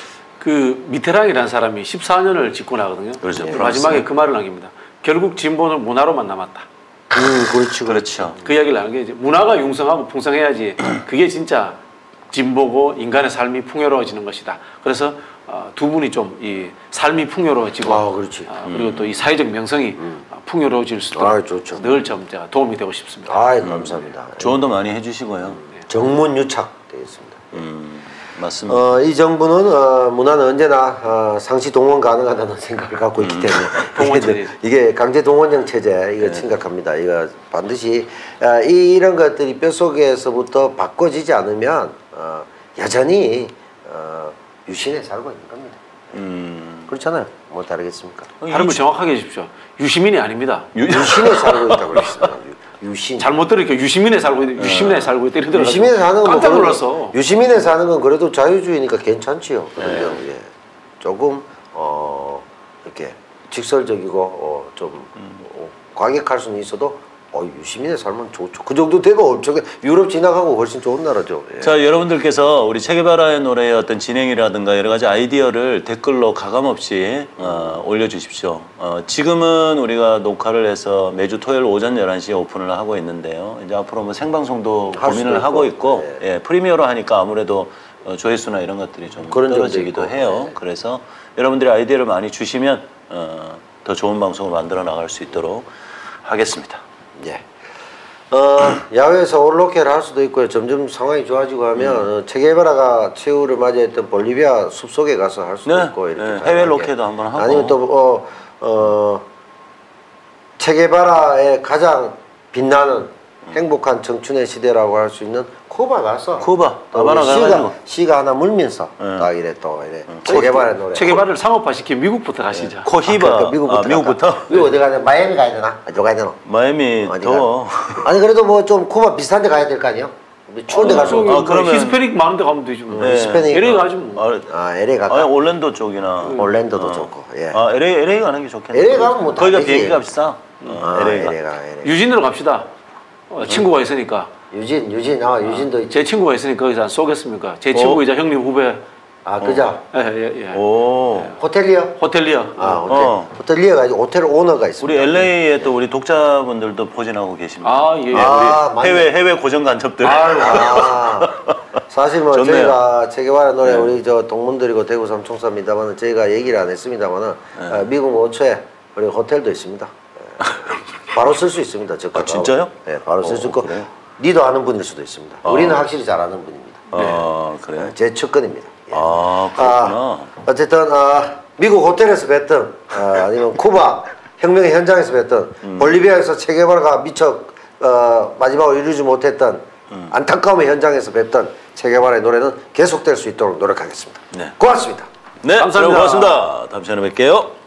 그 미테랑이라는 사람이 14년을 집권하거든요. 그렇죠. 마지막에 그 말을 남깁니다. 결국 진보는 문화로만 남았다. 그렇죠. 그렇죠. 그 이야기를 하는 게 이제 문화가 융성하고 풍성해야지 그게 진짜 진보고 인간의 삶이 풍요로워지는 것이다. 그래서 두 분이 좀 이 삶이 풍요로워지고 그렇지. 그리고 또 이 사회적 명성이 풍요로워질 수 있도록 좋죠. 늘 좀 제가 도움이 되고 싶습니다. 감사합니다. 조언도 많이 해주시고요. 정문유착 되겠습니다. 맞습니다. 이 정부는 문화는 언제나 상시 동원 가능하다는 생각을 갖고 있기 때문에 이게 강제 동원형 체제 이거 심각합니다. 이거 반드시 이런 것들이 뼛속에서부터 바꿔지지 않으면 여전히 유신에 살고 있는 겁니다. 그렇잖아요. 뭐 다르겠습니까? 발음을 정확하게 해주십시오. 유시민이 아닙니다. 유신에 살고 있다고 그랬습니다. 유신. 잘못 들으니까 유시민에 살고 있다. 유시민에 살고 있다. 이러더라고요. 유시민에 사는 건 깜짝 놀랐어. 유시민에 사는 건 그래도 자유주의니까 괜찮지요. 예. 조금 이렇게 직설적이고 좀 과격할 수는 있어도 유시민에 살면 좋죠. 그 정도 되면 엄청 유럽 지나가고 훨씬 좋은 나라죠. 예. 자, 여러분들께서 우리 체게바라의 노래의 어떤 진행이라든가 여러 가지 아이디어를 댓글로 가감없이 올려주십시오. 지금은 우리가 녹화를 해서 매주 토요일 오전 11시에 오픈을 하고 있는데요. 이제 앞으로 뭐 생방송도 고민을 하고 있고 예, 프리미어로 하니까 아무래도 조회수나 이런 것들이 좀 떨어지기도 해요. 그래서 여러분들이 아이디어를 많이 주시면 더 좋은 방송을 만들어 나갈 수 있도록 하겠습니다. 예. 야외에서 올로케를 할 수도 있고요. 점점 상황이 좋아지고 하면 체게바라가 최후를 맞이했던 볼리비아 숲속에 가서 할 수도 있고 이렇게 해외 로케도 한번 하고 아니면 또 체게바라의 가장 빛나는 행복한 청춘의 시대라고 할 수 있는 쿠바 가서 쿠바 하바나 가가지고 시가 하나 물면서 딱 이래 또 이래 체게바라의 노래 체게바라를 상업화시켜 미국부터 가시죠. 코히바 미국부터 미국 어디 가야 돼? 마이애미 가야 되나? 어디 가야 되나? 마이애미 더워. 아니 그래도 뭐 좀 쿠바 비슷한 데 가야 될 거 아니에요? 추운 데 가서 그러면 히스패닉 많은 데 가면 되지 뭐. 히스패닉 LA 가지 뭐. LA 갈까? 올랜도 쪽이나 올랜도도 좋고. 예. LA 가는 게 좋겠네. LA 가면 뭐 거기가 비행기 값이 싸. LA가. 유진으로 갑시다. 친구가 있으니까. 유진도 있지. 제 친구가 있으니까 거기서 안 쏘겠습니까? 제 친구이자 형님 후배. 그죠? 예. 오. 호텔리어? 호텔리어. 호텔리어가 아니고 호텔 오너가 있습니다. 우리 LA에 또 우리 독자분들도 포진하고 계십니다. 예. 우리 해외 고정 간첩들. 사실 뭐 저희가 체게바라 노래 우리 저 동문들이고 대구 삼총사입니다만은 저희가 얘기를 안 했습니다만은 미국 오초에 우리 호텔도 있습니다. 바로 쓸 수 있습니다. 진짜요? 네, 바로 쓸 수 있고 니도 아는 분일 수도 있습니다. 우리는 확실히 잘 아는 분입니다. 그래요? 제 측근입니다. 예. 그렇구나. 어쨌든 미국 호텔에서 뵀던 아니면 쿠바 혁명의 현장에서 뵀던 볼리비아에서 체게바라가 미처 마지막으로 이루지 못했던 안타까움의 현장에서 뵀던 체게바라의 노래는 계속될 수 있도록 노력하겠습니다. 네. 고맙습니다. 네, 감사합니다. 고맙습니다. 다음 시간에 뵐게요.